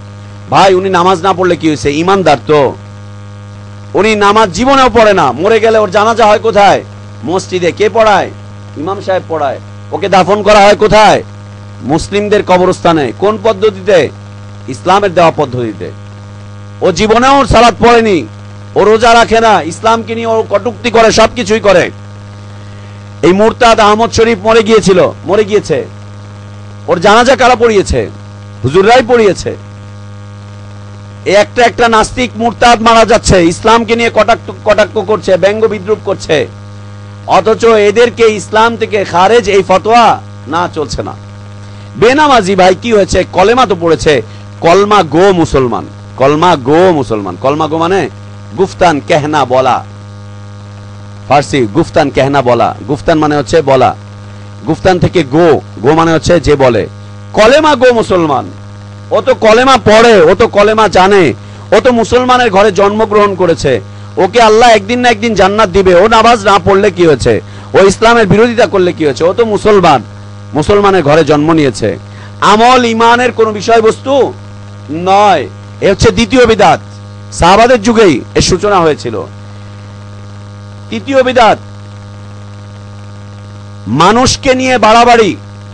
ভাই উনি নামাজ না পড়লে কি হয়েছে? ইমানদার তো। উনি নামাজ জীবনেও পড়ে না, মরে গেলে ওর জানাজা হয় কোথায়? মসজিদে। কে পড়ায়? ইমাম সাহেব পড়ায়। ওকে দাফন করা হয় কোথায়? মুসলিমদের কবরস্থানে। কোন পদ্ধতিতে? ইসলামের দেওয়া পদ্ধতিতে। ও জীবনেও সালাত পড়েনি, ও রোজা রাখে না, ইসলামকে নিয়ে ও কটূক্তি করে, সবকিছুই করে। এই মুরতাদ আহমদ শরীফ মরে গিয়েছিল, মরে গিয়েছে, ওর জানাজা কারা পড়িয়েছে? হুজুররাই পড়িয়েছে। এই একটা একটা নাস্তিক মুরতাদ মারা যাচ্ছে, ইসলামকে নিয়ে কটাক্ষ কটাক্ষ করছে, ব্যঙ্গ বিদ্রুপ করছে, অথচ এদেরকে ইসলাম থেকে খারেজ এই ফতোয়া না, চলছে না। বেনামাজি ভাই কি হয়েছে? কলেমা তো পড়েছে, কলমা গো মুসলমান, কলমা গো মুসলমান। কলমা গো মানে গুফতান, কেহনা, বলা। ফার্সি গুফতান, কেহনা, বলা। গুফতান মানে হচ্ছে বলা, গুফতান থেকে গো, গো মানে হচ্ছে যে বলে। কলেমা গো মুসলমান। ও তো কলেমা পড়ে, ও তো কলেমা জানে, ও তো মুসলমানের ঘরে জন্মগ্রহণ করেছে, ওকে আল্লাহ একদিন না একদিন জান্নাত দিবে। ও নামাজ না পড়লে কি হয়েছে? ও ইসলামের বিরোধিতা করলে কি হয়েছে? ও তো মুসলমান, মুসলমানের ঘরে জন্ম নিয়েছে। আমল ইমানের কোন বিষয়বস্তু নয়। এ হচ্ছে দ্বিতীয় বিদাত। সাহাবাদের যুগেই এর সূচনা হয়েছিল। তৃতীয় বিদাত, মানুষকে নিয়ে বাড়াবাড়ি,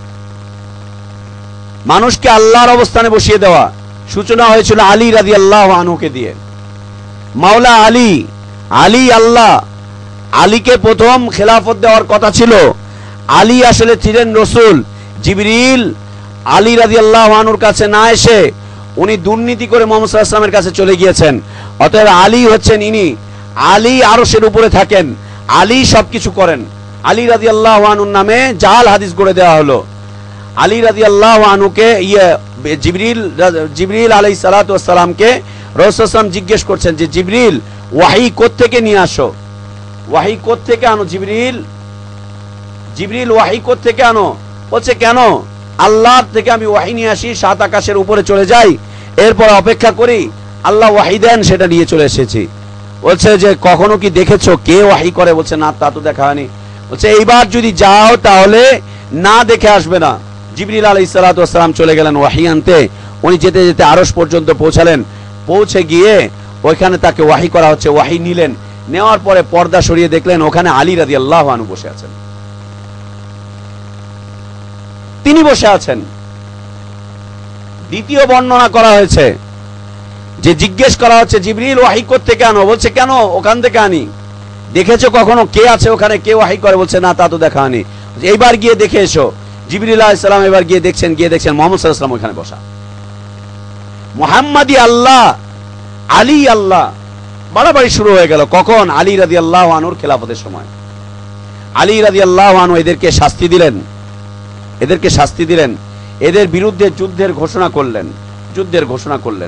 মানুষকে আল্লাহর অবস্থানে বসিয়ে দেওয়া। সূচনা হয়েছিল আলী রাদিয়াল্লাহু আনহুকে দিয়ে। মাওলা আলী, আলী আল্লাহ। আলীকে প্রথম খেলাফত দেওয়ার কথা ছিল। আলী আসলে ছিলেন রসুল। জিবরিল আলী রাদিয়াল্লাহু আনহুর কাছে না এসে উনি দুর্নীতি করে মুহাম্মদ সাল্লাল্লাহু আলাইহি ওয়াসাল্লামের কাছে চলে গিয়েছেন। অতএব আলী হচ্ছেন ইনি। আলী আরশের উপরে থাকেন, আলী সবকিছু করেন। আলী রাদিয়াল্লাহু আনহুর নামে জাল হাদিস গড়ে দেওয়া হলো। আলী রাদিয়াল্লাহু আনহুকে ইয়ে জিবরিল জিবরিল আলাইহিস সালাতু ওয়াস সালামকে রাসূল সাল্লাল্লাহু আলাইহি ওয়াসাল্লাম জিজ্ঞেস করছেন যে জিবরিল ওয়াহী কোত্থেকে নিয়ে আসো? ওয়াহী কোত্থেকে আনো জিবরিল? জিবরিল ওয়াহী কোত্থেকে আনো? বলছে কেন? আল্লাহ থেকে আমি ওয়াহী নিয়ে আসি, সাত আকাশের উপরে চলে যাই, এরপর অপেক্ষা করি, আল্লাহ ওয়াহী দেন, সেটা নিয়ে চলে এসেছি। বলছে যে কখনো কি দেখেছো কে ওয়াহী করে? বলছে না, তা তো দেখা হয়নি। বলছে এইবার যদি যাও তাহলে না দেখে আসবে না। জিবরিল আলাইহিস সালাতু ওয়াস সালাম চলে গেলেন ওয়াহী আনতে। উনি যেতে যেতে আরশ পর্যন্ত পৌঁছালেন। পৌঁছে গিয়ে ওইখানে তাকে ওয়াহী করা হচ্ছে। ওয়াহী নিলেন, নেওয়ার পরে পর্দা সরিয়ে দেখলেন ওখানে আলী রাদিয়াল্লাহু আনহু বসে আছেন। তিনি বসে আছেন। দ্বিতীয় বর্ণনা করা হয়েছে যে জিজ্ঞেস করা হচ্ছে জিবরিল ওয়াহী কোত্থেকে আনো? বলছে কেন, ওখান থেকে আনি। দেখেছো কখনো কে আছে ওখানে, কে ওয়াহী করে? বলছে না, তা তো দেখা হয়নি। এইবার গিয়ে দেখে এসো। জিবরিল আলাইহিস সালাম এবার গিয়ে দেখছেন, গিয়ে দেখছেন মুহাম্মদ সাল্লাল্লাহু আলাইহি ওয়াসাল্লাম ওখানে বসা। মুহাম্মাদি আল্লাহ, আলী আল্লাহ। বাড়াবাড়ি শুরু হয়ে গেল। কখন? আলী রাদিয়াল্লাহু আনহুর খেলাফতের সময়। আলী রাদিয়াল্লাহু আনহু এদেরকে শাস্তি দিলেন, এদেরকে শাস্তি দিলেন, এদের বিরুদ্ধে যুদ্ধের ঘোষণা করলেন, যুদ্ধের ঘোষণা করলেন।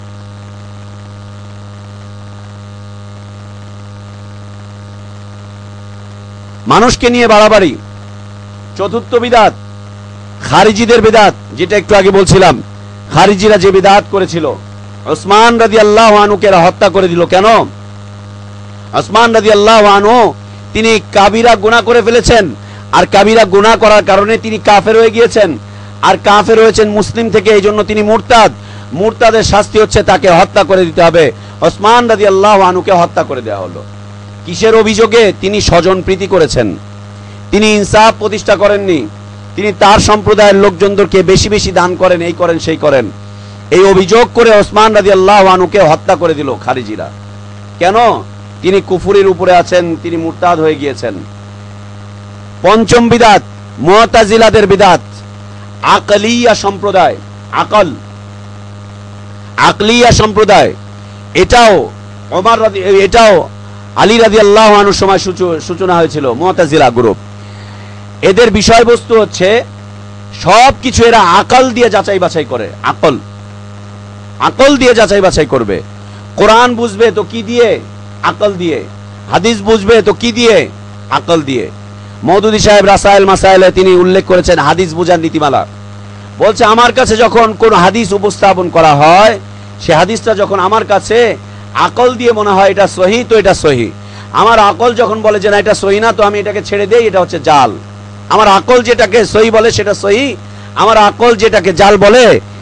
মানুষকে নিয়ে বাড়াবাড়ি। চতুর্থ বিদাত খারিজিদের বিদাত, যেটা একটু আগে বলছিলাম। খারিজিরা যে বিদাত করেছিল, ওসমান রাদিয়াল্লাহু আনহুকে হত্যা করে দিল। কেন? ওসমান রাদিয়াল্লাহু আনহু তিনি কাবিরা গুনাহ করে ফেলেছেন, আর কাবিরা গুনাহ করার কারণে তিনি কাফের হয়ে গিয়েছেন, আর কাফের হয়েছেন মুসলিম থেকে, এই জন্য তিনি মুরতাদ। মুরতাদের শাস্তি হচ্ছে তাকে হত্যা করে দিতে হবে। ওসমান রাদিয়াল্লাহু আনহুকে হত্যা করে দেওয়া হলো। কিসের অভিযোগে? তিনি স্বজন প্রীতি করেছেন, তিনি ইনসাফ প্রতিষ্ঠা করেননি, তিনি তার সম্প্রদায়ের লোকজনদেরকে বেশি বেশি দান করেন, এই করেন সেই করেন, এই অভিযোগ করে ওসমান রাদিয়াল্লাহু আনহুকে হত্যা করে দিল খারিজিরা। কেন? তিনি কুফরির উপরে আছেন, তিনি মুরতাদ হয়ে গিয়েছেন। পঞ্চম বিদাত মুতাজিলাদের বিদাত, আকলিয়া সম্প্রদায়। আকল আকলিয়া সম্প্রদায়, এটাও ওমর রাদি এটাও আলী রাদিয়াল্লাহু আনহুর সময় সূচনা হয়েছিল। মুতাজিলা গ্রুপ, এদের বিষয়বস্তু হচ্ছে সবকিছু এরা আকল দিয়ে যাচাই বাছাই করে। আকল আকল দিয়ে যাচাই বাছাই করবে। কোরআন বুঝবে তো কি দিয়ে? আকল দিয়ে। হাদিস বুঝবে তো কি দিয়ে? আকল দিয়ে। মওদুদী সাহেব রাসায়েল মাসায়েলে তিনি উল্লেখ করেছেন হাদিস বুঝার নীতিমালা। বলছে আমার কাছে যখন কোন হাদিস উপস্থাপন করা হয়, সে হাদিসটা যখন আমার কাছে আকল দিয়ে মনে হয় এটা সহি, তো এটা সহি। আমার আকল যখন বলে যে না এটা সহি না, তো আমি এটাকে ছেড়ে দেই, এটা হচ্ছে জাল। আমার আকল যেটাকে সহি বলে সেটা সহি, আমার আকল যেটাকে জাল বলে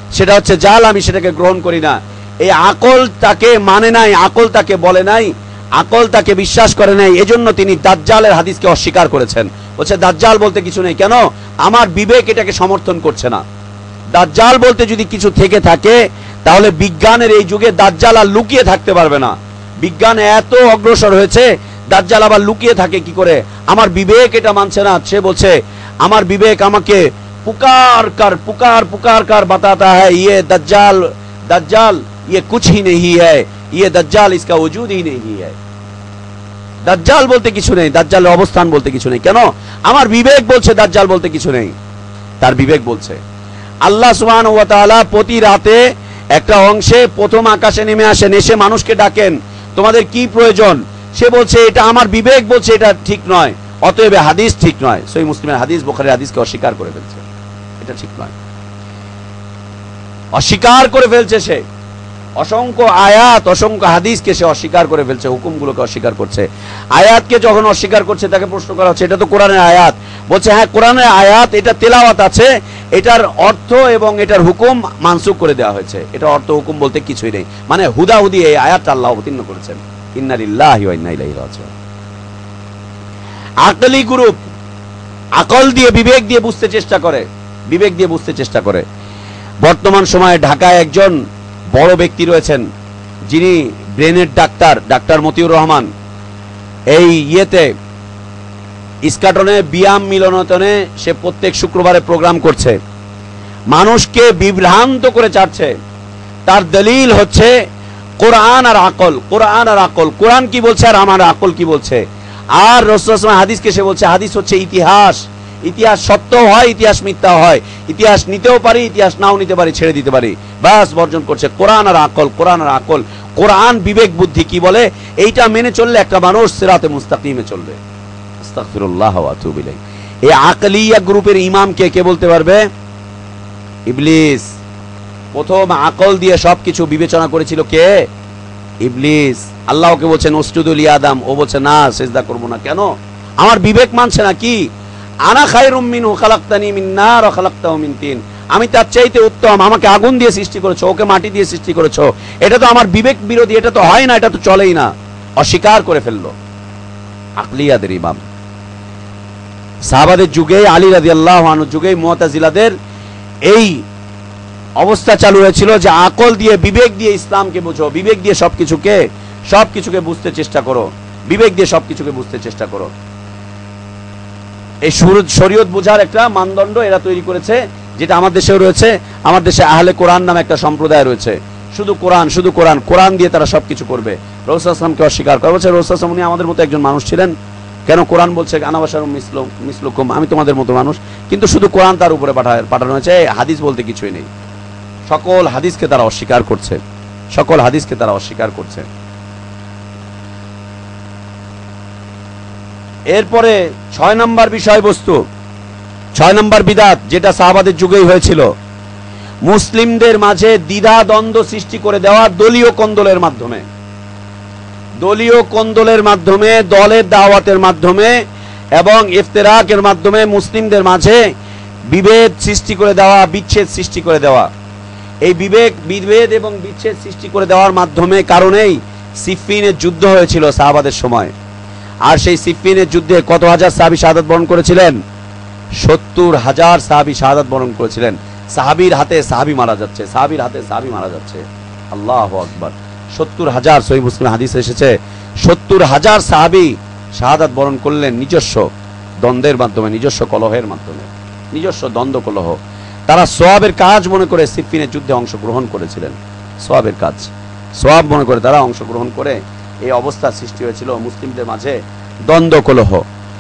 সেটা হচ্ছে জাল, আমি সেটাকে গ্রহণ করি না। এই আকল তাকে মানে নাই, আকল তাকে বলে নাই, আকল তাকে বিশ্বাস করে নাই, এজন্য তিনি দাজ্জালের হাদিসকে অস্বীকার করেছেন। বলছে দাজ্জাল বলতে কিছু নেই। কেন? আমার বিবেক এটাকে সমর্থন করছে না। দাজ্জাল বলতে যদি কিছু থেকে থাকে তাহলে বিজ্ঞানের এই যুগে দাজ্জাল আর লুকিয়ে থাকতে পারবে না। বিজ্ঞান এত অগ্রসর হয়েছে, দাজ্জাল আবার লুকিয়ে থাকে কি করে? আমার বিবেক এটা মানছে না। সে বলছে আমার বিবেক আমাকে पुकार कर पुकार पुकार कर बताता है ये दज्जाल दज्जाल ये कुछ ही नहीं है, ये दज्जाल इसका वजूद ही नहीं है। दज्जाल बोलते किछु नहीं, दज्जाल अवस्थान बोलते किछु नहीं। केन? आमार विवेक बोलছে दज्जाल बोलते किछु नहीं, तार विवेक बोलছে। আল্লাহ সুবহানাহু ওয়া তাআলা প্রতি রাতে একটা অংশে প্রথম আকাশে নেমে আসেন, এসে মানুষকে ডাকেন তোমাদের কি প্রয়োজন? সে বলছে এটা আমার বিবেক বলছে এটা ঠিক নয়, অতএব হাদিস ঠিক নয়। সহিহ মুসলিমের হাদিস, বুখারীর হাদিসকে অস্বীকার করে ফেলছে, এটা ঠিক নয়, অস্বীকার করে ফেলছে। সে অসংখ্য আয়াত অসংখ্য হাদিসকে সে অস্বীকার করে ফেলছে, হুকুমগুলোকে অস্বীকার করছে। আয়াতকে যখন অস্বীকার করছে তাকে প্রশ্ন করা হচ্ছে এটা তো কোরআনের আয়াত। বলছে হ্যাঁ কোরআনের আয়াত, এটা তেলাওয়াত আছে, এটার অর্থ এবং এটার হুকুম মানসুখ করে দেওয়া হয়েছে। এটা অর্থ হুকুম বলতে কিছুই নেই, মানে হুদাহুদি এই আয়াতটা আল্লাহ অবতীর্ণ করেছেন। ইন্না লিল্লাহি ওয়া ইন্না ইলাইহি রাজিউন। আকলি গ্রুপ আকল দিয়ে বিবেক দিয়ে বুঝতে চেষ্টা করে, বিবেক দিয়ে বুঝতে চেষ্টা করে। বর্তমান সময়ে ঢাকায় একজন বড় ব্যক্তি রয়েছেন যিনি ব্রেনের ডাক্তার, ডাক্তার মতিউর রহমান। এই ইয়েতে ইস্কাটনে বিয়াম মিলনায়তনে সে প্রত্যেক শুক্রবারে প্রোগ্রাম করছে, মানুষকে বিভ্রান্ত করে ছাড়ছে। তার দলিল হচ্ছে কোরআন আর আকল, কোরআন আর আকল। কোরআন কি বলছে আর আমার আকল কি বলছে। আর রাসূলুল্লাহ সাল্লাল্লাহু আলাইহি ওয়াসাল্লাম হাদিসকে সে বলছে হাদিস হচ্ছে ইতিহাস, ইতিহাস সত্য হয়, ইতিহাস মিথ্যা হয়, ইতিহাস নিতেও পারি, ইতিহাস নাও নিতে পারি, ছেড়ে দিতে পারি, বাস বর্জন করছে। কোরআন আর আকল, কোরআন আর আকল। কোরআন বিবেক বুদ্ধি কি বলে এইটা মেনে চললে একটা মানুষ সিরাতে মুস্তাকিমে চলবে। আস্তাগফিরুল্লাহ ওয়া আতুবু ইলাইহি। এই আকলিয়া গ্রুপের ইমামকে কে বলতে পারবে? ইবলিস। প্রথম আকল দিয়ে সবকিছু বিবেচনা করেছিল কে? ইবলিস। আল্লাহ ওকে বলছেন উসজুদু লি আদম, ও বলছে না সিজদা করব না। কেন? আমার বিবেক মানছে না। কি? আনা খায়রুম মিনহু খালাকতানি মিন নার ওয়া খালাকতাহু মিন তিন, আমি তার চাইতে উত্তম, আমাকে আগুন দিয়ে সৃষ্টি করেছো, ওকে মাটি দিয়ে সৃষ্টি করেছো। এটা তো আমার বিবেক বিরোধী, এটা তো হয় না, এটা তো চলেই না। অস্বীকার করে ফেললো আকলিয়াদের ইমাম। সাহাবাদের যুগে, আলী রাদিয়াল্লাহু আনহুর যুগে মুতাজিলাদের এই অবস্থা চালু হয়েছিল যে আকল দিয়ে বিবেক দিয়ে ইসলামকে বুঝো, বিবেক দিয়ে সবকিছুকে সবকিছুকে বুঝতে চেষ্টা করো, বিবেক দিয়ে সবকিছুকে বুঝতে চেষ্টা করো। এই শরীয়ত বোঝার একটা মানদণ্ড এরা তৈরি করেছে, যেটা আমার দেশেও রয়েছে। আমার দেশে আহলে কোরআন নামে একটা সম্প্রদায় রয়েছে, শুধু কোরআন শুধু কোরআন কোরআন দিয়ে তারা সবকিছু করবে। রাসূলুল্লাহ সাল্লাল্লাহু আলাইহি ওয়াসাল্লামকে অস্বীকার করে। বলছে রাসূলুল্লাহ সাল্লাল্লাহু আলাইহি ওয়াসাল্লাম উনি আমাদের মতো একজন মানুষ ছিলেন, কেন? কোরআন বলছে আনা বাশারুম মিসলুম মিসলুকুম, আমি তোমাদের মতো মানুষ, কিন্তু শুধু কোরআন তার উপরে পাঠায় পাঠানো হয়েছে, হাদিস বলতে কিছুই নেই। সকল হাদিসকে তারা অস্বীকার করছে, সকল হাদিসকে তারা অস্বীকার করছে। এরপরে ছয় নম্বর বিষয়বস্তু, ছয় নম্বর বিদআত, যেটা সাহাবাদের যুগেই হয়েছিল, মুসলিমদের মাঝে দ্বিধা দ্বন্দ্ব সৃষ্টি করে দেওয়া দলীয় কোন্দলের মাধ্যমে, দলীয় কোন্দলের মাধ্যমে, দলের দাওয়াতের মাধ্যমে এবং ইফতিরাকের মাধ্যমে মুসলিমদের মাঝে বিভেদ সৃষ্টি করে দেওয়া, বিচ্ছেদ সৃষ্টি করে দেওয়া। এই বিবেক বিভেদ এবং বিচ্ছেদ সৃষ্টি করে দেওয়ার মাধ্যমে কারণেই সিফফিনের যুদ্ধ হয়েছিল সাহাবাদের সময়। আর সেই সিফফিনের যুদ্ধে কত হাজার সাহাবী শাহাদাত বরণ করেছিলেন? সত্তর হাজার সাহাবী শাহাদাত বরণ করেছিলেন। সাহাবীর হাতে সাহাবী মারা যাচ্ছে, সাহাবীর হাতে সাহাবী মারা যাচ্ছে। আল্লাহু আকবার। সত্তর হাজার, সহিহ মুসলিম হাদিস এসেছে, সত্তর হাজার সাহাবী শাহাদাত বরণ করলেন নিজস্ব দ্বন্দ্বের মাধ্যমে, নিজস্ব কলহের মাধ্যমে, নিজস্ব দ্বন্দ্ব কলহ। তারা সওয়াবের কাজ মনে করে সিফফিনের যুদ্ধে অংশগ্রহণ করেছিলেন, সওয়াবের কাজ সওয়াব মনে করে তারা অংশগ্রহণ করে এই অবস্থা সৃষ্টি হয়েছিল মুসলিমদের মাঝে দ্বন্দ্ব কলহ।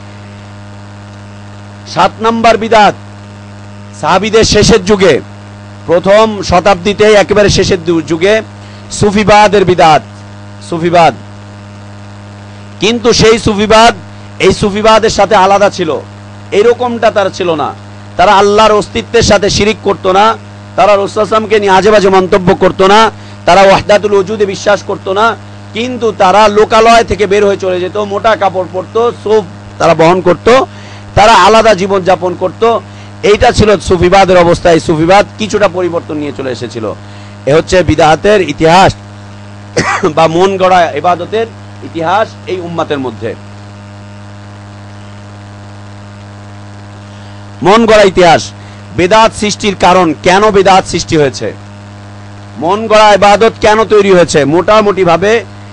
সাত নম্বর বিদআত, সাহাবীদের শেষের যুগে, প্রথম শতাব্দীতে একেবারে শেষের যুগে সুফিবাদের বিদআত, সুফিবাদ। কিন্তু সেই সুফিবাদ এই সুফিবাদের সাথে আলাদা ছিল, এরকমটা তার ছিল না। তারা আল্লাহর অস্তিত্বের সাথে শিরিক করতো না, তারা রাসূলুল্লাহ সাল্লাল্লাহু আলাইহি ওয়াসাল্লামকে নিয়ে আজে বাজে মন্তব্য করতো না, তারা ওয়াহদাতুল ওজুদে বিশ্বাস করতো না, কিন্তু তারা লোকালয় থেকে বের হয়ে চলে যেত, মোটা কাপড় পরতো, সব তারা বহন করত, তারা আলাদা জীবন যাপন করত। এইটা ছিল সুফিবাদের অবস্থা। এই সুফিবাদ কিছুটা পরিবর্তন নিয়ে চলে এসেছিল। এ হচ্ছে বিদআতের ইতিহাস বা মন গড়া ইবাদতের ইতিহাস এই উম্মতের মধ্যে। মন গড়া ইতিহাস, বিদআত সৃষ্টির কারণ, কেন বিদআত সৃষ্টি হয়েছে, মন গড়া ইবাদত কেন তৈরি হয়েছে, মোটামুটি ভাবে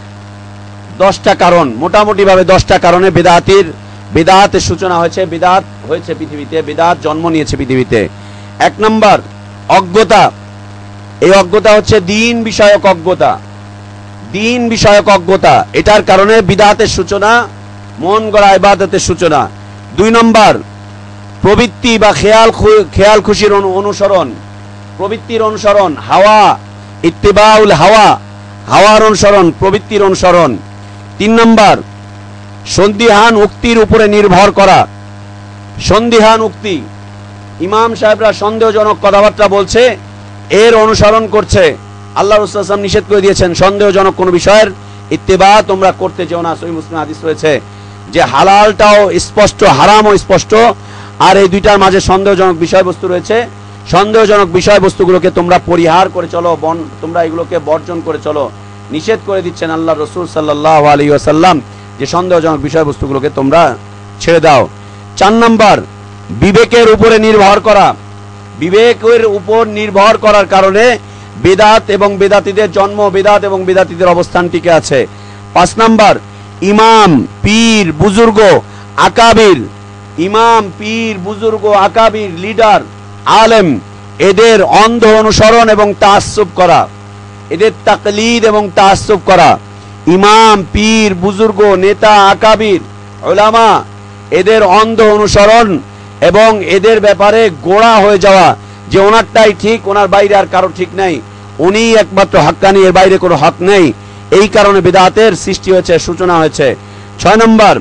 দশটা কারণ, মোটামুটি ভাবে দশটা কারণে বিদআতের বিদআতের সূচনা হয়েছে, বিদআত হয়েছে পৃথিবীতে, বিদআত জন্ম নিয়েছে পৃথিবীতে। এক নম্বর অজ্ঞতা। এই অজ্ঞতা হচ্ছে দ্বীন বিষয়ক অজ্ঞতা, দ্বীন বিষয়ক অজ্ঞতা। এটার কারণে বিদআতের সূচনা, মন গড়া ইবাদতের সূচনা। দুই নম্বর প্রবৃত্তি বা খেয়াল খেয়াল খুশির অনুসরণ, প্রবৃত্তির অনুসরণ, হাওয়া, ইত্তিবাউল হাওয়া, হাওয়ার অনুসরণ, প্রবৃত্তির অনুসরণ। তিন নম্বর সন্দিহান উক্তির উপরে নির্ভর করা, সন্দিহান উক্তি, ইমাম সাহেবরা সন্দেহজনক কথাবার্তা বলছে, এর অনুসরণ করছে। আল্লাহ রাসূল সাল্লাল্লাহু আলাইহি ওয়াসাল্লাম নিষেধ করে দিয়েছেন সন্দেহজনক কোন বিষয়ের ইত্তিবা তোমরা করতে যেও না। সহিহ মুসলিম হাদিস রয়েছে যে হালালটাও স্পষ্ট, হারামও স্পষ্ট, আর এই দুইটার মাঝে সন্দেহজনক বিষয়বস্তু রয়েছে। সন্দেহজনক বিষয়বস্তুগুলোকে তোমরা পরিহার করে চলো, তোমরা এগুলোকে বর্জন করে চলো, নিষেধ করে দিচ্ছেন আল্লাহ রাসূল সাল্লাল্লাহু আলাইহি ওয়াসাল্লাম যে সন্দেহজনক বিষয়বস্তুগুলোকে তোমরা ছেড়ে দাও। চার নম্বর বিবেকের উপরে নির্ভর করা, বিবেকের উপর নির্ভর করার কারণে বিদআত এবং বিদআতীদের জন্ম, বিদআত এবং বিদআতীদের অবস্থান টিকে আছে। পাঁচ নম্বর ইমাম, পীর, বুজুর্গ, আকাবির, ইমাম, পীর, বুজুর্গ, আকাবির, লিডার, আলেম, এদের অন্ধ অনুসরণ এবং তাআসসুব করা, এদের তাকলিদ এবং তাআসসুব করা। ইমাম, পীর, বুজুর্গ, নেতা, আকাবির, উলামা, এদের অন্ধ অনুসরণ এবং এদের ব্যাপারে গোড়া হয়ে যাওয়া যে ওনারটাই ঠিক, ওনার বাইরে আর কারো ঠিক নাই, উনিই একমাত্র হাক্কানি, এর বাইরে কোনো হক নেই। এই কারণে বিদআতের সৃষ্টি হয়েছে, সূচনা হয়েছে। ছয় নম্বর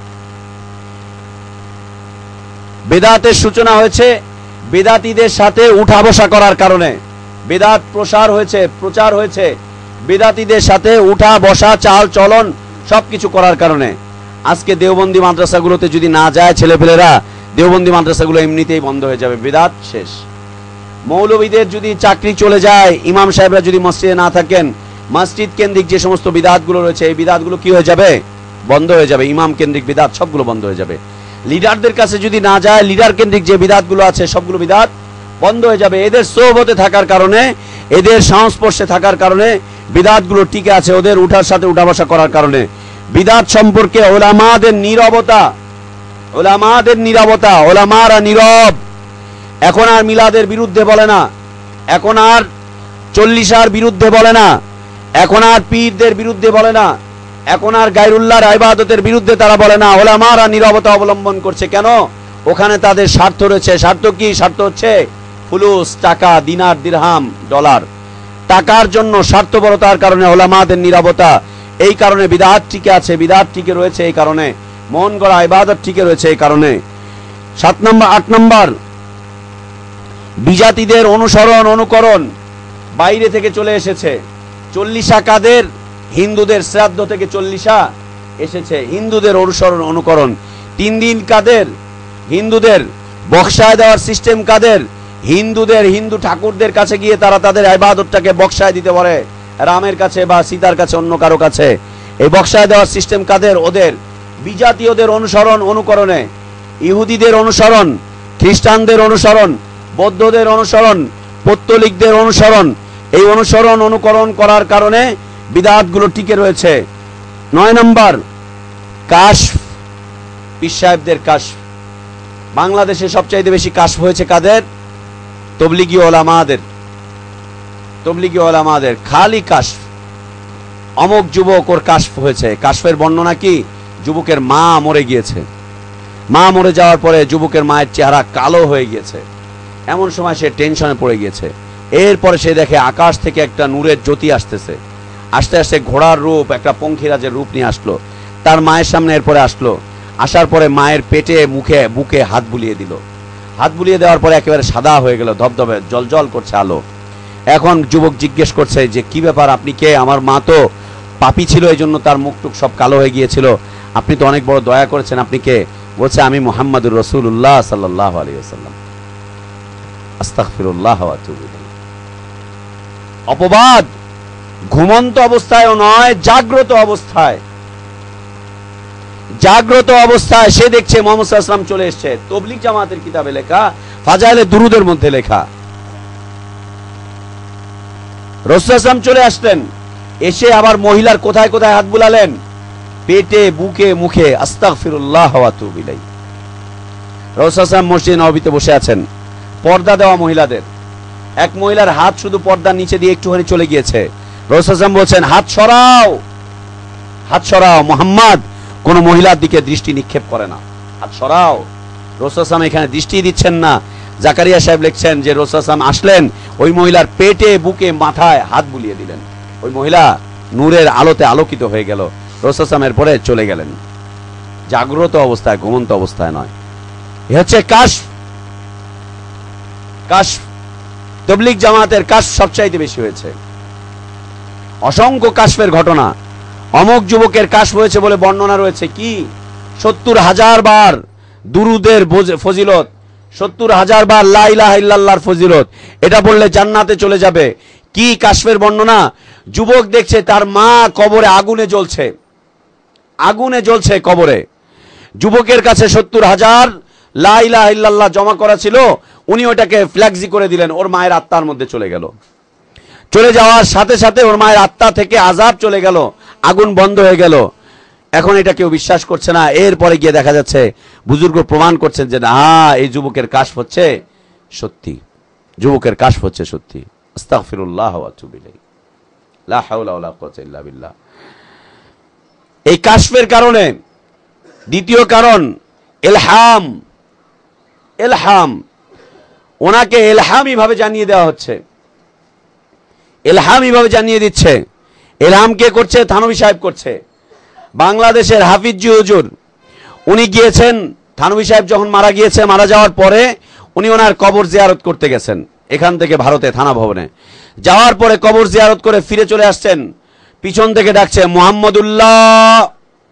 বিদআতের সূচনা হয়েছে বিদআতীদের সাথে উঠা বসা করার কারণে। বিদআত প্রসার হয়েছে, প্রচার হয়েছে বিদআতীদের সাথে উঠা বসা, চাল চলন সবকিছু করার কারণে। আজকে দেওবন্দি মাদ্রাসাগুলোতে যদি না যায় ছেলেপেলেরা, দেওবন্দি মাদ্রাসাগুলো এমনিতেই বন্ধ হয়ে যাবে, বিদআত শেষ। মৌলবীদের যদি চাকরি চলে যায়, ইমাম সাহেবরা যদি মসজিদে না থাকেন, মসজিদ কেন্দ্রিক যে সমস্ত বিদআতগুলো রয়েছে এই বিদআতগুলো কি হয়ে যাবে, বন্ধ হয়ে যাবে। ইমাম কেন্দ্রিক বিদআত সবগুলো বন্ধ হয়ে যাবে। লিডারদের কাছে যদি না যায়, লিডার কেন্দ্রিক যে বিদআতগুলো আছে সবগুলো বিদআত বন্ধ হয়ে যাবে। এদের সোহবতে থাকার কারণে, এদের সংস্পর্শে থাকার কারণে বিদআতগুলো টিকে আছে, ওদের উঠার সাথে উঠা বসা করার কারণে। বিদআত সম্পর্কে উলামাদের নীরবতা, উলামাদের নীরবতা, উলামারা নীরব। এখন আর মিলাদের বিরুদ্ধে বলে না, এখন আর চল্লিশার বিরুদ্ধে বলে না, এখন আর পীরদের বিরুদ্ধে বলে না, এখন আর গায়রুল্লাহর ইবাদতের বিরুদ্ধে তারা বলে না। উলামারা নীরবতা অবলম্বন করছে। কেন? ওখানে তাদের স্বার্থ রয়েছে। স্বার্থ কি? স্বার্থ হচ্ছে ফুলুস, টাকা, দিনার, দিরহাম, ডলার। টাকার জন্য স্বার্থপরতার কারণে উলামাদের নীরবতা। এই কারণে বিদআত টিকে আছে, বিদআত টিকে রয়েছে এই কারণে, মন গড়া ইবাদত টিকে রয়েছে এই কারণে। সাত নম্বর আট নম্বর বিজাতিদের অনুসরণ, অনুকরণ বাইরে থেকে চলে এসেছে। চল্লিশা কাদের? হিন্দুদের শ্রাদ্ধ থেকে চল্লিশা এসেছে, হিন্দুদের অনুসরণ, অনুকরণ। তিন দিন কাদের? হিন্দুদের। বক্সায় দেওয়ার সিস্টেম কাদের? হিন্দুদের। হিন্দু ঠাকুরদের কাছে গিয়ে তারা তাদের ইবাদতটাকে বক্সায় দিতে পারে, রামের কাছে বা সীতার কাছে, অন্য কারো কাছে। এই বক্সায় দেওয়ার সিস্টেম কাদের? ওদের। বিজাতীয়দের অনুসরণ, অনুকরণে ইহুদিদের অনুসরণ, খ্রিস্টানদের অনুসরণ, বৌদ্ধদের অনুসরণ, পৌত্তলিকদের অনুসরণ, এই অনুসরণ অনুকরণ করার কারণে বিদআতগুলো টিকে রয়েছে। নয় নম্বর কাশফ, পীর সাহেবদের কাশফ। বাংলাদেশে সবচাইতে বেশি কাশফ হয়েছে কাদের? তবলিগি ওলামাদের, তবলিগি ওলামাদের। খালি কাশফ, অমুক যুবক ওর কাশফ হয়েছে। কাশফের বর্ণনা কি? যুবকের মা মরে গিয়েছে, মা মরে যাওয়ার পরে যুবকের মায়ের চেহারা কালো হয়ে গিয়েছে, এমন সময় সে টেনশনে পড়ে গিয়েছে। এরপরে সে দেখে আকাশ থেকে একটা নূরের জ্যোতি আসতেছে, আস্তে আস্তে ঘোড়ার রূপ, একটা পঙ্খিরাজের রূপ নিয়ে আসলো, তার মায়ের সামনে এরপরে আসলো। আসার পরে মায়ের পেটে, মুখে, বুকে হাত বুলিয়ে দিল। হাত বুলিয়ে দেওয়ার পরে একেবারে সাদা হয়ে গেল, ধবধবে জল জল করছে আলো। এখন যুবক জিজ্ঞেস করছে যে কি ব্যাপার, আপনি কে? আমার মা তো পাপী ছিল, এই জন্য তার মুখটুক সব কালো হয়ে গিয়েছিল, আপনি তো অনেক বড় দয়া করেছেন, আপনি কে? বলছে আমি মুহাম্মাদুর রাসূলুল্লাহ সাল্লাল্লাহু আলাইহি ওয়াসাল্লাম। আস্তাগফিরুল্লাহ ওয়া আতুবু ইলাইহি। অপবাদ ঘুমন্ত অবস্থায়ও নয়, জাগ্রত অবস্থায়। জাগ্রত অবস্থায় সে দেখছে মুহাম্মদ সাল্লাল্লাহু আলাইহি ওয়াসাল্লাম চলে এসেছে। তাবলীগ জামাতের কিতাবে লেখা, ফাজাইলে দুরুদের মধ্যে লেখা, রাসূল সাল্লাল্লাহু আলাইহি ওয়াসাল্লাম চলে আসলেন, এসে আবার মহিলার কোথায় কোথায় হাত বুলালেন, পেটে, বুকে, মুখে। আস্তাগফিরুল্লাহ ওয়া আতুবু ইলাইহি। রাসূল সাল্লাল্লাহু আলাইহি ওয়াসাল্লাম মসজিদে নববীতে বসে আছেন, পর্দা দেওয়া মহিলাদের। এক মহিলার হাত শুধু পর্দার নিচে দিয়ে একটুখানি চলে গিয়েছে। রাসূল সাল্লাল্লাহু আলাইহি ওয়াসাল্লাম বলছেন, হাত সরাও, হাত সরাও, মুহাম্মদ কোন মহিলার দিকে দৃষ্টি নিক্ষেপ করে না, হাত সরাও। রাসূল সাল্লাল্লাহু আলাইহি ওয়াসাল্লাম এখানে দৃষ্টি দিচ্ছেন না। জাকারিয়া সাহেব লিখছেন যে রাসূল সাল্লাল্লাহু আলাইহি ওয়াসাল্লাম আসলেন, ওই মহিলার পেটে, বুকে, মাথায় হাত বুলিয়ে দিলেন। ওই মহিলা নূরের আলোতে আলোকিত হয়ে গেল। রাসূল সাল্লাল্লাহু আলাইহি ওয়াসাল্লামের পরে চলে গেলেন, জাগ্রত অবস্থায়, ঘুমন্ত অবস্থায় নয়। এ হচ্ছে কাশফ। কাশফ তাবলীগ জামাতের কাশফ সবচাইতে বেশি হয়েছে। অসংখ্য কাশফের ঘটনা। অমুক যুবকের কাশফ হয়েছে বলে বর্ণনা রয়েছে, কি সত্তর হাজার বার দুরুদের ফজিলত, সত্তর হাজার বার লা ইলাহা ইল্লাল্লাহর ফজিলত, এটা বললে জান্নাতে চলে যাবে। কি কাশফের বর্ণনা! যুবক দেখছে তার মা কবরে আগুনে জ্বলছে, আগুনে জ্বলছে কবরে। যুবকের কাছে সত্তর হাজার লা ইলাহা ইল্লাল্লাহ জমা করা ছিল, উনি ওটাকে ফ্ল্যাক্সি করে দিলেন, ওর মায়ের আত্মার মধ্যে চলে গেল। চলে যাওয়ার সাথে সাথে ওর মায়ের আত্মা থেকে আযাব চলে গেল, আগুন বন্ধ হয়ে গেল। এখন এটা কেউ বিশ্বাস করছে না। এরপরে গিয়ে দেখা যাচ্ছে বুজুর্গ প্রমাণ করছেন যে না, এই যুবকের কাশফ হচ্ছে সত্যি, যুবকের কাশফ হচ্ছে সত্যি। আস্তাগফিরুল্লাহ ওয়া আতুবু ইলাইহি। লা হাওলা ওয়ালা কুওয়াতা ইল্লা বিল্লাহ। এই কাশফের কারণে দ্বিতীয় কারণ ইলহাম। ইলহাম, ওনাকে ইলহামি ভাবে জানিয়ে দেওয়া হচ্ছে, ইলহামি ভাবে জানিয়ে দিচ্ছে। ইলহাম কে করছে? থানভী সাহেব করছে। বাংলাদেশের হাফিজি হুজুর, উনি গিয়েছেন, থানভী সাহেব যখন মারা গিয়েছে, মারা যাওয়ার পরে উনি ওনার কবর জিয়ারত করতে গেছেন এখান থেকে ভারতে, থানা ভবনে। যাওয়ার পরে কবর জিয়ারত করে ফিরে চলে আসছেন, পিছন থেকে ডাকছে মুহাম্মদুল্লাহ।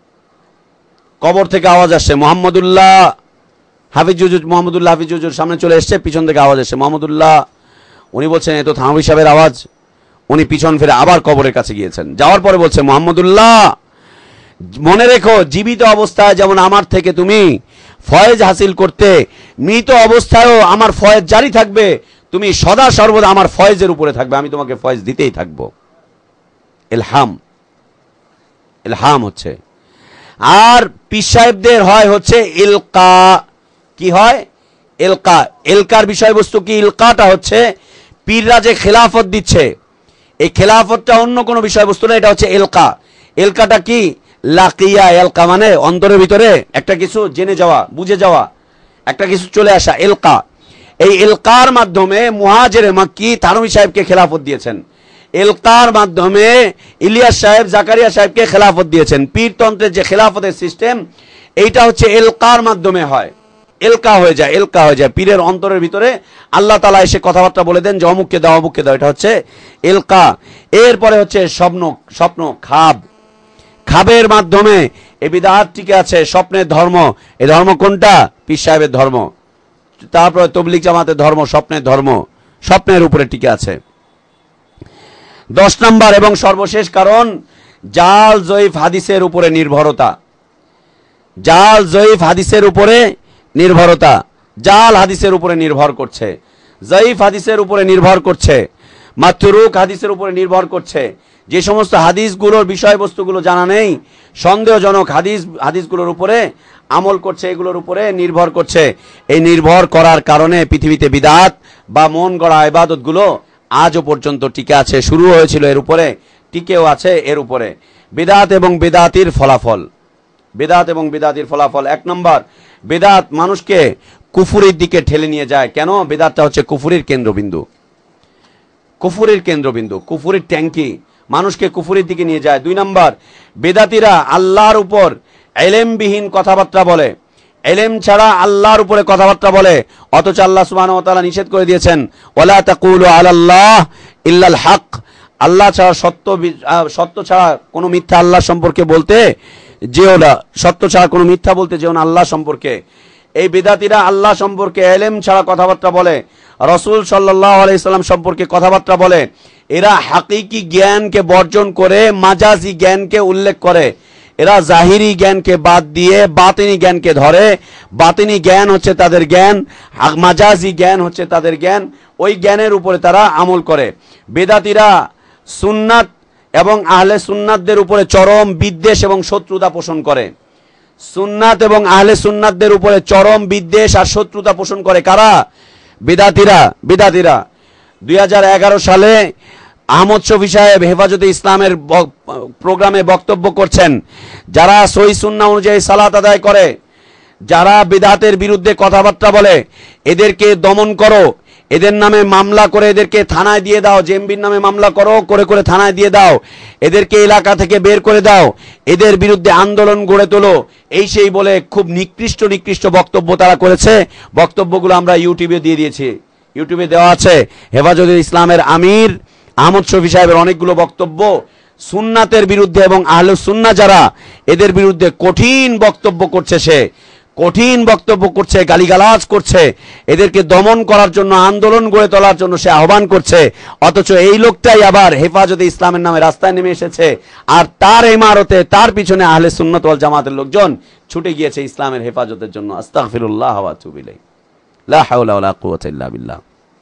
কবর থেকে আওয়াজ আসছে মুহাম্মদুল্লাহ। হাফিজ হুজুর, মুহাম্মদুল্লাহ হাফিজ হুজুর সামনে চলে এসছে, পিছন থেকে আওয়াজ আসছে মুহাম্মদুল্লাহ। উনি বলছেন এ তো থানভী সাহেবের আওয়াজ। উনি পিছন ফিরে আবার কবরের কাছে গিয়েছেন, যাওয়ার পরে বলছে মুহাম্মদুল্লাহ, মনে রেখো জীবিত অবস্থায় যেমন আমার থেকে তুমি ফয়েজ হাসিল করতে, মৃত অবস্থায়ও আমার ফয়েজ জারি থাকবে, তুমি সদা সর্বদা আমার ফয়েজের উপরে থাকবে, আমি তোমাকে ফয়েজ দিতেই থাকবো। ইলহাম, ইলহাম হচ্ছে। আর পীর সাহেবদের হয় হচ্ছে ইলকা। কি হয়? ইলকা। ইলকার বিষয়বস্তু কি? ইলকাটা হচ্ছে পীররা যে খেলাফত দিচ্ছে, এই খেলাফতটা অন্য কোনো বিষয়বস্তু না, এটা হচ্ছে ইলকা। ইলকাটা কি? লাকিয়া ইলকা মানে অন্তরের ভিতরে একটা কিছু জেনে যাওয়া, বুঝে যাওয়া, একটা কিছু চলে আসা, ইলকা। এই ইলকার মাধ্যমে মুহাজিরে মক্কি থানভী সাহেবকে খেলাফত দিয়েছেন, ইলকার মাধ্যমে ইলিয়াস সাহেব, জাকারিয়া সাহেবকে খেলাফত দিয়েছেন। পীরতন্ত্রের যে খেলাফতের সিস্টেম, এইটা হচ্ছে ইলকার মাধ্যমে হয়, ইলকা হয়ে যায়, ইলকা হয়ে যায়। পীরের অন্তরের ভিতরে আল্লাহ তাআলা এসে কথাবার্তা বলে দেন যে অমুককে দাও, অমুককে দাও, এটা হচ্ছে ইলকা। এরপরে হচ্ছে স্বপ্ন, স্বপ্ন খাব, খাবের মাধ্যমে এই বিদআত টিকে আছে। স্বপ্নের ধর্ম, এই ধর্ম কোনটা? পীর সাহেবের ধর্ম। তারপরে তাবলীগ জামাতের ধর্ম স্বপ্নের ধর্ম, স্বপ্নের উপরে টিকে আছে। দশ নম্বর এবং সর্বশেষ কারণ জাল জয়ীফ হাদিসের উপরে নির্ভরতা। জাল জয়ীফ হাদিসের উপরে নির্ভরতা, জাল হাদিসের উপরে নির্ভর করছে, জয়ীফ হাদিসের উপরে নির্ভর করছে, মাতরুক হাদিসের উপরে নির্ভর করছে। যে সমস্ত হাদিসগুলোর বিষয়বস্তুগুলো জানা নেই, সন্দেহজনক হাদিস, হাদিসগুলোর উপরে আমল করছে, এগুলোর উপরে নির্ভর করছে। এই নির্ভর করার কারণে পৃথিবীতে বিদআত বা মন গড়া ইবাদতগুলো আজও পর্যন্ত টিকে আছে। শুরু হয়েছিল এর উপরে, টিকেও আছে এর উপরে। বিদআত এবং বিদআতির ফলাফল, বিদআত এবং বিদআতির ফলাফল। এক নম্বর, বিদআত মানুষকে কুফুরির দিকে ঠেলে নিয়ে যায়। কেন? বিদআতটা হচ্ছে কুফুরির কেন্দ্রবিন্দু, কুফুরির কেন্দ্রবিন্দু, কুফুরির ট্যাঙ্কি, মানুষকে কুফুরির দিকে নিয়ে যায়। দুই নম্বর, বিদআতিরা আল্লাহর উপর ইলমবিহীন কথাবার্তা বলে, ইলম ছাড়া আল্লাহর উপরে কথাবার্তা বলে, অথচ আল্লাহ সুবহানাহু ওয়া তাআলা নিষেধ করে দিয়েছেন ওয়ালা তাকুলু আলাল্লাহ ইল্লাল হক, আল্লাহ ছাড়া সত্য, সত্য ছাড়া কোনো মিথ্যা আল্লাহ সম্পর্কে বলতে যেও না, সত্য ছাড়া কোনো মিথ্যা বলতে যেও না আল্লাহ সম্পর্কে। এই বিদাতিরা আল্লাহ সম্পর্কে ইলম ছাড়া কথাবার্তা বলে, রাসূল সাল্লাল্লাহু আলাইহি সাল্লাম সম্পর্কে কথাবার্তা বলে। এরা হাকিকি জ্ঞানকে বর্জন করে মাজাজি জ্ঞানকে উল্লেখ করে। এরা জাহিরি জ্ঞানকে বাদ দিয়ে বাতিনি জ্ঞানকে ধরে। বাতিনি জ্ঞান হচ্ছে তাদের জ্ঞান, মাজাজি জ্ঞান হচ্ছে তাদের জ্ঞান। ওই জ্ঞানের উপরে তারা আমল করে। বেদাতিরা সুন্নাত এবং আহলে সুন্নাতদের উপরে চরম বিদ্বেষ এবং শত্রুতা পোষণ করে। সুন্নাত এবং আহলে সুন্নাতদের উপরে চরম বিদ্বেষ আর শত্রুতা পোষণ করে কারা? বিদাতিরা। বিদাতিরা দুই হাজার এগারো সালে আহমদ শফি সাহেব হেফাজতে ইসলামের প্রোগ্রামে বক্তব্য করছেন, যারা সহিহ সুন্নাহ অনুযায়ী সালাত আদায় করে, যারা বিদাতের বিরুদ্ধে কথাবার্তা বলে, এদেরকে দমন করো, এদের নামে মামলা করে এদেরকে থানায় দিয়ে দাও, জেএমবির নামে মামলা করো, করে করে থানায় দিয়ে দাও, এদেরকে এলাকা থেকে বের করে দাও, এদের বিরুদ্ধে আন্দোলন গড়ে তোলো, এই সেই বলে খুব নিকৃষ্ট নিকৃষ্ট বক্তব্য তারা করেছে। বক্তব্যগুলো আমরা ইউটিউবে দিয়ে দিয়েছি, ইউটিউবে দেওয়া আছে। হেফাজতে ইসলামের আমির আহমদ শফি সাহেবের অনেকগুলো বক্তব্য সুন্নাতের বিরুদ্ধে এবং আহলে সুন্নাহ যারা এদের বিরুদ্ধে কঠিন বক্তব্য করছে, সে কঠিন বক্তব্য করছে, গালিগালাজ করছে, এদেরকে দমন করার জন্য আন্দোলন গড়ে তোলার জন্য সে আহ্বান করছে। অথচ এই লোকটাই আবার হেফাজতে ইসলামের নামে রাস্তায় নেমে এসেছে, আর তার ইমারতে তার পিছনে আহলে সুন্নাত ওয়াল জামাতের লোকজন ছুটে গিয়েছে ইসলামের হেফাজতের জন্য। আস্তাগফিরুল্লাহ ওয়া আতুবু ইলাইহি, লা হাওলা ওয়ালা কুওয়াতা ইল্লা বিল্লাহ।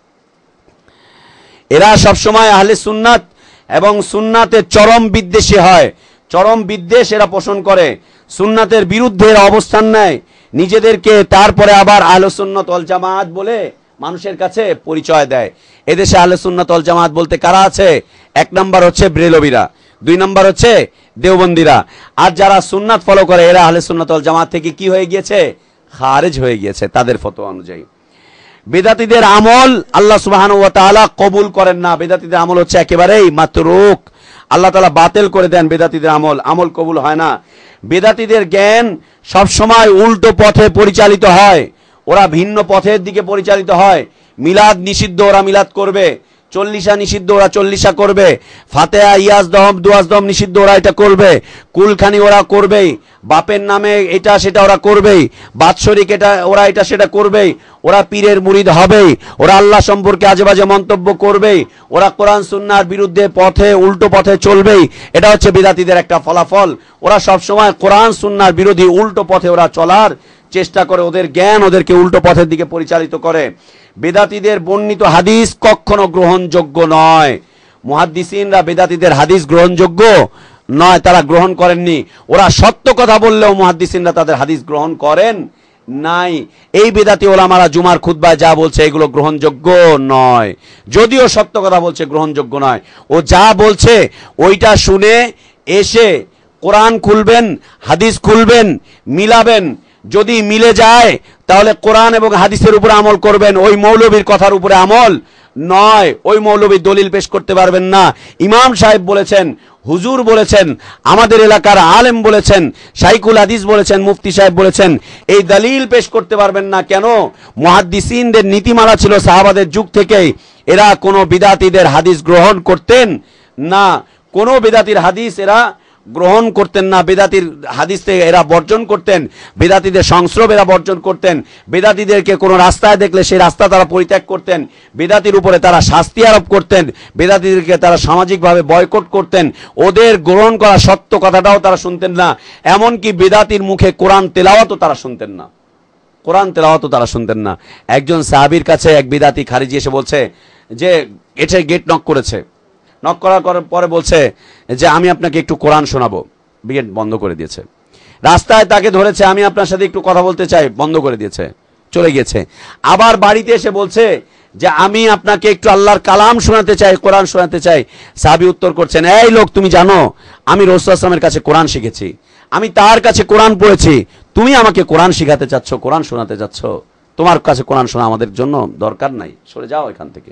এরা সবসময় আহলে সুন্নাত এবং সুন্নাতের চরম বিদ্বেষী হয়, চরম বিদ্বেষ এরা পোষণ করে, সুন্নাতের বিরুদ্ধে এরা অবস্থান নেয়, নিজেদেরকে তারপরে আবার আহলে সুন্নাত ওয়াল জামাত বলে মানুষের কাছে পরিচয় দেয়। এদেশে আহলে সুন্নাত ওয়াল জামাত বলতে কারা আছে? এক নাম্বার হচ্ছে ব্রেলভিরা, দুই নাম্বার হচ্ছে দেওবন্দিরা। আর যারা সুন্নাত ফলো করে এরা আহলে সুন্নাত ওয়াল জামাত থেকে কি হয়ে গিয়েছে? খারেজ হয়ে গিয়েছে তাদের ফতোয়া অনুযায়ী। বেদাতীদের আমল আল্লাহ সুবহানাহু ওয়া তাআলা কবুল করেন না। বেদাতীদের আমল হচ্ছে একেবারেই মাতরুক, আল্লাহ তাআলা বাতিল করে দেন বেদাতীদের আমল, আমল কবুল হয় না। বেদাতীদের জ্ঞান সবসময় উল্টো পথে পরিচালিত হয়, ওরা ভিন্ন পথের দিকে পরিচালিত হয়। মিলাদ নিষিদ্ধ, ওরা মিলাদ করবে। চল্লিশা নিষিদ্ধ, ওরা চল্লিশা করবে। ফাতেহা ইয়াজ দম দুয়াজ দম নিষিদ্ধ, ওরা এটা করবে। কুলখানি ওরা করবেই, বাপের নামে এটা সেটা ওরা করবেই, বাৎসরিক এটা ওরা এটা সেটা করবেই। ওরা পীরের মুরিদ হবেই, ওরা আল্লাহ সম্পর্কে আজে বাজে মন্তব্য করবেই, ওরা কোরআন সুন্নাহর বিরুদ্ধে পথে উল্টো পথে চলবেই। এটা হচ্ছে বিদাতীদের একটা ফলাফল। ওরা সবসময় কোরআন সুন্নাহর বিরোধী উল্টো পথে ওরা চলার চেষ্টা করে, ওদের জ্ঞান ওদেরকে উল্টো পথের দিকে পরিচালিত করে। বেদাতীদের বর্ণিত হাদিস কখনো গ্রহণযোগ্য নয়। মুহাদ্দিসিনরা বেদাতীদের হাদিস গ্রহণযোগ্য নয়, তারা গ্রহণ করেননি। ওরা সত্য কথা বললেও মুহাদ্দিসিনরা তাদের হাদিস গ্রহণ করেন নাই। এই বেদাতি ওলামারা জুমার খুতবায় যা বলছে এগুলো গ্রহণযোগ্য নয়, যদিও সত্য কথা বলছে গ্রহণযোগ্য নয়। ও যা বলছে ওইটা শুনে এসে কোরআন খুলবেন, হাদিস খুলবেন, মিলাবেন, যদি মিলে যায় তাহলে কোরআন এবং হাদিসের উপরে আমল করবেন, ওই মৌলবীর কথার উপরে আমল নয়। ওই মৌলবী দলিল পেশ করতে পারবেন না। ইমাম সাহেব বলেছেন, হুজুর বলেছেন, আমাদের এলাকার আলেম বলেছেন, শাইখুল হাদিস বলেছেন, মুফতি সাহেব বলেছেন, এই দলিল পেশ করতে পারবেন না। কেন? মুহাদ্দিসিনদের নীতিমালা ছিল সাহাবাদের যুগ থেকেই, এরা কোনো বিদাতীদের হাদিস গ্রহণ করতেন না, কোনো বিদাতির হাদিস এরা গ্রহণ করতেন না। বেদাতির হাদিস থেকে এরা বর্জন করতেন, বেদাতীদের সংস্রব এরা বর্জন করতেন। বেদাতীদেরকে কোনো রাস্তায় দেখলে সেই রাস্তা তারা পরিত্যাগ করতেন। বেদাতির উপরে তারা শাস্তি আরোপ করতেন, বেদাতীদেরকে তারা সামাজিকভাবে বয়কট করতেন। ওদের গ্রহণ করা সত্য কথাটাও তারা শুনতেন না। এমনকি বেদাতির মুখে কোরআন তেলাওয়াতও তারা শুনতেন না, কোরআন তেলাওয়াতও তারা শুনতেন না। একজন সাহাবীর কাছে এক বিদাতি খারিজি এসে বলছে যে এসে গেট নক করেছে, নক করার পরে বলছে যে আমি আপনাকে একটু কোরআন শোনাবো, গেট বন্ধ করে দিয়েছে। রাস্তায় তাকে ধরেছে, আমি আপনার সাথে একটু কথা বলতে চাই, বন্ধ করে দিয়েছে, চলে গিয়েছে। আবার বাড়িতে এসে বলছে যে আমি আপনাকে একটু আল্লাহর কালাম শোনাতে চাই, কোরআন শোনাতে চাই। সাহাবী উত্তর করছেন, এই লোক তুমি জানো আমি রাসূল সাল্লাল্লাহু আলাইহি ওয়াসাল্লামের কাছে কোরআন শিখেছি, আমি তার কাছে কোরআন পড়েছি, তুমি আমাকে কোরআন শিখাতে চাচ্ছ, কোরআন শোনাতে চাচ্ছ? তোমার কাছে কোরআন শোনা আমাদের জন্য দরকার নাই, সরে যাও এখান থেকে।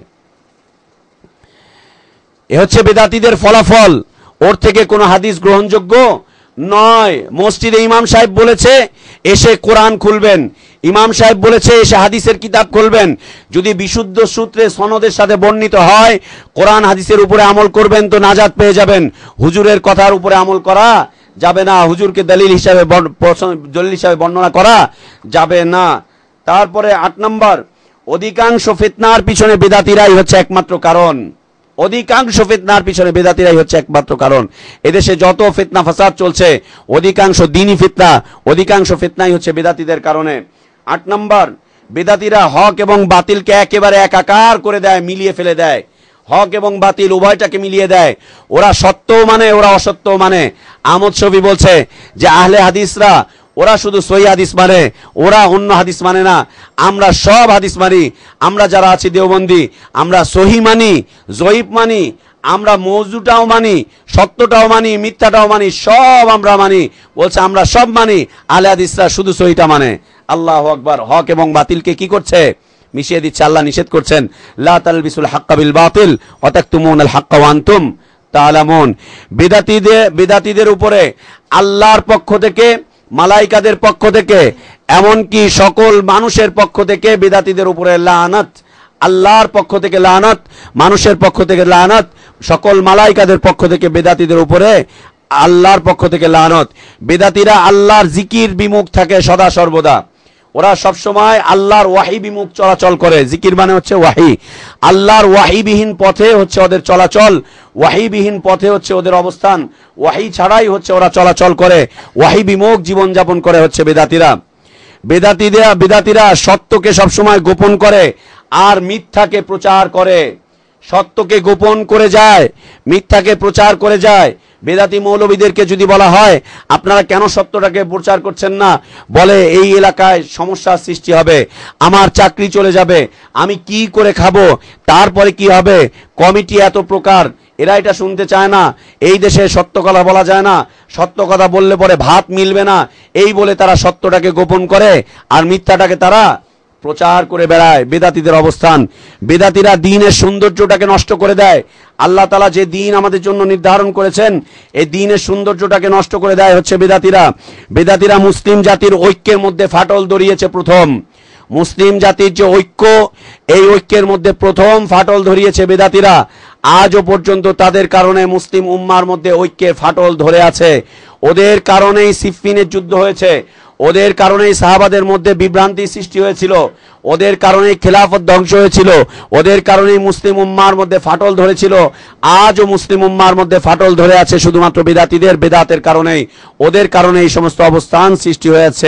এ হচ্ছে বেদাতীদের ফলাফল। ওর থেকে কোনো হাদিস গ্রহণযোগ্য নয়। মসজিদে ইমাম সাহেব বলেছে এসে কোরআন খুলবেন, ইমাম সাহেব বলেছে এসে হাদিসের কিতাব খুলবেন, যদি বিশুদ্ধ সূত্রে সনদের সাথে বর্ণিত হয় কোরআন হাদিসের উপরে আমল করবেন তো নাজাত পেয়ে যাবেন। হুজুরের কথার উপরে আমল করা যাবে না, হুজুরকে দলিল হিসাবে দলিল হিসাবে বর্ণনা করা যাবে না। তারপরে আট নম্বর, অধিকাংশ ফিতনার পিছনে বেদাতিরাই হচ্ছে একমাত্র কারণ। অধিকাংশ ফিতনার পিছনে বেদাতিরাই হচ্ছে একমাত্র কারণ। এদেশে যত ফিতনা ফাসাদ চলছে, অধিকাংশ দিনই ফিতনা, অধিকাংশ ফিতনাই হচ্ছে বেদাতিদের কারণে। আট নম্বর, বেদাতিরা হক এবং বাতিলকে একেবারে একাকার করে দেয়, মিলিয়ে ফেলে দেয়। হক এবং বাতিল উভয়টাকে মিলিয়ে দেয়। ওরা সত্য মানে, ওরা অসত্য মানে। আহমদ শফি বলছে যে আহলে হাদিসরা ওরা শুধু সহি হাদিস মানে, ওরা অন্য হাদিস মানে না। আমরা সব হাদিস মানি। আমরা যারা আছি দেওবন্দি, আমরা সহি মানি, জয়ীফ মানি, আমরা মওজুটাও মানি, সত্যটাও মানি, মিথ্যাটাও মানি, সব আমরা মানি। বলছে আমরা সব মানি, আহলে হাদিসরা শুধু সহিটা মানে। আল্লাহু আকবার। হক এবং বাতিলকে কি করছে? মিশিয়ে দিচ্ছে। আল্লাহ নিষেধ করছেন, লা তালবিসুল হাক্কা বিল বাতিল ওয়া তাকতুমুনাল হাক্কা ওয়া আনতুম তাআলামুন। বিদাতীদের বিদাতীদের উপরে আল্লাহর পক্ষ থেকে, মালাইকাদের পক্ষ থেকে, এমনকি সকল মানুষের পক্ষ থেকে বিদাতীদের উপরে লানত। আল্লাহর পক্ষ থেকে লানত, মানুষের পক্ষ থেকে লানত, সকল মালাইকাদের পক্ষ থেকে বিদাতীদের উপরে আল্লাহর পক্ষ থেকে লানত। বিদাতীরা আল্লাহর জিকির বিমুখ থাকে সদা সর্বদা। ওরা সবসময় আল্লাহর ওয়াহি বিমুখ চলাচল করে। জিকির মানে হচ্ছে ওয়াহি। আল্লাহর ওয়াহিবিহীন পথে হচ্ছে ওদের চলাচল, ওয়াহিবিহীন পথে হচ্ছে ওদের অবস্থান। ওয়াহি ছাড়াই হচ্ছে ওরা চলাচল করে, ওয়াহি বিমুখ জীবনযাপন করে হচ্ছে বেদাতিরা। বেদাতিরা বেদাতিরা সত্যকে সবসময় গোপন করে আর মিথ্যাকে প্রচার করে। সত্যকে গোপন করে যায়, মিথ্যাকে প্রচার করে যায়। বেদাতি মৌলবীদেরকে যদি বলা হয় আপনারা কেন সত্যটাকে প্রচার করছেন না, বলে এই এলাকায় সমস্যার সৃষ্টি হবে, আমার চাকরি চলে যাবে, আমি কি করে খাবো, তারপরে কি হবে, কমিটি এত প্রকার। এরা এটা শুনতে চায় না। এই দেশে সত্য কথা বলা যায় না, সত্য কথা বললে পরে ভাত মিলবে না, এই বলে তারা সত্যটাকে গোপন করে আর মিথ্যাটাকে তারা প্রচার করে বেড়ায়। বেদাতীদের অবস্থান। বেদাতীরা দ্বীনের সৌন্দর্যটাকে নষ্ট করে দেয়। আল্লাহ তাআলা যে দ্বীন আমাদের জন্য নির্ধারণ করেছেন, এই দ্বীনের সৌন্দর্যটাকে নষ্ট করে দেয় হচ্ছে বেদাতীরা। বেদাতীরা মুসলিম জাতির ঐক্যের মধ্যে ফাটল ধরিয়েছে প্রথম। মুসলিম জাতির যে ঐক্য, এই ঐক্যের মধ্যে প্রথম ফাটল ধরিয়েছে বেদাতীরা। আজও পর্যন্ত তাদের কারণে মুসলিম উম্মার মধ্যে ঐক্যের ফাটল ধরে আছে। ওদের কারণেই সিফফিনের যুদ্ধ হয়েছে, ওদের কারণেই সাহাবাদের মধ্যে বিভ্রান্তি সৃষ্টি হয়েছিল, ওদের কারণেই খেলাফত ধ্বংস হয়েছিল, ওদের কারণেই মুসলিম উম্মার মধ্যে ফাটল ধরেছিল। আজও মুসলিম উম্মার মধ্যে ফাটল ধরে আছে শুধুমাত্র বেদাতীদের, বেদাতের কারণেই। ওদের কারণে এই সমস্ত অবস্থান সৃষ্টি হয়েছে।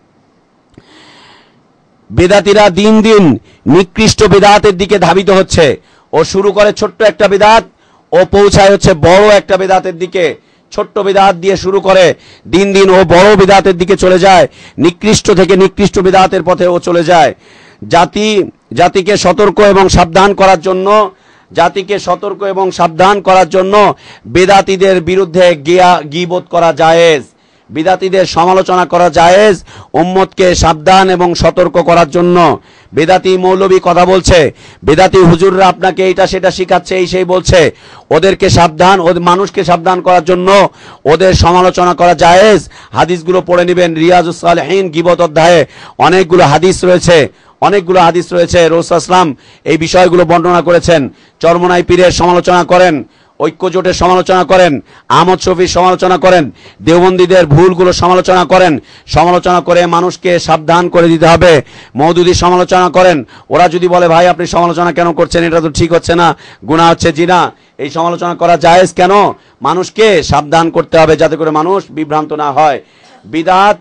বেদাতীরা দিন দিন নিকৃষ্ট বেদাতের দিকে ধাবিত হচ্ছে। ও শুরু করে ছোট্ট একটা বেদাত, ও পৌঁছায় হচ্ছে বড় একটা বেদাতের দিকে। ছোট্ট বেদাত দিয়ে শুরু করে দিন দিন ও বড় বেদাতের দিকে চলে যায়। নিকৃষ্ট থেকে নিকৃষ্ট বেদাতের পথে ও চলে যায়। জাতি জাতিকে সতর্ক এবং সাবধান করার জন্য জাতিকে সতর্ক এবং সাবধান করার জন্য বেদাতীদের বিরুদ্ধে গিয়া গীবত করা জায়েজ, বিদাতীদের সমালোচনা করা জায়েজ, উম্মতকে সাবধান এবং সতর্ক করার জন্য। বেদাতি মৌলবী কথা বলছে, বেদাতি হুজুররা আপনাকে এইটা সেটা শিখাচ্ছে, এই সেই বলছে, ওদেরকে সাবধান, ওদের মানুষকে সাবধান করার জন্য ওদের সমালোচনা করা জায়েজ। হাদিসগুলো পড়ে নেবেন, রিয়াজুস সালেহিন গীবত অধ্যায়ে অনেকগুলো হাদিস রয়েছে, অনেকগুলো হাদিস রয়েছে। রাসূল সাল্লাল্লাহু আলাইহি ওয়াসাল্লাম এই বিষয়গুলো বর্ণনা করেছেন। চরমনাই পীরের সমালোচনা করেন, ঐক্য জোটের সমালোচনা করেন, আহমদ শফির সমালোচনা করেন, দেওবন্দীদের ভুলগুলো সমালোচনা করেন। সমালোচনা করে মানুষকে সাবধান করে দিতে হবে। মওদুদির সমালোচনা করেন। ওরা যদি বলে ভাই আপনি সমালোচনা কেন করছেন, এটা তো ঠিক হচ্ছে না, গুনাহ হচ্ছে জিনা, এই সমালোচনা করা জায়েজ কেন? মানুষকে সাবধান করতে হবে যাতে করে মানুষ বিভ্রান্ত না হয়। বিদআত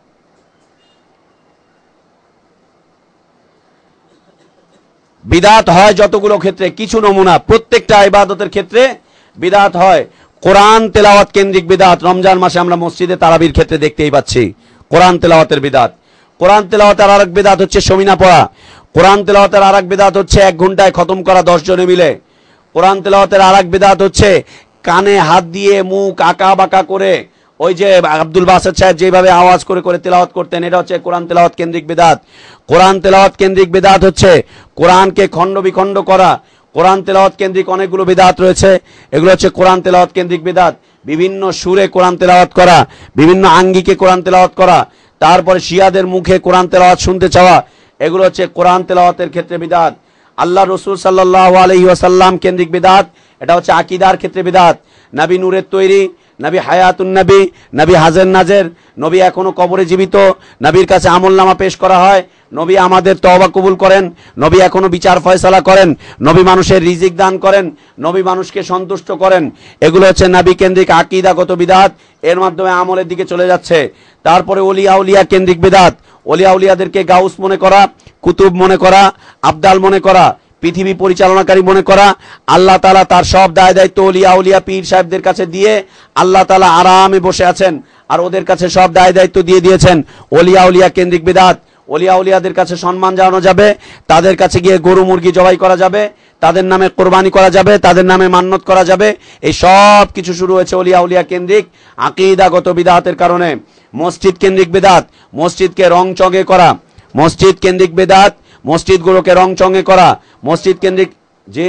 বিদআত হয় যতগুলো ক্ষেত্রে, কিছু নমুনা, প্রত্যেকটা ইবাদতের ক্ষেত্রে বিদআত হয়। কোরআন তেলাওয়াত কেন্দ্রিক বিদআত রমজান মাসে আমরা মসজিদে তারাবির ক্ষেত্রে দেখতেই পাচ্ছি। কোরআন তেলাওয়াতের বিদআত। কোরআন তেলাওয়াতের আরেক বিদআত হচ্ছে সমিনা পড়া। কোরআন তেলাওয়াতের আরেক বিদআত হচ্ছে এক ঘন্টায় খতম করা দশ জনে মিলে। কোরআন তেলাওয়াতের আরেক বিদআত হচ্ছে কানে হাত দিয়ে মুখ আঁকা বাঁকা করে, ওই যে আব্দুল বাসেত সাহেব যেভাবে আওয়াজ করে করে তেলাওয়াত করতেন, এটা হচ্ছে কোরআন তেলাওয়াত কেন্দ্রিক বিদআত। কোরআন তেলাওয়াত কেন্দ্রিক বিদআত হচ্ছে কোরআনকে খণ্ড বিখণ্ড করা। কোরআন তেলাওয়াত কেন্দ্রিক অনেকগুলো বিদআত রয়েছে, এগুলো হচ্ছে কোরআন তেলাওয়াত কেন্দ্রিক বিদআত। বিভিন্ন সুরে কোরআন তেলাওয়াত করা, বিভিন্ন আঙ্গিকে কোরআন তেলাওয়াত করা, তারপরে শিয়াদের মুখে কোরআন তেলাওয়াত শুনতে চাওয়া, এগুলো হচ্ছে কোরআন তেলাওয়াতের ক্ষেত্রে বিদআত। আল্লাহ রসুল সাল্লাল্লাহু আলাইহি ওয়াসাল্লাম কেন্দ্রিক বিদআত, এটা হচ্ছে আকীদার ক্ষেত্রে বিদআত। নবী নূরের তৈরি, নবী হায়াতুন নবী, নবী হাজের নাজের, নবী এখনো কবরে জীবিত, নবীর কাছে আমলনামা পেশ করা হয়, নবী আমাদের তওবা কবুল করেন, নবী এখনো বিচার ফয়সালা করেন, নবী মানুষের রিজিক দান করেন, নবী মানুষকে সন্তুষ্ট করেন। এগুলো হচ্ছে নবী কেন্দ্রিক আকীদাগত বিদআত, এর মাধ্যমে আমলের দিকে চলে যাচ্ছে। তারপরে ওলিয়া উলিয়া কেন্দ্রিক বিদআত, ওলিয়া উলিয়াদেরকে গাউস মনে করা, কুতুব মনে করা, আবদাল মনে করা, পৃথিবী পরিচালনাকারী মনে করা। আল্লাহ তাআলা তার সব দায় দায়িত্ব ওলিয়া উলিয়া পীর সাহেবদের কাছে দিয়ে আল্লাহ তাআলা আরামে বসে আছেন, আর ওদের কাছে সব দায় দায়িত্ব দিয়ে দিয়েছেন। ওলিয়া উলিয়া কেন্দ্রিক বিদআত, ওলিয়া উলিয়াদের কাছে সম্মান জানানো যাবে, তাদের কাছে গিয়ে গরু মুরগি জবাই করা যাবে, তাদের নামে কোরবানি করা যাবে, তাদের নামে মান্নত করা যাবে। এই সব কিছু শুরু হয়েছে ওলিয়া উলিয়া কেন্দ্রিক আকীদাগত বিদআতের কারণে। মসজিদ কেন্দ্রিক বিদআত, মসজিদকে রং চঙে করা, মসজিদ কেন্দ্রিক বিদআত, মসজিদগুলোকে রং চঙে করা, মসজিদ কেন্দ্রিক জি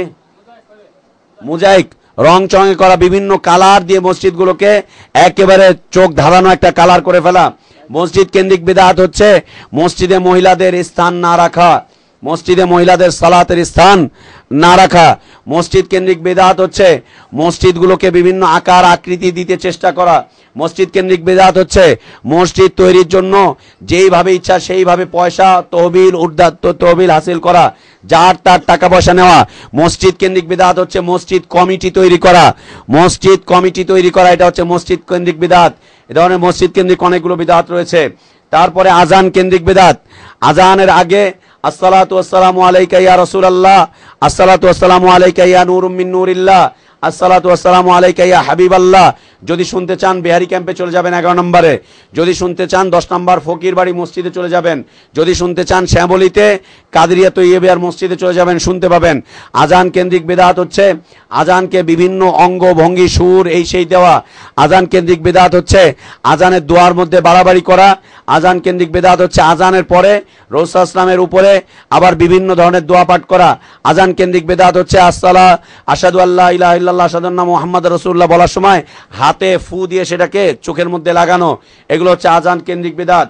মোজাইক রং চঙে করা, বিভিন্ন কালার দিয়ে মসজিদগুলোকে একেবারে চোখ ধাঁধানো একটা কালার করে ফেলা। মসজিদ কেন্দ্রিক বিদআত হচ্ছে মসজিদে মহিলাদের স্থান না রাখা, মসজিদে মহিলাদের সালাতের স্থান না রাখা। মসজিদ কেন্দ্রিক বিদআত হচ্ছে মসজিদগুলোকে বিভিন্ন আকার আকৃতি দিতে চেষ্টা করা। মসজিদ কেন্দ্রিক বিদআত হচ্ছে মসজিদ তৈরির জন্য যেইভাবে ইচ্ছা সেইভাবে পয়সা তহবিল উর্দাত্ত তহবিল হাসিল করা, যার তার টাকা পয়সা নেওয়া। মসজিদ কেন্দ্রিক বিদআত হচ্ছে মসজিদ কমিটি তৈরি করা, মসজিদ কমিটি তৈরি করা, এটা হচ্ছে মসজিদ কেন্দ্রিক বিদআত। এ ধরনের মসজিদ কেন্দ্রিক অনেকগুলো বিদআত রয়েছে। তারপরে আজান কেন্দ্রিক বিদআত, আজানের আগে আসসালাতু ওয়াসসালামু আলাইকা ইয়া রাসূলুল্লাহ, আসসালাতু ওয়াসসালামু আলাইকা ইয়া নূরুম মিন নূরিল্লাহ, আসসালাতু ওয়াসসালামু আলাইকা ইয়া হাবিবাল্লাহ। যদি শুনতে চান বিহারি ক্যাম্পে চলে যাবেন এগারো নম্বরে, যদি শুনতে চান দশ নম্বর ফকির বাড়ি মসজিদে চলে যাবেন, যদি শুনতে চান শ্যামলিতে কাদেরিয়া তৈয়বিয়ার মসজিদে চলে যাবেন, শুনতে পাবেন। আজান কেন্দ্রিক বিদআত হচ্ছে আজানকে বিভিন্ন অঙ্গ ভঙ্গি সুর এই সেই দেওয়া। আজান কেন্দ্রিক বিদআত হচ্ছে আজানের দোয়ার মধ্যে বাড়াবাড়ি করা। আজান কেন্দ্রিক বিদআত হচ্ছে আজানের পরে রাসূল সাল্লাল্লাহু আলাইহি ওয়াসাল্লামের উপরে আবার বিভিন্ন ধরনের দোয়া পাঠ করা। আজান কেন্দ্রিক বিদআত হচ্ছে আসসালা আশহাদু আল্লা ইলাহা ইল্লাল্লাহ আশহাদু আন্না মুহাম্মাদুর রাসূলুল্লাহ বলার সময় হাতে ফু দিয়ে সেটাকে চোখের মধ্যে লাগানো। এগুলো হচ্ছে আজান কেন্দ্রিক বিদআত।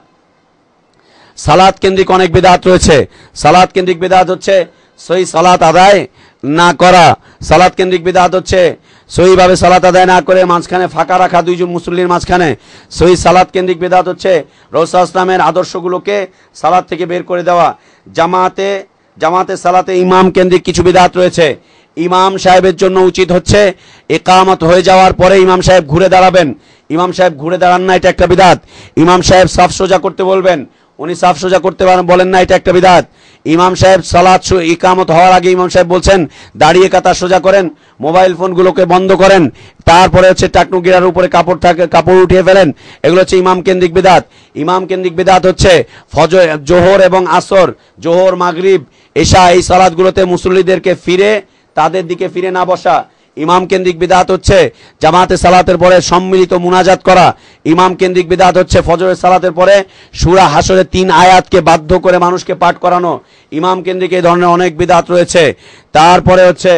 সালাত কেন্দ্রিক অনেক বিদআত রয়েছে। সালাত কেন্দ্রিক বিদআত হচ্ছে সহি সালাত আদায় না করা। সালাত কেন্দ্রিক বিদআত হচ্ছে সহিভাবে সালাত আদায় না করে মাঝখানে ফাঁকা রাখা দুইজন মুসল্লির মাঝখানে। সহি সালাত কেন্দ্রিক বিদআত হচ্ছে রাসূল সাল্লাল্লাহু আলাইহি ওয়াসাল্লামের আদর্শগুলোকে সালাত থেকে বের করে দেওয়া। জামাতে জামাতে সালাতে ইমাম কেন্দ্রিক কিছু বিদআত রয়েছে। ইমাম সাহেবের জন্য উচিত হচ্ছে ইকামত হয়ে যাওয়ার পরে ইমাম সাহেব ঘুরে দাঁড়াবেন। ইমাম সাহেব ঘুরে দাঁড়ান না, এটা একটা বিদআত। ইমাম সাহেব সাফ সোজা করতে বলবেন, উনি সাফ সোজা করতে পারেন বলেন না, এটা একটা বিদআত। ইমাম সাহেব সালাত ইকামত হওয়ার আগে ইমাম সাহেব বলছেন দাঁড়িয়ে কাতার সোজা করেন, মোবাইল ফোনগুলোকে বন্ধ করেন, তারপরে হচ্ছে টাকনু গিরার উপরে কাপড় থাকে কাপড় উঠিয়ে ফেলেন। এগুলো হচ্ছে ইমাম কেন্দ্রিক বিদআত। ইমাম কেন্দ্রিক বিদআত হচ্ছে ফজর জোহর এবং আসর, জোহর মাগরিব এশা এই সালাতগুলোতে মুসল্লিদেরকে ফিরে তাদের দিকে ফিরে না বসা। ইমাম কেন্দ্রিক বিদআত হচ্ছে জামাতে সালাতের পরে সম্মিলিত মুনাজাত করা। ইমাম কেন্দ্রিক বিদআত হচ্ছে ফজরের সালাতের পরে সূরা হাসরের তিন আয়াতকে বাধ্য করে মানুষকে পাঠ করানো। ইমাম কেন্দ্রিক এই ধরনের অনেক বিদআত রয়েছে। তারপরে হচ্ছে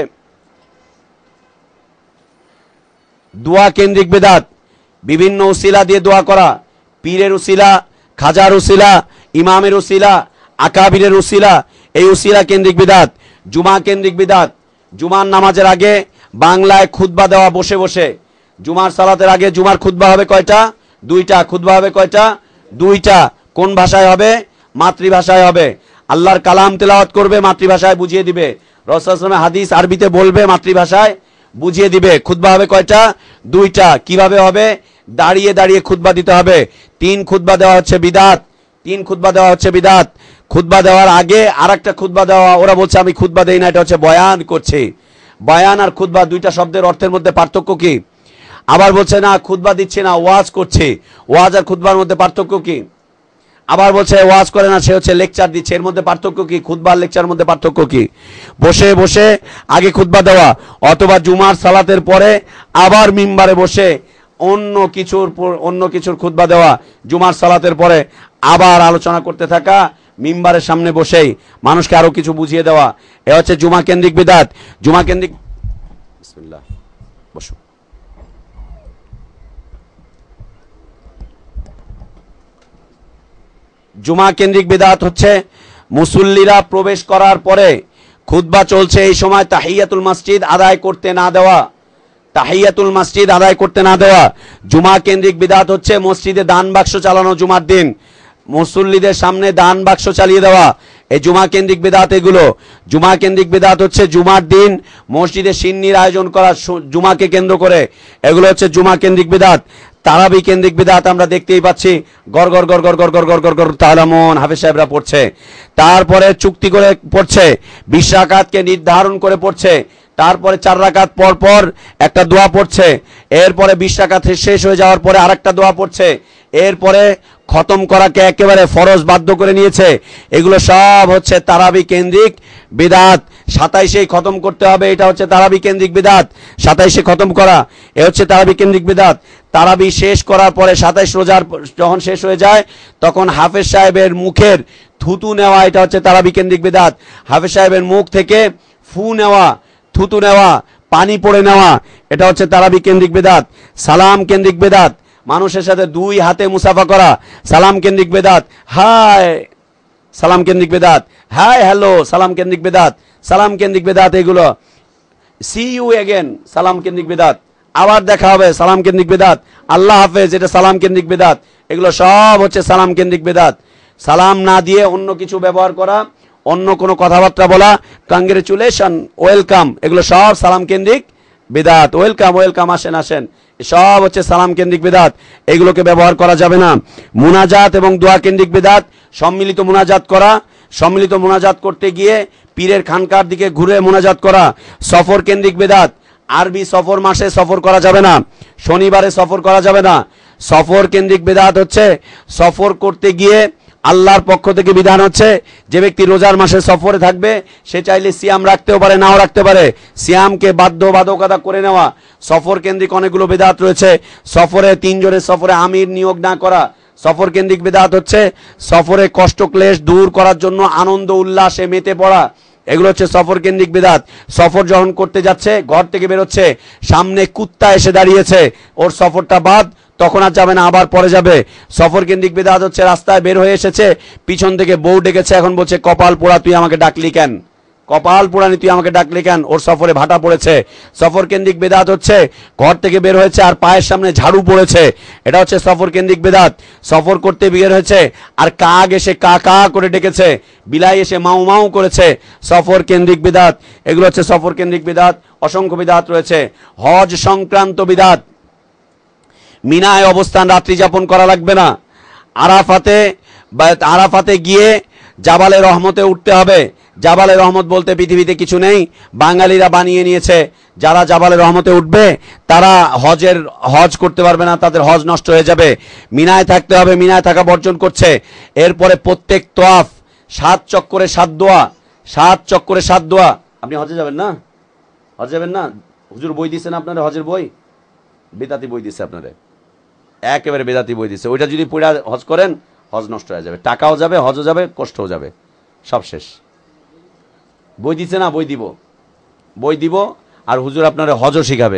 দোয়া কেন্দ্রিক বিদআত, বিভিন্ন উসিলা দিয়ে দোয়া করা, পীরের উসিলা, খাজার উসিলা, ইমামের উসিলা, আকাবিরের উসিলা, এই উসিলা কেন্দ্রিক বিদআত। জুমা কেন্দ্রিক বিদআত, জুমার নামাজের আগে বাংলায় খুতবা দেওয়া বসে বসে। জুমার সালাতের আগে জুমার খুতবা হবে কয়টা? দুইটা। খুতবা হবে কয়টা? দুইটা। কোন ভাষায় হবে? মাতৃভাষায় হবে। আল্লাহর কালাম তেলাওয়াত করবে, মাতৃভাষায় বুঝিয়ে দিবে। রাসূল সাল্লাল্লাহু আলাইহি ওয়াসাল্লাম হাদিস আরবিতে বলবে, মাতৃভাষায় বুঝিয়ে দিবে। খুতবা হবে কয়টা? দুইটা। কিভাবে হবে? দাঁড়িয়ে দাঁড়িয়ে খুতবা দিতে হবে। তিন খুতবা দেওয়া হচ্ছে বিদআত। তিন খুতবা দেওয়া হচ্ছে বিদআত। খুতবা দেওয়ার আগে আরেকটা খুতবা দেওয়া, ওরা বলছে আমি খুতবা দেই না, এটা হচ্ছে বয়ান করছি। বয়ান আর খুতবা দুইটা শব্দের অর্থের মধ্যে পার্থক্য কি? আবার বলছে না খুতবা দিচ্ছে না, ওয়াজ করছে। ওয়াজ আর খুতবার মধ্যে পার্থক্য কি? আবার বলছে ওয়াজ করে না, সে হচ্ছে লেকচার দিচ্ছে। এর মধ্যে পার্থক্য কি? খুতবা আর লেকচারের মধ্যে পার্থক্য কি? বসে বসে আগে খুতবা দেওয়া, অথবা জুমার সালাতের পরে আবার মিম্বারে বসে অন্য কিছুর অন্য কিছুর খুতবা দেওয়া। জুমার সালাতের পরে আবার আলোচনা করতে থাকা, মিম্বারের সামনে বসেই মানুষকে আরো কিছু বুঝিয়ে দেওয়া। এ হচ্ছে জুমা কেন্দ্রিক বিদআত। জুমা কেন্দ্রিক বিসমিল্লাহ বসো। জুমা কেন্দ্রিক বিদআত হচ্ছে মুসল্লিরা প্রবেশ করার পরে খুতবা চলছে এই সময় তাহিয়াতুল মসজিদ আদায় করতে না দেওয়া। তাহিয়াতুল মসজিদ আদায় করতে না দেওয়া। জুমা কেন্দ্রিক বিদআত হচ্ছে মসজিদে দান বাক্স চালানো, জুমার দিন মুসল্লিদের সামনে দান বাক্স চালিয়ে দেওয়া, এই জুমা কেন্দ্রিক বিদআত এগুলো। জুমা কেন্দ্রিক বিদআত হচ্ছে জুমার দিন মসজিদে সিন্নির আয়োজন করা জুমাকে কেন্দ্র করে, এগুলো হচ্ছে জুমা কেন্দ্রিক বিদআত। তারাবি কেন্দ্রিক বিদআত আমরা দেখতেই পাচ্ছি, গড় গড় গড় গড় গড় গড় গড় গড় গড় তালামন হাফেজ সাহেবরা পড়ছে, তারপরে চুক্তি করে পড়ছে, বিশ রাকাতকে নির্ধারণ করে পড়ছে, তারপরে চার রাকাত পর পর একটা দোয়া পড়ছে, এরপরে বিশ রাকাত শেষ হয়ে যাওয়ার পরে আরেকটা দোয়া পড়ছে, এরপরে খতম করাকে একেবারে ফরজ বাধ্য করে নিয়েছে। এগুলো সব হচ্ছে তারাবি কেন্দ্রিক বিদআত। সাতাইশেই খতম করতে হবে, এটা হচ্ছে তারাবি কেন্দ্রিক বিদআত। সাতাইশে খতম করা এ হচ্ছে তারাবি কেন্দ্রিক বিদআত। তারাবি শেষ করার পরে সাতাইশ রোজার যখন শেষ হয়ে যায় তখন হাফেজ সাহেবের মুখের থুতু নেওয়া, এটা হচ্ছে তারাবি কেন্দ্রিক বিদআত। হাফেজ সাহেবের মুখ থেকে ফু নেওয়া, থুতু নেওয়া, পানি পড়ে নেওয়া, এটা হচ্ছে তারাবি কেন্দ্রিক বিদআত। সালাম কেন্দ্রিক বিদআত, মানুষের সাথে দুই হাতে মুসাফা করা, সালাম কেন্দ্রিক বিদআত। হাই সালাম কেন্দ্রিক বিদআত, হাই হ্যালো সালাম কেন্দ্রিক বিদআত, সালাম কেন্দ্রিক বিদআত এগুলো। সি ইউ এগেন সালাম কেন্দ্রিক বিদআত, আবার দেখা হবে সালাম কেন্দ্রিক বিদআত। আল্লাহ হাফেজ এটা সালাম কেন্দ্রিক বিদআত। এগুলো সব হচ্ছে সালাম কেন্দ্রিক বিদআত। সালাম না দিয়ে অন্য কিছু ব্যবহার করা, অন্য কোনো কথাবার্তা বলা, কংগ্রেচুলেশন, ওয়েলকাম, এগুলো সব সালাম কেন্দ্রিক বিদআত। ওয়েলকাম ওয়েলকাম, আসেন আসেন, সব হচ্ছে সালাম কেন্দ্রিক বিদআত, এগুলোকে ব্যবহার করা যাবে না। মুনাজাত এবং দোয়া কেন্দ্রিক বিদআত, সম্মিলিত মুনাজাত করা, সম্মিলিত মুনাজাত করতে গিয়ে পীরের খানকার দিকে ঘুরে মুনাজাত করা, সফর কেন্দ্রিক বিদআত। আরবি সফর মাসে সফর করা যাবে না, শনিবারে সফর করা যাবে না। সফর কেন্দ্রিক বিদআত হচ্ছে সফর করতে গিয়ে আল্লাহর পক্ষ থেকে বিধান হচ্ছে যে ব্যক্তি রোজার মাসে সফরে থাকবে সে চাইলে সিয়াম রাখতেও পারে, নাও রাখতে পারে, সিয়ামকে বাধ্যবাধকতা করে নেওয়া। সফর কেন্দ্রিক অনেকগুলো বিদআত রয়েছে। সফরে তিনজনের সফরে আমির নিয়োগ না করা, সফর কেন্দ্রিক বিদআত হচ্ছে সফরে কষ্ট ক্লেশ দূর করার জন্য আনন্দ উল্লাসে মেতে পড়া, এগুলো হচ্ছে সফর কেন্দ্রিক বিদআত। সফর যখন করতে যাচ্ছে, ঘর থেকে বেরোচ্ছে, সামনে কুত্তা এসে দাঁড়িয়েছে, ওর সফরটা বাদ, তখন আর যাবে না, আবার পরে যাবে। সফর কেন্দ্রিক বিদআত হচ্ছে রাস্তায় বের হয়ে এসেছে, পিছন থেকে বউ ডেকেছে, এখন বলছে কপাল পোড়া তুই আমাকে ডাকলি কেন, কপাল পোড়ানি তুই আমাকে ডাকলি কেন, ওর সফরে ভাটা পড়েছে। সফর কেন্দ্রিক বিদআত হচ্ছে ঘর থেকে বের হয়েছে আর পায়ের সামনে ঝাড়ু পড়েছে, এটা হচ্ছে সফর কেন্দ্রিক বিদআত। সফর করতে বের হয়েছে আর কাক এসে কা কা করে ডেকেছে, বিলাই এসে মাউ মাউ করেছে, সফর কেন্দ্রিক বিদআত। এগুলো হচ্ছে সফর কেন্দ্রিক বিদআত। অসংখ্য বিদআত রয়েছে। হজ সংক্রান্ত বিদআত, মিনায় অবস্থান রাত্রি যাপন করা লাগবে না। আরাফাতে আরাফাতে গিয়ে জাবালে রহমতে উঠতে হবে। জাবালে রহমত বলতে পৃথিবীতে কিছু নেই, বাঙালিরা বানিয়ে নিয়েছে। যারা জাবালে রহমতে উঠবে তারা হজের হজ করতে পারবে না, তাদের হজ নষ্ট হয়ে যাবে। মিনায় থাকতে হবে, মিনায় থাকা বর্জন করছে। এরপরে প্রত্যেক তোয়াফ সাত চক্করে সাত দোয়া, সাত চক্করে সাত দোয়া। আপনি হজে যাবেন না? হজ যাবেন না? হুজুর বই দিচ্ছেন আপনারা, হজের বই, বেদাতি বই দিচ্ছে আপনারা, একেবারে বেদাতি বই দিচ্ছে। ওইটা যদি পড়া হজ করেন হজ নষ্ট হয়ে যাবে, টাকাও যাবে, হজও যাবে, কষ্টও যাবে, সব শেষ। বই দিচ্ছে না? বই দিব, বই দিব। আর হুজুর আপনারা হজও শিখাবে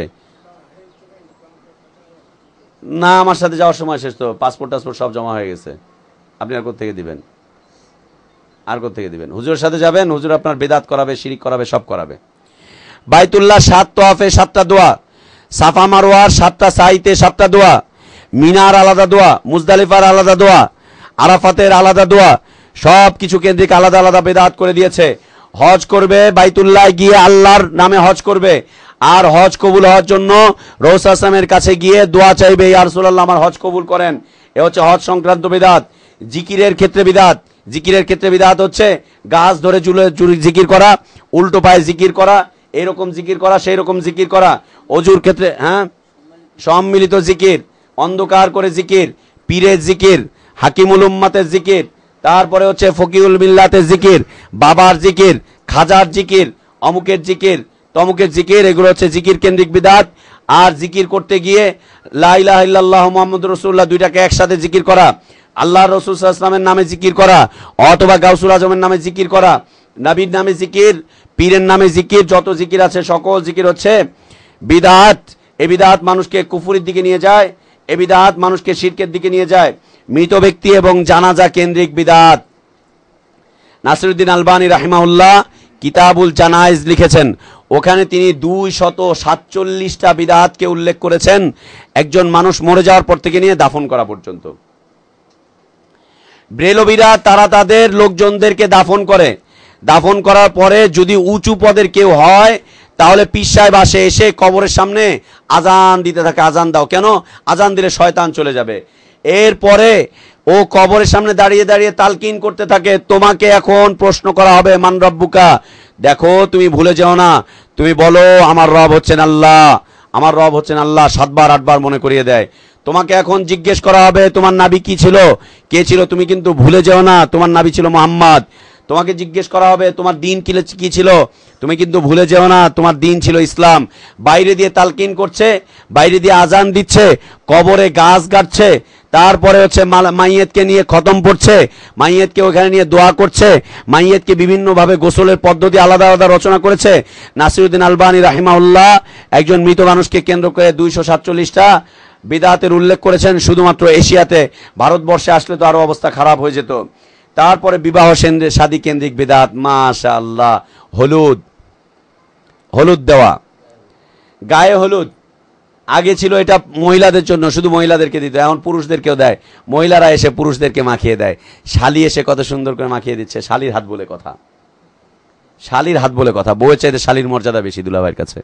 না। আমার সাথে যাওয়ার সময় শেষ তো, পাসপোর্ট টাসপোর্ট সব জমা হয়ে গেছে। আপনি আর কোথেকে দিবেন? আর কোথেকে দিবেন? হুজুরের সাথে যাবেন, হুজুর আপনার বেদাত করাবে, শিরিক করাবে, সব করাবে। বাইতুল্লাহ সাত তোয়াফে সাতটা দোয়া, সাফা মারওয়ার সাতটা সাইতে সাতটা দোয়া, মিনার আলাদা দোয়া, মুজদালিফার আলাদা দোয়া, আরাফাতের আলাদা দোয়া, সব কিছু কেন্দ্রিক আলাদা আলাদা বেদাত করে দিয়েছে। হজ করবে, বাইতুল্লাহ গিয়ে আল্লাহর নামে হজ করবে, আর হজ কবুল হওয়ার জন্য রাসূল সাল্লামের কাছে গিয়ে দোয়া চাইবে, ইয়া রাসূলুল্লাহ আমার হজ কবুল করেন। এ হচ্ছে হজ সংক্রান্ত বিদআত। জিকিরের ক্ষেত্রে বিদআত, জিকিরের ক্ষেত্রে বিদআত হচ্ছে গাছ ধরে চুলে জিকির করা, উল্টো পায়ে জিকির করা, এরকম জিকির করা, সেই রকম জিকির করা। অজুর ক্ষেত্রে হ্যাঁ সম্মিলিত জিকির, অন্ধকার করে জিকির, পীরের জিকির, হাকিমুল উম্মাতের জিকির, তারপরে হচ্ছে ফকিউল মিল্লাতের জিকির, বাবার জিকির, খাজার জিকির, অমুকের জিকির, তমুকের জিকির, এগুলো হচ্ছে জিকির কেন্দ্রিক বিদআত। আর জিকির করতে গিয়ে লা ইলাহা ইল্লাল্লাহ মুহাম্মাদুর রাসূলুল্লাহ দুইটাকে একসাথে জিকির করা, আল্লাহর রাসূল সাল্লাল্লাহু আলাইহি ওয়াসাল্লামের নামে জিকির করা, অথবা গাউসুল আজমের নামে জিকির করা, নবীর নামে জিকির, পীরের নামে জিকির, যত জিকির আছে সকল জিকির হচ্ছে বিদআত। এই বিদআত মানুষকে কুফরির দিকে নিয়ে যায়, এই বিদআত মানুষকে শিরকের দিকে নিয়ে যায়। মৃত ব্যক্তি এবং জানাজা কেন্দ্রিক বিদআত। নাসিরউদ্দিন আলবানী রাহিমাহুল্লাহ কিতাবুল জানাইজ লিখেছেন, ওখানে তিনি দুই শত সাতচল্লিশটা বিদআতকে উল্লেখ করেছেন, একজন মানুষ মরে যাওয়ার পর থেকে নিয়ে দাফন করা পর্যন্ত। ব্রেলভীরা তারা তাদের লোকজনদেরকে দাফন করে, দাফন করার পরে যদি উঁচু পদের কেউ হয় তাহলে পীর সাহেব আসে, এসে কবরের সামনে আজান দিতে থাকে, আজান দাও, কেন? আজান দিলে শয়তান চলে যাবে। এরপরে ও কবরের সামনে দাঁড়িয়ে দাঁড়িয়ে তালকিন করতে থাকে, তোমাকে এখন প্রশ্ন করা হবে মান রব্বুকা, দেখো তুমি ভুলে যেও না, তুমি বলো আমার রব হচ্ছেন আল্লাহ, আমার রব হচ্ছেন আল্লাহ, সাতবার আটবার মনে করিয়ে দেয়। তোমাকে এখন জিজ্ঞেস করা হবে তোমার নাবি কি ছিল, কে ছিল, তুমি কিন্তু ভুলে যেও না তোমার নাবি ছিল মুহাম্মদ। তোমাকে জিজ্ঞেস করা হবে তোমার দিন কি ছিল, তুমি কিন্তু ভুলে যেও না তোমার দিন ছিল ইসলাম। বাইরে দিয়ে তালকিন করছে, বাইরে দিয়ে আজান দিচ্ছে, কবরে গাছ গাড়ছে, তারপরে হচ্ছে মাইয়েতকে নিয়ে খতম পড়ছে, মাইয়েতকে ওখানে নিয়ে দোয়া করছে, মাইয়েতকে বিভিন্নভাবে গোসলের পদ্ধতি আলাদা আলাদা রচনা করেছে। নাসিরউদ্দিন আলবানী রাহিমাহুল্লাহ একজন মৃত মানুষকে কেন্দ্র করে দুইশো সাতচল্লিশটা বিদআতের উল্লেখ করেছেন শুধুমাত্র এশিয়াতে। ভারতবর্ষে আসলে তো আরো অবস্থা খারাপ হয়ে যেত। তারপরে বিবাহ শাদী কেন্দ্রিক বিদআত, মাশাআল্লাহ, হলুদ, হলুদ দেওয়া, গায়ে হলুদ। আগে ছিল এটা মহিলাদের জন্য, শুধু মহিলাদেরকে দিত, এখন পুরুষদেরকেও দেয়, মহিলারা এসে পুরুষদেরকে মাখিয়ে দেয়। শালি এসে কত সুন্দর করে মাখিয়ে দিচ্ছে, শালির হাত বলে কথা, শালির হাত বলে কথা, বউয়ের চাইতে শালির মর্যাদা বেশি দুলাভাইয়ের কাছে।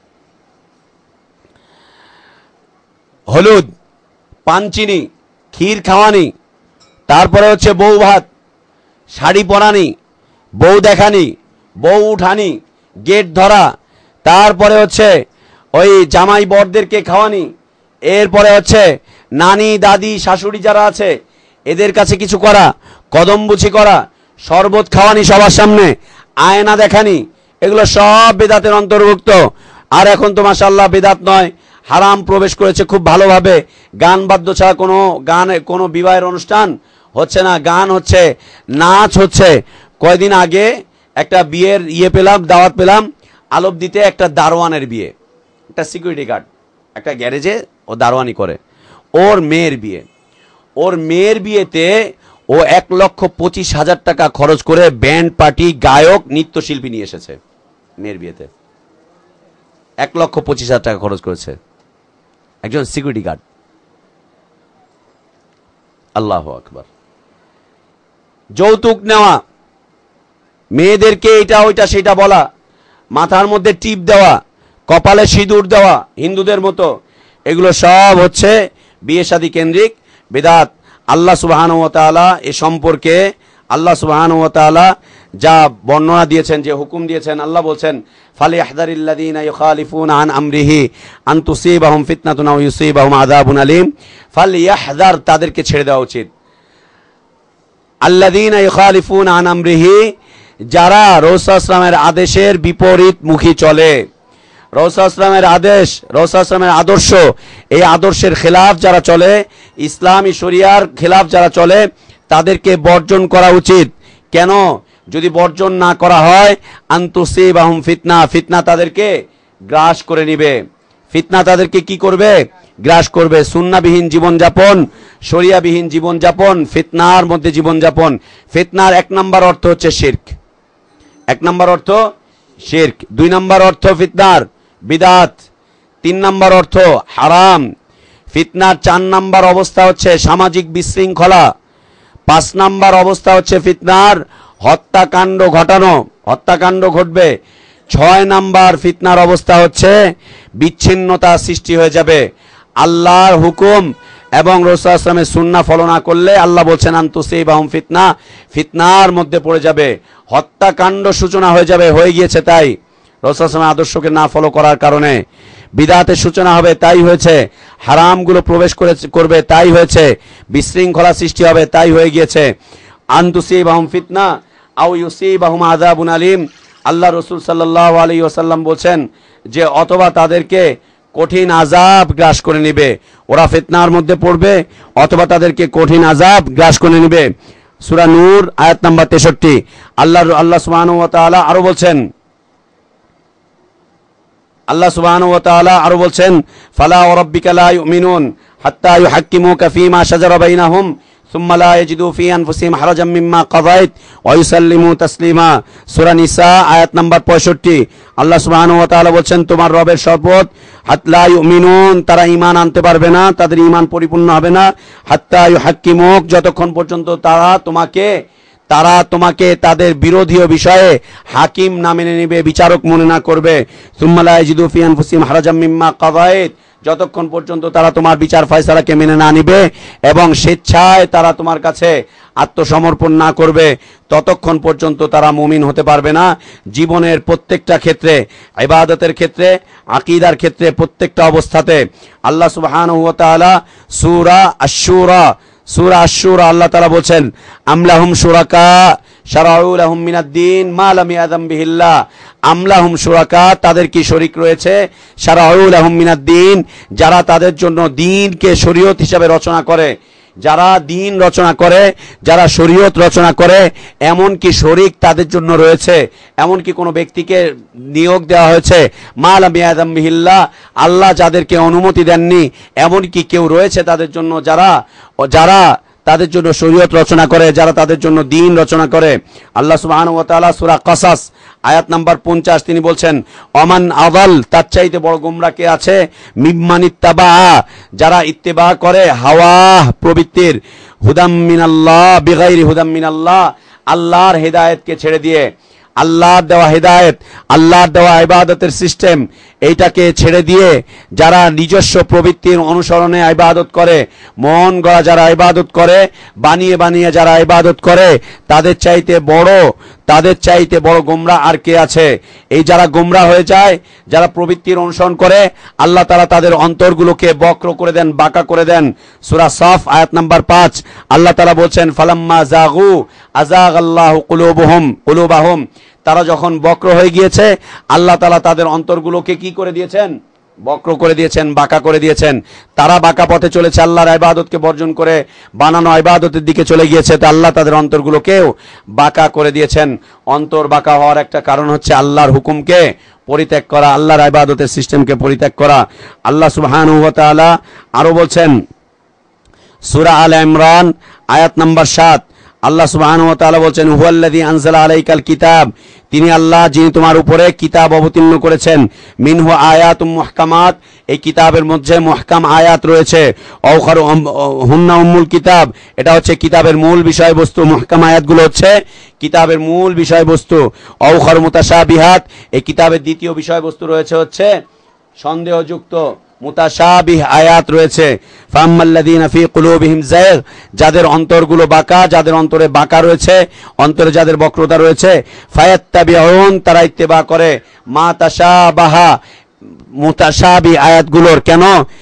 হলুদ, পানচিনি, ক্ষীর খাওয়ানি, তারপরে হচ্ছে বউ ভাত, শাড়ি পরানি, বউ দেখানি, বউ উঠানি, গেট ধরা, তারপরে হচ্ছে ওই জামাই বরদেরকে খাওয়ানি, এরপরে হচ্ছে নানি দাদি শাশুড়ি যারা আছে এদের কাছে কিছু করা, কদমবুছি করা, শরবত খাওয়ানি সবার সামনে, আয়না দেখানি, এগুলো সব বিদআতের অন্তর্ভুক্ত। আর এখন তো মাশাআল্লাহ বিদআত নয়, হারাম প্রবেশ করেছে খুব ভালোভাবে। গান বাদ্য ছাড়া কোনো গান, কোনো বিবাহের অনুষ্ঠান হচ্ছে না, গান হচ্ছে, নাচ হচ্ছে। কয়দিন আগে একটা বিয়ের ইয়ে পেলাম, দাওয়াত পেলাম, আলোপ দিতে একটা দারোয়ানের বিয়ে, একটা সিকিউরিটি গার্ড একটা গ্যারেজে ও দারোয়ানি করে, ওর মেয়ের বিয়ে। ওর মেয়ের বিয়েতে ও এক লক্ষ পঁচিশ হাজার টাকা খরচ করে ব্যান্ড পার্টি, গায়ক, নৃত্যশিল্পী নিয়ে এসেছে মেয়ের বিয়েতে। এক লক্ষ পঁচিশ হাজার টাকা খরচ করেছে একজন সিকিউরিটি গার্ড। আল্লাহু আকবার। যৌতুক নেওয়া, মেয়েদেরকে এটা ওইটা সেটা বলা, মাথার মধ্যে টিপ দেওয়া, কপালে সিঁদুর দেওয়া হিন্দুদের মতো, এগুলো সব হচ্ছে বিয়ে শাদী কেন্দ্রিক বিদআত। আল্লাহ সুবহানাহু ওয়া তাআলা এ সম্পর্কে, আল্লাহ সুবহানাহু ওয়া তাআলা যা বর্ণনা দিয়েছেন, যে হুকুম দিয়েছেন, আল্লাহ বলছেন ফালিয়াহযারিল্লাযীনা ইউখালিফুনা আন আমরিহি আন তুসিবাহুম ফিতনাতুন আও ইউসিবাহুম আযাবুন আলীম। ফালিয়াহযার, তাদেরকে ছেড়ে দেওয়া উচিত। আল্লাযীনা ইউখালিফুনা আন আমরিহি, যারা রাসূল সাল্লাল্লাহু আলাইহি ওয়াসাল্লামের আদেশের বিপরীত মুখী চলে, রাসূল সাল্লাল্লাহু আলাইহি ওয়াসাল্লামের আদেশ, রাসূল সাল্লাল্লাহু আলাইহি ওয়াসাল্লামের আদর্শ, এই আদর্শের খেলাফ যারা চলে, ইসলামী শরিয়ার খেলাফ যারা চলে, তাদেরকে বর্জন করা উচিত। কেন? যদি বর্জন না করা হয়, আনতুসিবাহুম ফিতনা, ফিতনা তাদেরকে গ্রাস করে নিবে। ফিতনা তাদেরকে কি করবে? গ্রাস করবে। সুন্নাহবিহীন জীবনযাপন, শরিয়াবিহীন জীবনযাপন, ফিতনার মধ্যে জীবনযাপন। ফিতনার এক নাম্বার অর্থ হচ্ছে শিরক, এক নাম্বার অর্থ শিরক, দুই নাম্বার অর্থ ফিতনার বিদআত, তিন নাম্বার অর্থ হারাম। ফিতনার চার নাম্বার অবস্থা হচ্ছে সামাজিক বিশৃঙ্খলা, পাঁচ নাম্বার অবস্থা হচ্ছে ফিতনার হত্যাকাণ্ড ঘটানো, হত্যাকাণ্ড ঘটবে। ছয় নাম্বার ফিতনার অবস্থা হচ্ছে বিচ্ছিন্নতা সৃষ্টি হয়ে যাবে। আল্লাহর হুকুম এবং রাসূল সাল্লাল্লাহু আলাইহি ওয়াসাল্লামের সুন্নাহ ফলো না করলে আল্লাহ বলছেন আনতুসিবাহুম ফিতনা, ফিতনার মধ্যে পড়ে যাবে, হত্যাকাণ্ড সূচনা হয়ে যাবে, হয়ে গিয়েছে। তাই রাসূল সাল্লাল্লাহু আলাইহি ওয়াসাল্লামের আদর্শকে না ফলো করার কারণে বিদআতের সূচনা হবে, তাই হয়েছে। হারামগুলো প্রবেশ করে করবে, তাই হয়েছে। বিশৃঙ্খলা সৃষ্টি হবে, তাই হয়ে গিয়েছে। আনতুসিবাহুম ফিতনা আও ইউসিবাহুম আযাবুন আলীম। আল্লাহ রাসূল সাল্লাল্লাহু আলাইহি ওয়াসাল্লাম বলছেন যে অথবা তাদেরকে কঠিন আযাব গ্রাস করে নেবে, ওরা ফিতনার মধ্যে পড়বে, অথবা তাদেরকে কঠিন আযাব গ্রাস করে নেবে। সূরা নূর আয়াত নাম্বার তেষট্টি। আল্লাহ আল্লাহ সুবহানাহু ওয়া তাআলা আরো বলছেন, আল্লাহ সুবহানাহু ওয়া তাআলা আরো বলছেন ফালা ওয়া রাব্বিকা লা ইউমিনুন হাত্তা ইউহাক্কিমুকা ফীমা শাজারা বাইনাহুম সুম্মা লা ইয়াজিদু ফি আনফুসিহিম হারাজাম মিম্মা কাযাইত ওয়া ইউসাল্লিমু তাসলিমা। সূরা নিসা আয়াত নাম্বার পঁয়ষট্টি। আল্লাহ সুবহানাহু ওয়া তাআলা বলছেন, তোমার রবের শপথ, হাত্তা ইউমিনুন, তারা ঈমান আনতে পারবে না, তাদের ঈমান পরিপূর্ণ হবে না, হাত্তা ইউহাক্কিমুক, যতক্ষণ পর্যন্ত তারা তোমাকে তারা তোমাকে তাদের বিরোধী বিষয়ে হাকিম না মেনে নেবে, বিচারক মনে না করবে। সুম্মা লা ইয়াজিদু ফি আনফুসিহিম হারাজাম মিম্মা কাযাইত, যতক্ষণ পর্যন্ত তারা তোমার বিচার ফয়সালাকে মেনে না নিবে এবং স্বেচ্ছায় তারা তোমার কাছে আত্মসমর্পণ না করবে, ততক্ষণ পর্যন্ত তারা মুমিন হতে পারবে না। জীবনের প্রত্যেকটা ক্ষেত্রে, ইবাদতের ক্ষেত্রে, আকীদার ক্ষেত্রে, প্রত্যেকটা অবস্থাতে আল্লাহ সুবহানাহু ওয়া তাআলা সূরা আশ-শূরা সূরা আশ-শূরা আল্লাহ তাআলা বলেন, আমলাহুম শুরাকা শারাউ লাহুম মিনাদ-দ্বীন মা লাম ইয়াযাম বিহিল্লাহ। আমলাহুম শুরাকা, তাদের কি শরীক রয়েছে, শারাউ লাহুম মিনাদ-দ্বীন, যারা তাদের জন্য দ্বীনকে শরীয়ত হিসাবে রচনা করে, যারা দ্বীন রচনা করে, যারা শরীয়ত রচনা করে, এমন কি শরীক তাদের জন্য রয়েছে, এমন কি কোনো ব্যক্তিকে নিয়োগ দেওয়া হয়েছে, মা লাম ইয়াযাম বিহিল্লাহ, আল্লাহ যাদেরকে অনুমতি দেননি, এমন কি কেউ রয়েছে তাদের জন্য যারা যারা তাদের জন্য শরীয়ত রচনা করে, যারা তাদের জন্য দ্বীন রচনা করে। আল্লাহ সুবহানাহু ওয়া তাআলা সূরা কাসাস আয়াত নাম্বার পঞ্চাশ তিনি বলছেন, অমান আযাল, তার চাইতে বড় গোমরা কে আছে, মিম্মান ইত্তাবা, যারা ইত্তেবা করে হাওয়া প্রবৃত্তির, হুদাম মিনাল্লাহ বিগাইরি হুদাম মিনাল্লাহ, আল্লাহর হেদায়েতকে ছেড়ে দিয়ে, আল্লাহর দেওয়া হেদায়েত, আল্লাহর দেওয়া ইবাদতের সিস্টেম, এইটাকে ছেড়ে দিয়ে যারা নিজস্ব প্রবৃত্তির অনুসরণে ইবাদত করে, মন গড়া যারা ইবাদত করে, বানিয়ে বানিয়ে যারা ইবাদত করে, তাদের চাইতে বড় তাদের চাইতে বড় গোমরা আর কে আছে? এই যারা গোমরা হয়ে যায়, যারা প্রবৃত্তির অনুসরণ করে, আল্লাহ তাআলা তাদের অন্তরগুলোকে বক্র করে দেন, বাঁকা করে দেন। সূরা সাফ আয়াত নাম্বার পাঁচ আল্লাহ তাআলা বলছেন, ফালাম্মা জাগু আযাগাল্লাহু কুলুবুহুম কুলুবাহুম, তারা যখন বক্র হয়ে গিয়েছে, আল্লাহ তাআলা তাদের অন্তরগুলোকে কি করে দিয়েছেন, বক্র করে দিয়েছেন, বাঁকা করে দিয়েছেন। তারা বাঁকা পথে চলেছে, আল্লাহর ইবাদতকে বর্জন করে বানানো ইবাদতের দিকে চলে গিয়েছে, তো আল্লাহ তাদের অন্তরগুলোকেও বাঁকা করে দিয়েছেন। অন্তর বাঁকা হওয়ার একটা কারণ হচ্ছে আল্লাহর হুকুমকে পরিত্যাগ করা, আল্লাহর ইবাদতের সিস্টেমকে পরিত্যাগ করা। আল্লাহ সুবহানাহু ওয়া তাআলা আরো বলছেন, সূরা আলে ইমরান আয়াত নাম্বার সাত আল্লাহ সুবহানাহু ওয়া তাআলা বলছেন, হুয়াল্লাযী আনজালা আলাইকাল কিতাব, তিনি আল্লাহ যিনি তোমার উপরে কিতাব অবতীর্ণ করেছেন, মিনহু আয়াতুম মুহকামাত, এই কিতাবের মধ্যে মুহকাম আয়াত রয়েছে, আউখারু হুন্না উম্মুল কিতাব, এটা হচ্ছে কিতাবের মূল বিষয়বস্তু, মুহকাম আয়াতগুলো হচ্ছে কিতাবের মূল বিষয়বস্তু। আউখারু মুতাশাবিহাত, এই কিতাবের দ্বিতীয় বিষয়বস্তু রয়েছে হচ্ছে সন্দেহযুক্ত মুতাশাবিহ আয়াত রয়েছে। ফাম্মাল্লাযীনা ফী কুলুবিহিম যায়গ, যাদের অন্তরগুলো বাঁকা, যাদের অন্তরে বাঁকা রয়েছে, অন্তরে যাদের বক্রতা রয়েছে, ফায়াত্তাবিউন, তারা ইত্তেবা করে, মা তাশাবাহা, মুতাশাবি আয়াতগুলোর। কেন?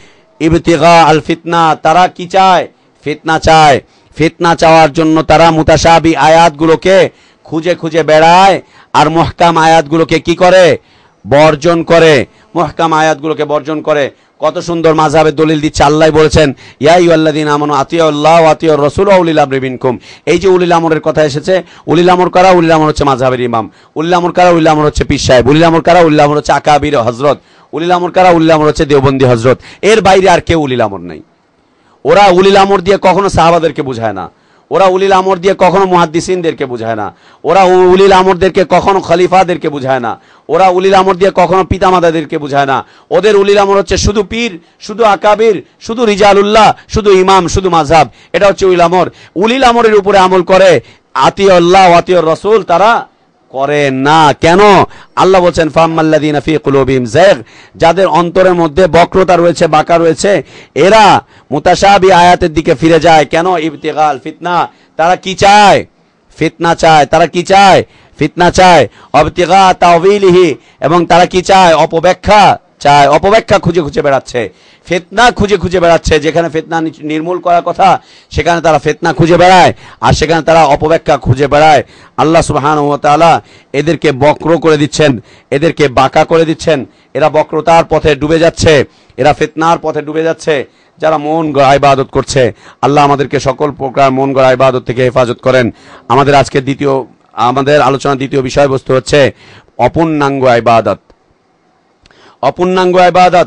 ইবতিগা আল ফিতনা, তারা কি চায়, ফিতনা চায়। ফিতনা চাওয়ার জন্য তারা মুতাশাবি আয়াতগুলোকে খুঁজে খুঁজে বেড়ায়, আর মুহকাম আয়াতগুলোকে কি করে, বর্জন করে, মুহকাম আয়াতগুলোকে বর্জন করে। কত সুন্দর মাযহাবের দলিল দিচ্ছে, আল্লাহ বলেছেন, ইয়া আইয়ুহাল্লাযীনা আমানু আতিউল্লাহ ওয়া আতিউর রাসূল ওয়া উলিল আমরি মিনকুম। এই যে উলিল আমরের কথা এসেছে, উলিল আমর কারা? উলিল আমর হচ্ছে মাযহাবের ইমাম। উলিল আমর কারা? উলিল আমর হচ্ছে পীর সাহেব। উলিল আমর কারা? উলিল আমর হচ্ছে আকাবির হযরত। উলিল আমর কারা? উলিল আমর হচ্ছে দেওবন্দি হযরত। এর বাইরে আর কেউ উলিল আমর নাই। ওরা উলিল আমর দিয়ে কখনো সাহাবাদেরকে বুঝায় না, ওরা উলিল আমর দিয়ে কখনো মুহাদ্দিসিনদেরকে বুঝায় না, ওরা উলিল আমরদেরকে কখনো খলিফাদেরকে বুঝায় না, ওরা উলিল আমর দিয়ে কখনো পিতামাতাদেরকে বুঝায় না। ওদের উলিল আমর হচ্ছে শুধু পীর, শুধু আকাবির, শুধু রিজালুল্লাহ, শুধু ইমাম, শুধু মাযহাব। এটা হচ্ছে উলিল আমর। উলিল আমরের উপরে আমল করে আতিউল্লাহ ওয়া আতিউর রাসূল তারা করে না। কেন? আল্লাহ বলছেন, ফাম্মাল্লাযীনা ফী কুলুবিহিম যায়গ, যাদের অন্তরের মধ্যে বক্রতা রয়েছে, বাঁকা রয়েছে, এরা মুতাশাবি আয়াতের দিকে ফিরে যায়। কেন? ইবতিগাল ফিতনা, তারা কি চায়, ফিতনা চায়। তারা কি চায়, ফিতনা চায়। ইবতিগা তাওয়িলিহি, এবং তারা কি চায়, অপব্যাখ্যা চায়, অপব্যাখ্যা খুঁজে খুঁজে বেড়াচ্ছে, ফিতনা খুঁজে খুঁজে বেড়াচ্ছে। যেখানে ফিতনা নির্মূল করার কথা, সেখানে তারা ফিতনা খুঁজে বেড়ায়, আর সেখানে তারা অপব্যাখ্যা খুঁজে বেড়ায়। আল্লাহ সুবহানাহু ওয়া তাআলা এদেরকে বক্র করে দিচ্ছেন, এদেরকে বাঁকা করে দিচ্ছেন। এরা বক্রতার পথে ডুবে যাচ্ছে, এরা ফিতনার পথে ডুবে যাচ্ছে। যারা মন গড়া ইবাদত করছে, আল্লাহ আমাদেরকে সকল প্রকার মন গড়া ইবাদত থেকে হেফাজত করেন। আমাদের আজকে দ্বিতীয় আমাদের আলোচনার দ্বিতীয় বিষয়বস্তু হচ্ছে অপূর্ণাঙ্গ ইবাদত। অপূর্ণাঙ্গ ইবাদত,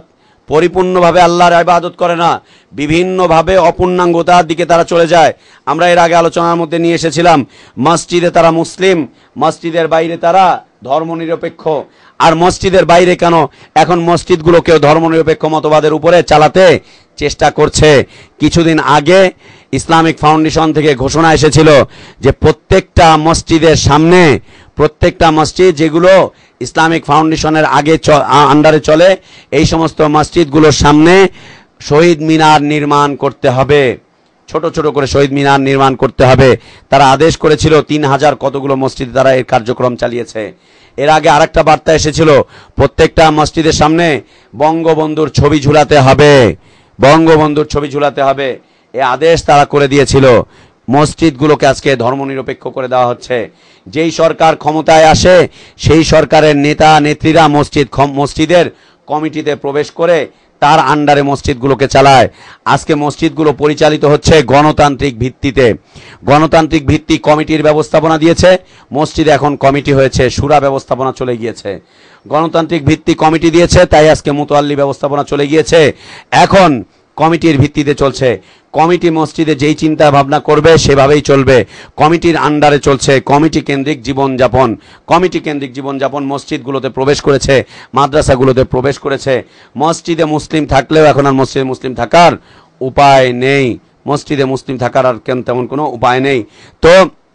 পরিপূর্ণভাবে আল্লাহর ইবাদত করে না, বিভিন্নভাবে অপূর্ণাঙ্গতার দিকে তারা চলে যায়। আমরা এর আগে আলোচনার মধ্যে নিয়ে এসেছিলাম, মসজিদে তারা মুসলিম, মসজিদের বাইরে তারা ধর্মনিরপেক্ষ। আর মসজিদের বাইরে কেন, এখন মসজিদগুলোকেও ধর্মনিরপেক্ষ মতবাদের উপরে চালাতে চেষ্টা করছে। কিছুদিন আগে ইসলামিক ফাউন্ডেশন থেকে ঘোষণা এসেছিল যে প্রত্যেকটা মসজিদের সামনে, প্রত্যেকটা মসজিদ যেগুলো ইসলামিক ফাউন্ডেশনের আগে আন্ডারে চলে, এই সমস্ত মসজিদগুলোর সামনে শহীদ মিনার নির্মাণ করতে হবে, ছোট ছোট করে শহীদ মিনার নির্মাণ করতে হবে। তারা আদেশ করেছিল, তিন হাজার কতগুলো মসজিদে তারা এর কার্যক্রম চালিয়েছে। এর আগে আরেকটা বার্তা এসেছিল, প্রত্যেকটা মসজিদের সামনে বঙ্গবন্ধুর ছবি ঝুলাতে হবে, বঙ্গবন্ধুর ছবি ঝুলাতে হবে। এই আদেশ তারা করে দিয়েছিল। মসজিদগুলোকে আজকে ধর্মনিরপেক্ষ করে দেওয়া হচ্ছে। যেই সরকার ক্ষমতায় আসে, সেই সরকারের নেতা নেত্রীরা মসজিদ মসজিদের কমিটিতে প্রবেশ করে তার আন্ডারে মসজিদগুলোকে চালায়। আজকে মসজিদগুলো পরিচালিত হচ্ছে গণতান্ত্রিক ভিত্তিতে। গণতান্ত্রিক ভিত্তিক কমিটির ব্যবস্থাপনা দিয়েছে, মসজিদে এখন কমিটি হয়েছে, শুরা ব্যবস্থাপনা চলে গিয়েছে। গণতান্ত্রিক ভিত্তিক কমিটি দিয়েছে, তাই আজকে মুতাল্লি ব্যবস্থাপনা চলে গিয়েছে, এখন কমিটির ভিত্তিতে চলছে। কমিটি মসজিদে যেই চিন্তা ভাবনা করবে সেভাবেই চলবে। কমিটির আন্ডারে চলছে, কমিটি কেন্দ্রিক জীবনযাপন। কমিটি কেন্দ্রিক জীবনযাপন মসজিদগুলোতে প্রবেশ করেছে, মাদ্রাসাগুলোতে প্রবেশ করেছে। মসজিদে মুসলিম থাকলেও এখন আর মসজিদে মুসলিম থাকার উপায় নেই, মসজিদে মুসলিম থাকার আর কেন তেমন কোনো উপায় নেই। তো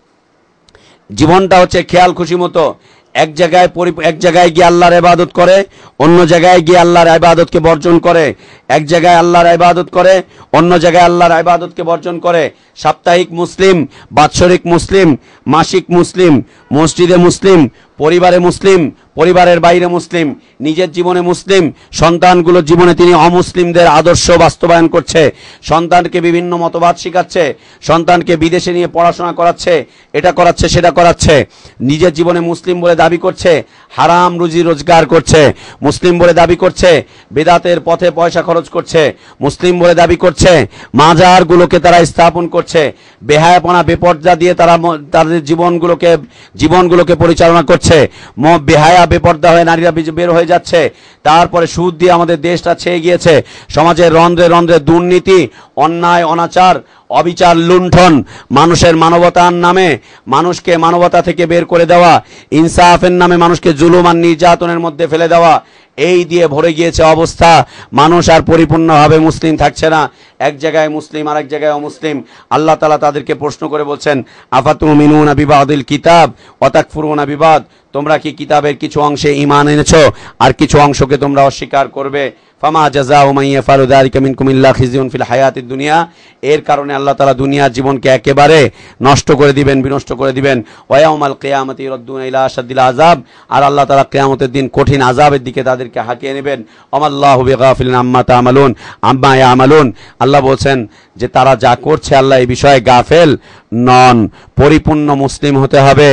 জীবনটা হচ্ছে খেয়াল খুশি মতো, এক জায়গায় এক জায়গায় গিয়ে আল্লাহর ইবাদত করে, অন্য জায়গায় গিয়ে আল্লাহর ইবাদতকে বর্জন করে, এক জায়গায় আল্লাহর ইবাদত করে, অন্য জায়গায় আল্লাহর ইবাদতকে বর্জন করে। সাপ্তাহিক মুসলিম, বাৎসরিক মুসলিম, মাসিক মুসলিম, মসজিদে মুসলিম, পরিবারে মুসলিম, পরিবারের বাইরে মুসলিম, নিজের জীবনে মুসলিম, সন্তানগুলোর জীবনে তিনি অমুসলিমদের আদর্শ বাস্তবায়ন করছে। সন্তানকে বিভিন্ন মতবাদ শেখাচ্ছে, সন্তানকে বিদেশে নিয়ে পড়াশোনা করাচ্ছে, এটা করাচ্ছে সেটা করাচ্ছে। নিজের জীবনে মুসলিম বলে দাবি করছে, হারাম রুজি রোজগার করছে। মুসলিম বলে দাবি করছে, বেদাতের পথে পয়সা খরচ করছে। মুসলিম বলে দাবি করছে, মাজারগুলোকে তারা স্থাপন করছে। বেহায়াপনা বেপর্দা দিয়ে তারা তাদের জীবনগুলোকে জীবনগুলোকে পরিচালনা করছে। বেহায়া বেপর্দা হয়ে নারীরা বের হয়ে যাচ্ছে। তারপরে সুদ দিয়ে আমাদের দেশটা ছেয়ে গিয়েছে। সমাজের রন্ধ্রে রন্ধ্রে দুর্নীতি, অন্যায়, অনাচার, অবিচার, লুণ্ঠন, মানুষের মানবতার নামে মানুষকে মানবতা থেকে বের করে দেওয়া, ইনসাফের নামে মানুষকে জুলুম আর নির্যাতনের মধ্যে ফেলে দেওয়া, এই দিয়ে ভরে গিয়েছে অবস্থা। মানুষ আর পরিপূর্ণভাবে মুসলিম থাকছে না, এক জায়গায় মুসলিম আর এক জায়গায় অমুসলিম। আল্লাহ তাআলা তাদেরকে প্রশ্ন করে বলছেন, আফাতুমিনুনা বিবাদিল কিতাব ওয়া তাকফুরুনা বিবাদ, তোমরা কি কিতাবের কিছু অংশে ঈমান এনেছো আর কিছু অংশকে তোমরা অস্বীকার করবে। ফামা জাযাউ মান ইয়াফআলু যালিকা মিনকুম ইল্লা খিজিউন ফিল হায়াতিদ দুনিয়া, এর কারণে আল্লাহ তাআলা দুনিয়ার জীবনকে একেবারে নষ্ট করে দিবেন, বিনষ্ট করে দিবেন। ওয়া ইয়াউমাল কিয়ামাতি ইউরাদ্দুনা ইলা আশাদ্দিল আযাব, আর আল্লাহ তাআলা কিয়ামতের দিন কঠিন আযাবের দিকে তাদেরকে হাঁকিয়ে নেবেন। ওমাল্লাহু বিগাফিলিন আম্মা তা'মালুন আম্মা ইয়ামালুন, আল্লাহ বলছেন যে তারা যা করছে আল্লাহ এই বিষয়ে গাফেল নন। পরিপূর্ণ মুসলিম হতে হবে,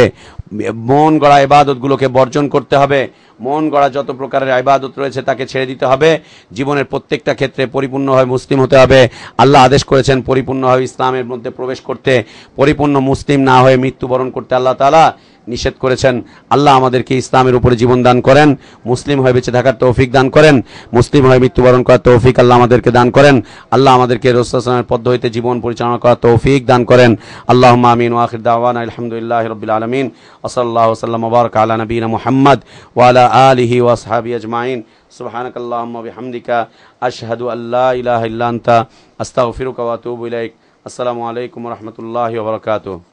মন গড়া ইবাদতগুলোকে বর্জন করতে হবে, মন গড়া যত প্রকারের ইবাদত রয়েছে তাকে ছেড়ে দিতে হবে। জীবনের প্রত্যেকটা ক্ষেত্রে পরিপূর্ণভাবে মুসলিম হতে হবে। আল্লাহ আদেশ করেছেন পরিপূর্ণভাবে ইসলামের মধ্যে প্রবেশ করতে, পরিপূর্ণ মুসলিম না হয়ে মৃত্যুবরণ করতে আল্লাহ তাআলা নিষেধ করেছেন। আল্লাহ আমাদেরকে ইসলামের উপরে জীবন দান করেন, মুসলিম হয়ে বেঁচে থাকার তৌফিক দান করেন, মুসলিম হয়ে মৃত্যুবরণ করার তৌফিক আল্লাহ আমাদেরকে দান করেন। আল্লাহ আমাদেরকে রাসূল সাল্লাল্লাহু আলাইহি ওয়াসাল্লামের পদ্ধতিতে জীবন পরিচালনা করার তৌফিক দান করেন। আল্লাহুম্মা আমিন ওয়া আখির দাওয়ানা আলহামদুলিল্লাহি রাব্বিল আলামিন ওয়া সাল্লাল্লাহু ওয়া সাল্লাম ওয়া বারাকা আলা নবিয়িনা মুহাম্মদ ওয়া আলা আলিহি ওয়া আসহাবিহি আজমাইন। সুবহানাকাল্লাহুম্মা ওয়া বিহামদিকা আশহাদু আল্লা ইলাহা ইল্লা আনতা আস্তাগফিরুকা ওয়া আতুবু ইলাইক। আসসালামু আলাইকুম ওয়া রাহমাতুল্লাহি ওয়া বারাকাতুহু।